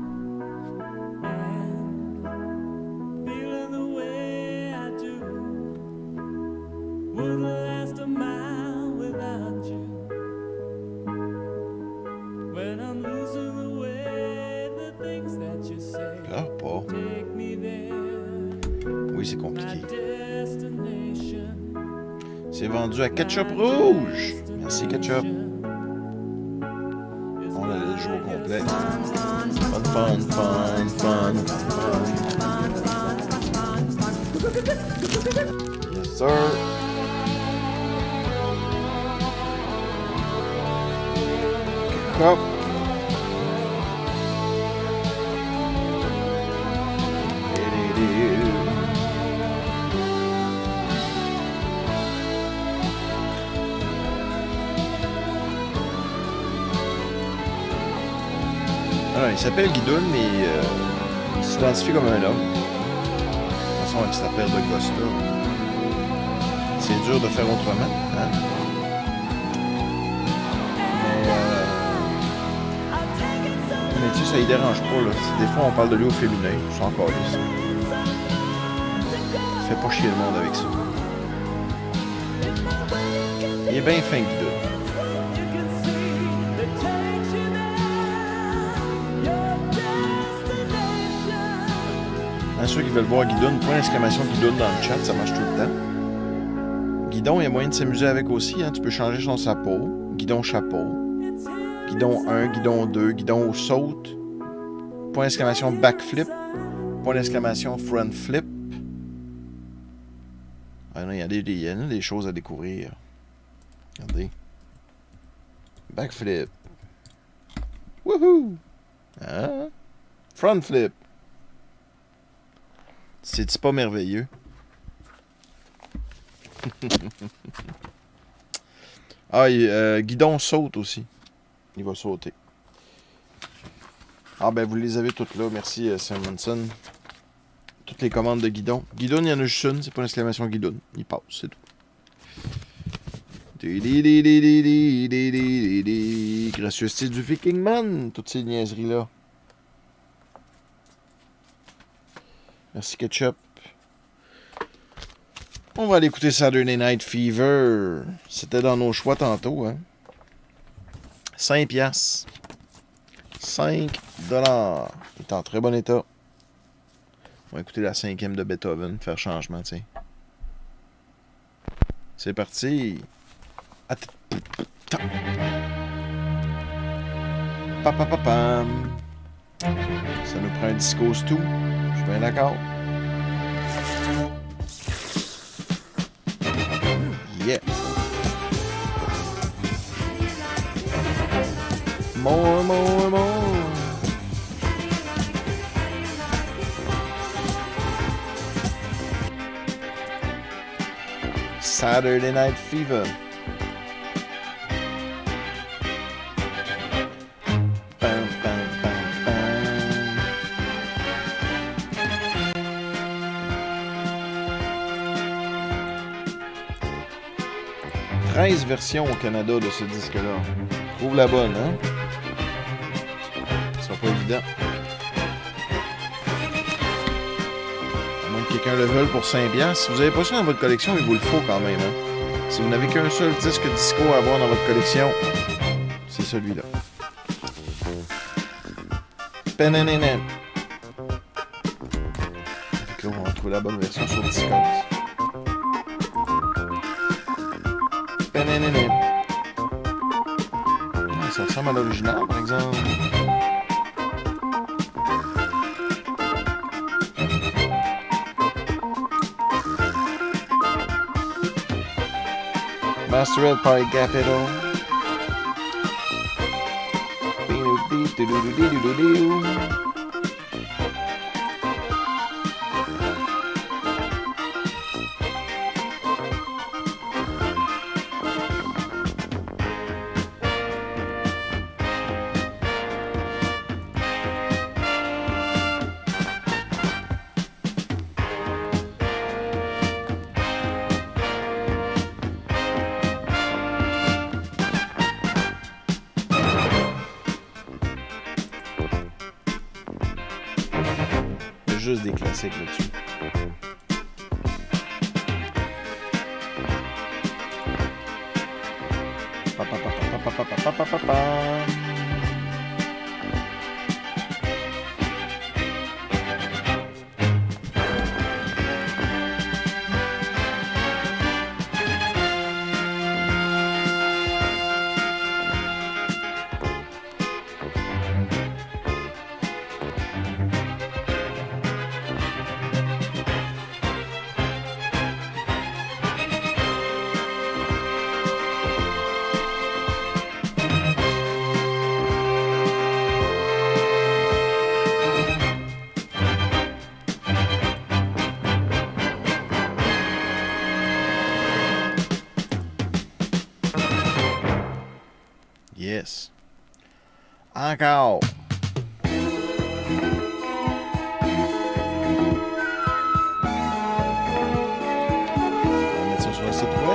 Feeling the way I do. Wouldn't last a mile without you. When I'm losing the way, the things that you say Pleure pas. take me there. Oui, c'est My compliqué. destination. C'est vendu à Ketchup Rouge. Merci, Ketchup. On a le jeu au complet. Fun, fun, fun, fun, fun. Yes, sir. Hop. Alors, il s'appelle Guidoune, mais euh, il s'identifie comme un homme. De toute façon, avec sa paire de gosses là. c'est dur de faire autrement. Hein? Mais, euh... mais tu sais, ça ne dérange pas. Là. Des fois, on parle de lui au féminin. C'est encore là. Fais pas chier le monde avec ça. Il est bien fin, Guido. À ceux qui veulent voir Guidon, point d'exclamation Guidon dans le chat, ça marche tout le temps. Guidon, il y a moyen de s'amuser avec aussi. Hein. Tu peux changer son chapeau. Guidon chapeau. Guidon un, Guidon deux, Guidon saute. Point d'exclamation backflip. Point d'exclamation front flip. Ah non, il y a des, il y a des choses à découvrir. Regardez. Backflip. Wouhou! Hein? Front flip. C'est-tu pas merveilleux? Ah, et, euh, Guidon saute aussi. Il va sauter. Ah, ben, vous les avez toutes là. Merci, euh, Simonson. Toutes les commandes de Guidon. Guidon, il y en a juste une. C'est pas une exclamation Guidon. Il passe, c'est tout. Gracieuseté du Viking Man. Toutes ces niaiseries-là. Merci, Ketchup. On va aller écouter Saturday Night Fever. C'était dans nos choix tantôt, hein. cinq piastres. cinq dollars. Il est en très bon état. On va écouter la cinquième de Beethoven, faire changement, tiens. C'est parti. Papapapam. Ça nous prend un disco tout. Je suis bien d'accord. Yeah. More, more, more. Saturday Night Fever. Bam, bam, bam, bam. treize versions au Canada de ce disque-là. Trouve la bonne, hein? Ce sera pas évident. À moins que quelqu'un le veuille pour cinq piastres. Si vous n'avez pas ça dans votre collection, il vous le faut quand même, hein? Si vous n'avez qu'un seul disque disco à avoir dans votre collection, c'est celui-là. Penanana. Donc là, on va trouver la bonne version sur Discord. Penanana. Ah, ça ressemble à l'original, par exemple. Mastered by Gapito. Juste des classiques là-dessus. Pa, pa, pa, pa, pa, pa, pa, pa, pa, pa. Yes. Encore. On va mettre ça sur le site web.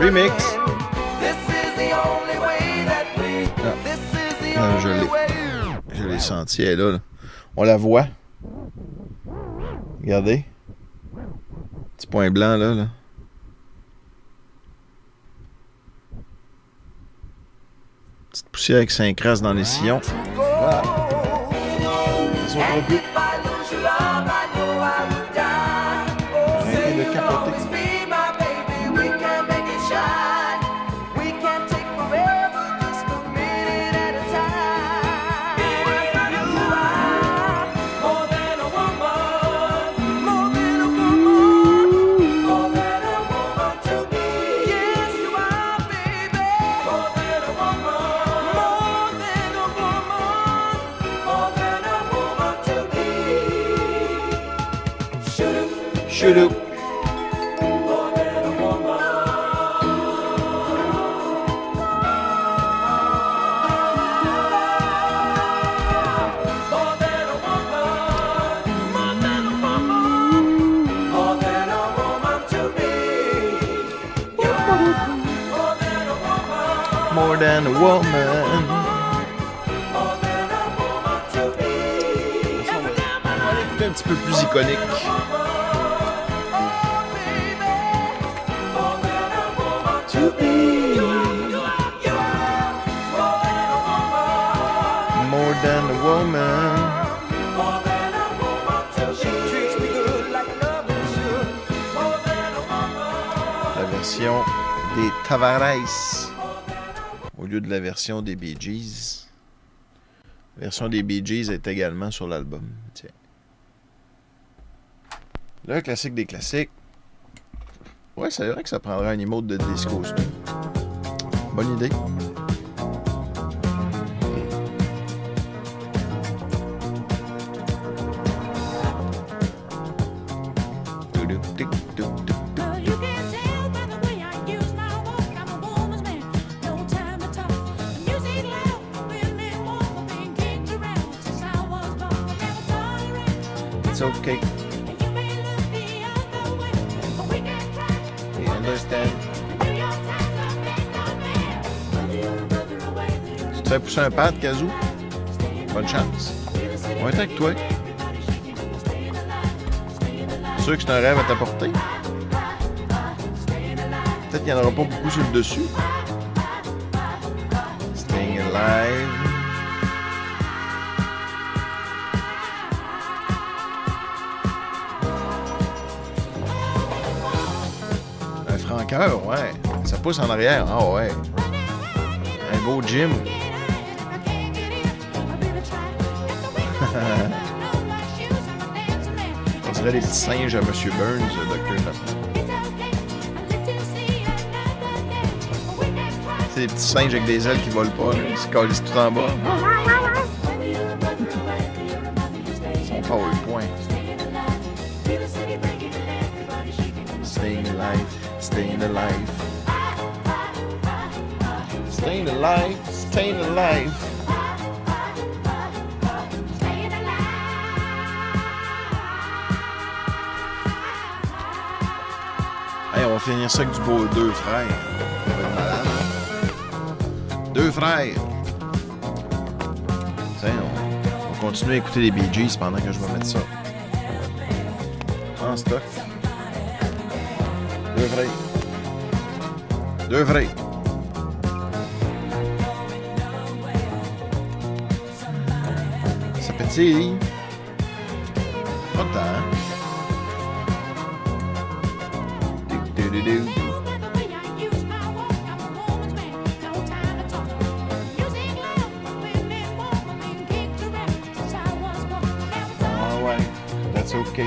Remix. This is the only way that we. Ah. This is the Ah, je only l'ai. way. Je l'ai senti, elle est là, là. On la voit. Regardez. Petit point blanc, là. là. Petite poussière qui s'encrasse dans les sillons. Voilà. Ils sont trop bleus. If I lose your love, I know I would die. Oh, Arrêtez say de you'll capoter. always be my baby. We can make it shine. We can take forever, just a minute at a time. You are more than a woman, more than a woman, more than a woman to me. Yes, you are, baby. More than a woman, more than a woman, more than a woman to me. Shoot Shoot up. more than a woman. More than a woman, more than a woman, more than a woman to me. You are more than a woman, More than a woman. more than a woman to me. Every time I On va l'écouter un petit peu plus iconique. More than a woman. La version des Tavares au lieu de la version des Bee Gees. La version des Bee Gees est également sur l'album. Tiens. Le classique des classiques. Ouais, c'est vrai que ça prendrait un emote de disco. ça. Bonne idée. Well, you can tell by the way I use my walk. I'm a woman's man, no time to talk. The music loud, women warm, being kicked around since I was born. Never tolerate. It's okay. And you may look the other way, but we can try. We understand. The New York Times are big on man. Whether you're a brother or whether you're Tu te fais pousser un pad, Kazoo? Bonne chance. On va être avec toi. Sûr que c'est un rêve à t'apporter? Peut-être qu'il n'y en aura pas beaucoup sur le dessus. Staying alive. Un franc-cœur, ouais. Ça pousse en arrière. Ah ouais. Un beau gym. On dirait les petits singes à M. Burns, le docteur C'est des petits singes avec des ailes qui volent pas, là. Ils se calissent tout en bas. Ils sont PowerPoint. Staying alive, staying alive. Staying alive, staying alive. Hey, on va finir ça avec du beau deux frères. Ça va être malade. Deux frères. Tiens, on, on continue à écouter les Bee Gees pendant que je vais mettre ça en stock. Deux frères. Deux frères. Ça pétille. Pas de temps. Du, du, du, du. Ah ouais, that's okay.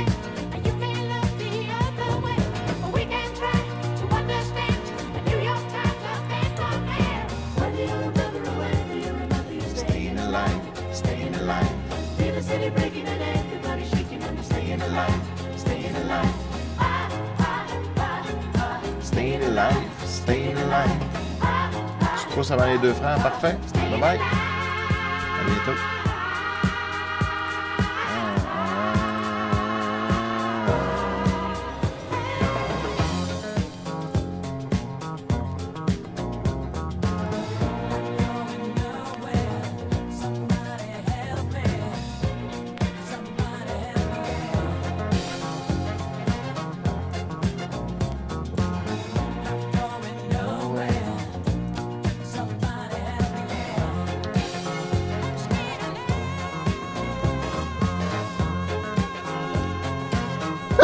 Staying alive, staying alive. Staying alive, staying alive. Staying alive, staying alive. Je trouve que ça va les deux frères, parfait. Bye bye. À bientôt.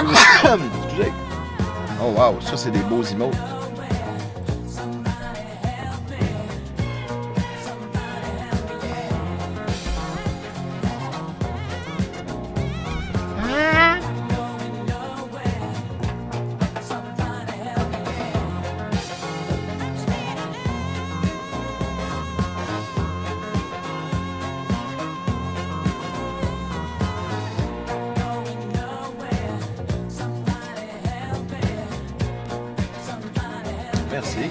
Excusez. Oh wow, ça c'est des beaux emotes. Merci.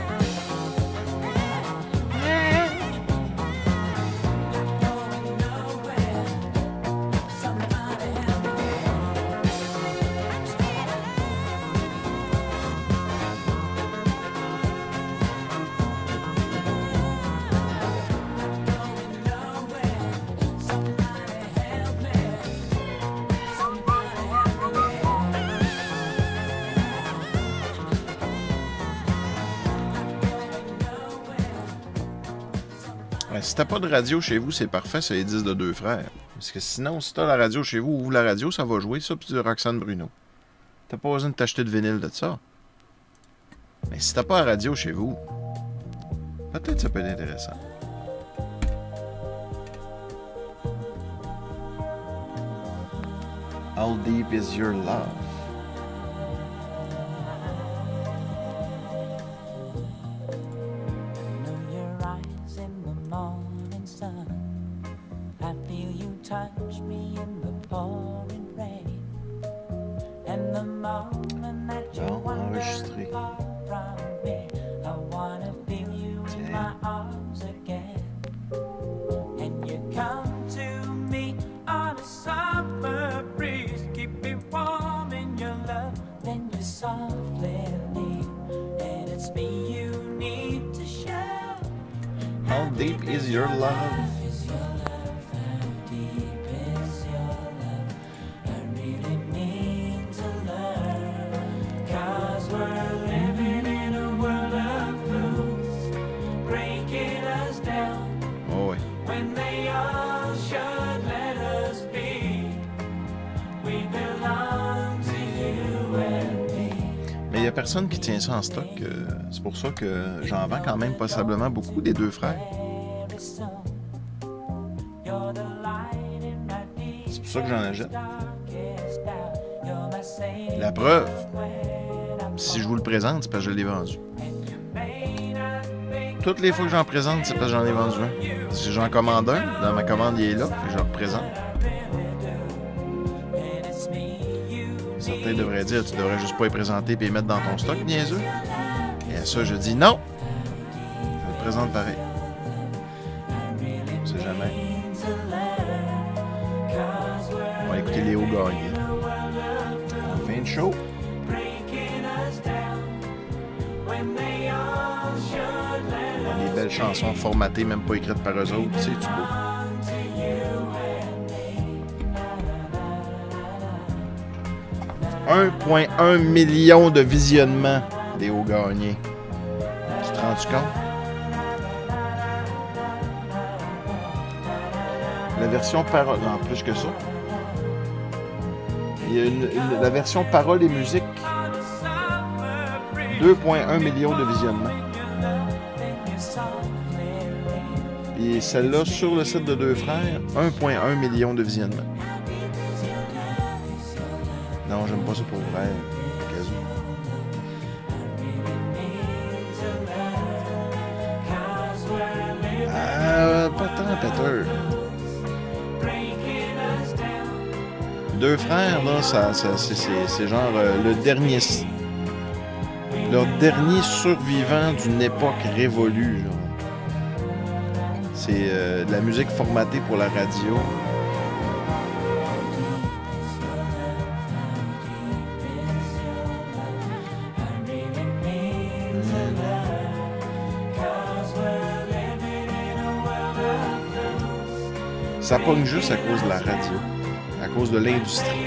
Ouais, si t'as pas de radio chez vous, c'est parfait, c'est les dix de deux frères. Parce que sinon, si t'as la radio chez vous, ouvre la radio, ça va jouer, ça, puis du Roxane Bruno. T'as pas besoin de t'acheter de vinyle de ça. Mais si t'as pas la radio chez vous, peut-être ça peut être intéressant. How deep is your love? Know your eyes in the morning sun. I feel you touch me in the pouring rain. And the moment that you Bon, wander enregistré. far from me, I wanna feel you in my arms again. And you come to me on a summer breeze, keep me warm in your love. Then you softly leave, and it's me you need to show. How deep is your love? Is your love, how deep is your love? I really need to learn, 'cause we're living in a world of fools, breaking us down Oh oui. when they all should let us be. We belong to you and me. Mais il n'y a personne qui tient ça en stock. euh, C'est pour ça que j'en vends quand même passablement beaucoup des deux frères. Very soon, you're the light in my deep C'est pour ça que j'en achète. darkest hour. You're my savior La preuve, when I'm si je vous le présente, c'est parce que je l'ai vendu. and you may not think Toutes les fois que j'en présente, c'est parce que j'en ai vendu un. Si j'en commande un, dans ma commande, il est là, puis je le représente. and it's me you Certains devraient dire, tu devrais juste pas les présenter et les mettre dans ton stock, niaiseux. Et à ça, je dis non. Je le présente pareil. On sait jamais. need to learn, 'cause we're On va écouter Léo Gagné. Fin de show. breaking us down when they all should let us Des belles chansons formatées, même pas écrites par eux autres. C'est du beau. belong to you and me. un virgule un million de visionnements, Léo Gagné. Tu te rends compte? La version parole, non, plus que ça. Il y a une- une- la version parole et musique, deux virgule un millions de visionnements. Et celle-là, sur le site de Deux Frères, un virgule un million de visionnements. Non, j'aime pas ça pour vrai. au cas où. Ah, pas tant, Peter. Deux Frères, là, ça, ça, c'est, c'est, c'est genre euh, le dernier... Leur dernier survivant d'une époque révolue, genre. C'est euh, de la musique formatée pour la radio. Ça pogne juste à cause de la radio, à cause de l'industrie.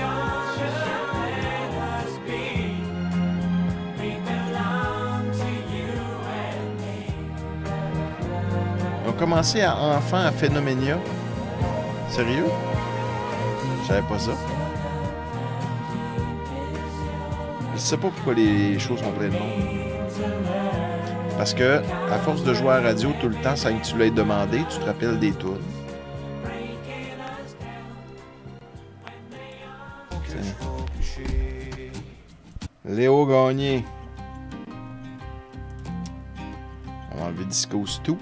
Ils ont commencé à enfant à Phénoménia. Sérieux? Je savais pas ça. Je sais pas pourquoi les shows sont pleins de monde. Parce que, à force de jouer à la radio tout le temps sans que tu l'aies demandé, tu te rappelles des tunes. Léo Gagné. On va enlever Disco Stu.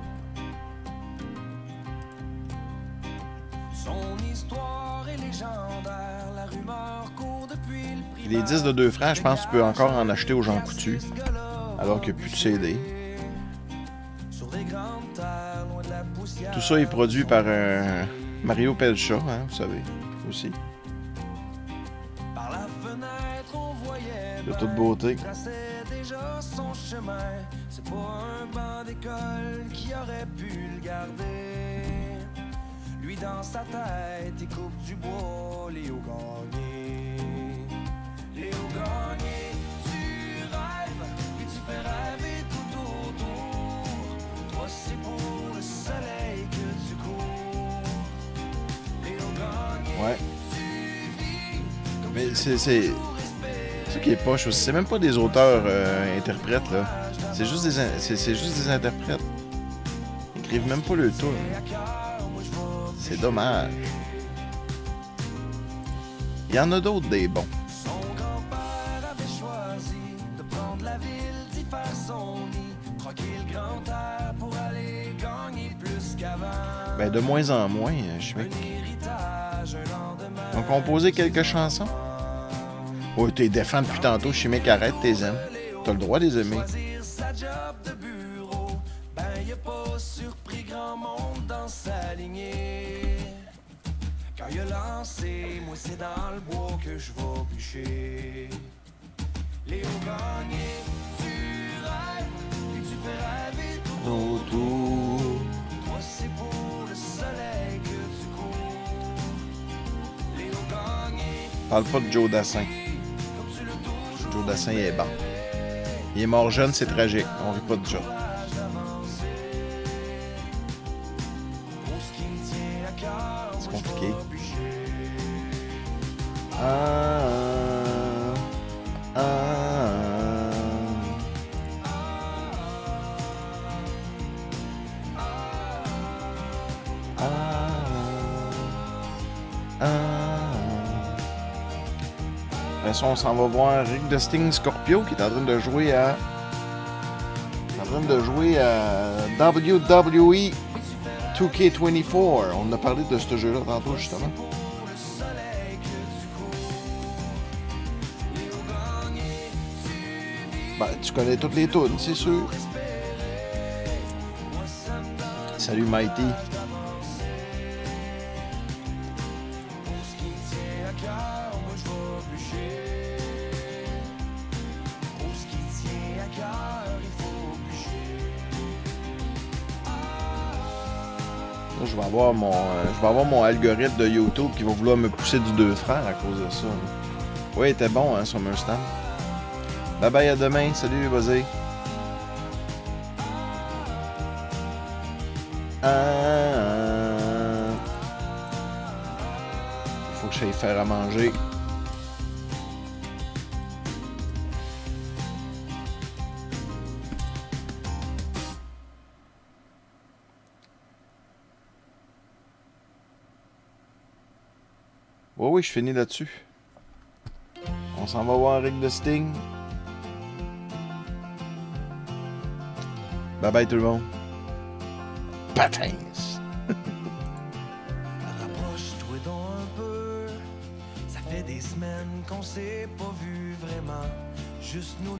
Les disques de deux frères, je pense que tu peux encore en acheter aux Jean Coutu, alors qu'il n'y a plus de C D. Tout ça est produit par euh, Mario Pelcha, hein, vous savez, aussi. De toute beauté. C'est pas un banc d'école qui aurait pu le garder. Lui dans sa tête, il coupe du bois, Léo Gagné. Léo Gagné, tu rêves, puis tu fais rêver tout autour. Toi c'est pour le soleil que tu cours. Léo Gagné, ouais. Mais c'est... c'est... C'est ça qui est poche aussi. C'est même pas des auteurs euh, interprètes, là. C'est juste des, c'est, c'est juste des interprètes. Ils écrivent même pas le tour. C'est dommage. Il y en a d'autres des bons. son grand-père avait choisi de prendre la ville, d'y faire son nid, troquer le grand air pour aller gagner plus qu'avant. Ben, de moins en moins, je suis mec. Héritage, un lendemain. Ils ont composé quelques chansons. Oh, t'es défend depuis tantôt, Chimique, arrête tes aimes. T'as le droit de les aimer. Choisir sa job de bureau, ben y a pas surpris grand monde dans sa lignée. Quand il a lancé, moi c'est dans le bois que je vais bûcher. Léo Gagné, tu rêves, et tu fais rêver tout autour. Toi c'est pour le soleil que tu cours. Léo Gagné, Parle pas de Joe Dassin. Joe Dassin, il est bon. Il est mort jeune, c'est tragique. On rit pas de Joe. C'est compliqué. Ah, ah, ah, ah, ah. Après ça, on s'en va voir Rick de Sting Scorpio qui est en train de jouer à. en train de jouer à W W E deux K vingt-quatre. On a parlé de ce jeu-là tantôt, justement. Ben, tu connais toutes les tunes, c'est sûr. Salut Mighty. Là, je vais avoir mon, euh, je vais avoir mon algorithme de YouTube qui va vouloir me pousser du deux frères à cause de ça. Là. Oui, il était bon, hein, Summerstam. Bye bye, à demain. Salut, Buzzy. Ah, faut que j'aille faire à manger. Oui, oui, je finis là-dessus. On s'en va voir Rick de Sting. Bye bye tout le monde. Patins. Rapproche-toi donc un peu. Ça fait des semaines qu'on s'est pas vu vraiment. Juste nous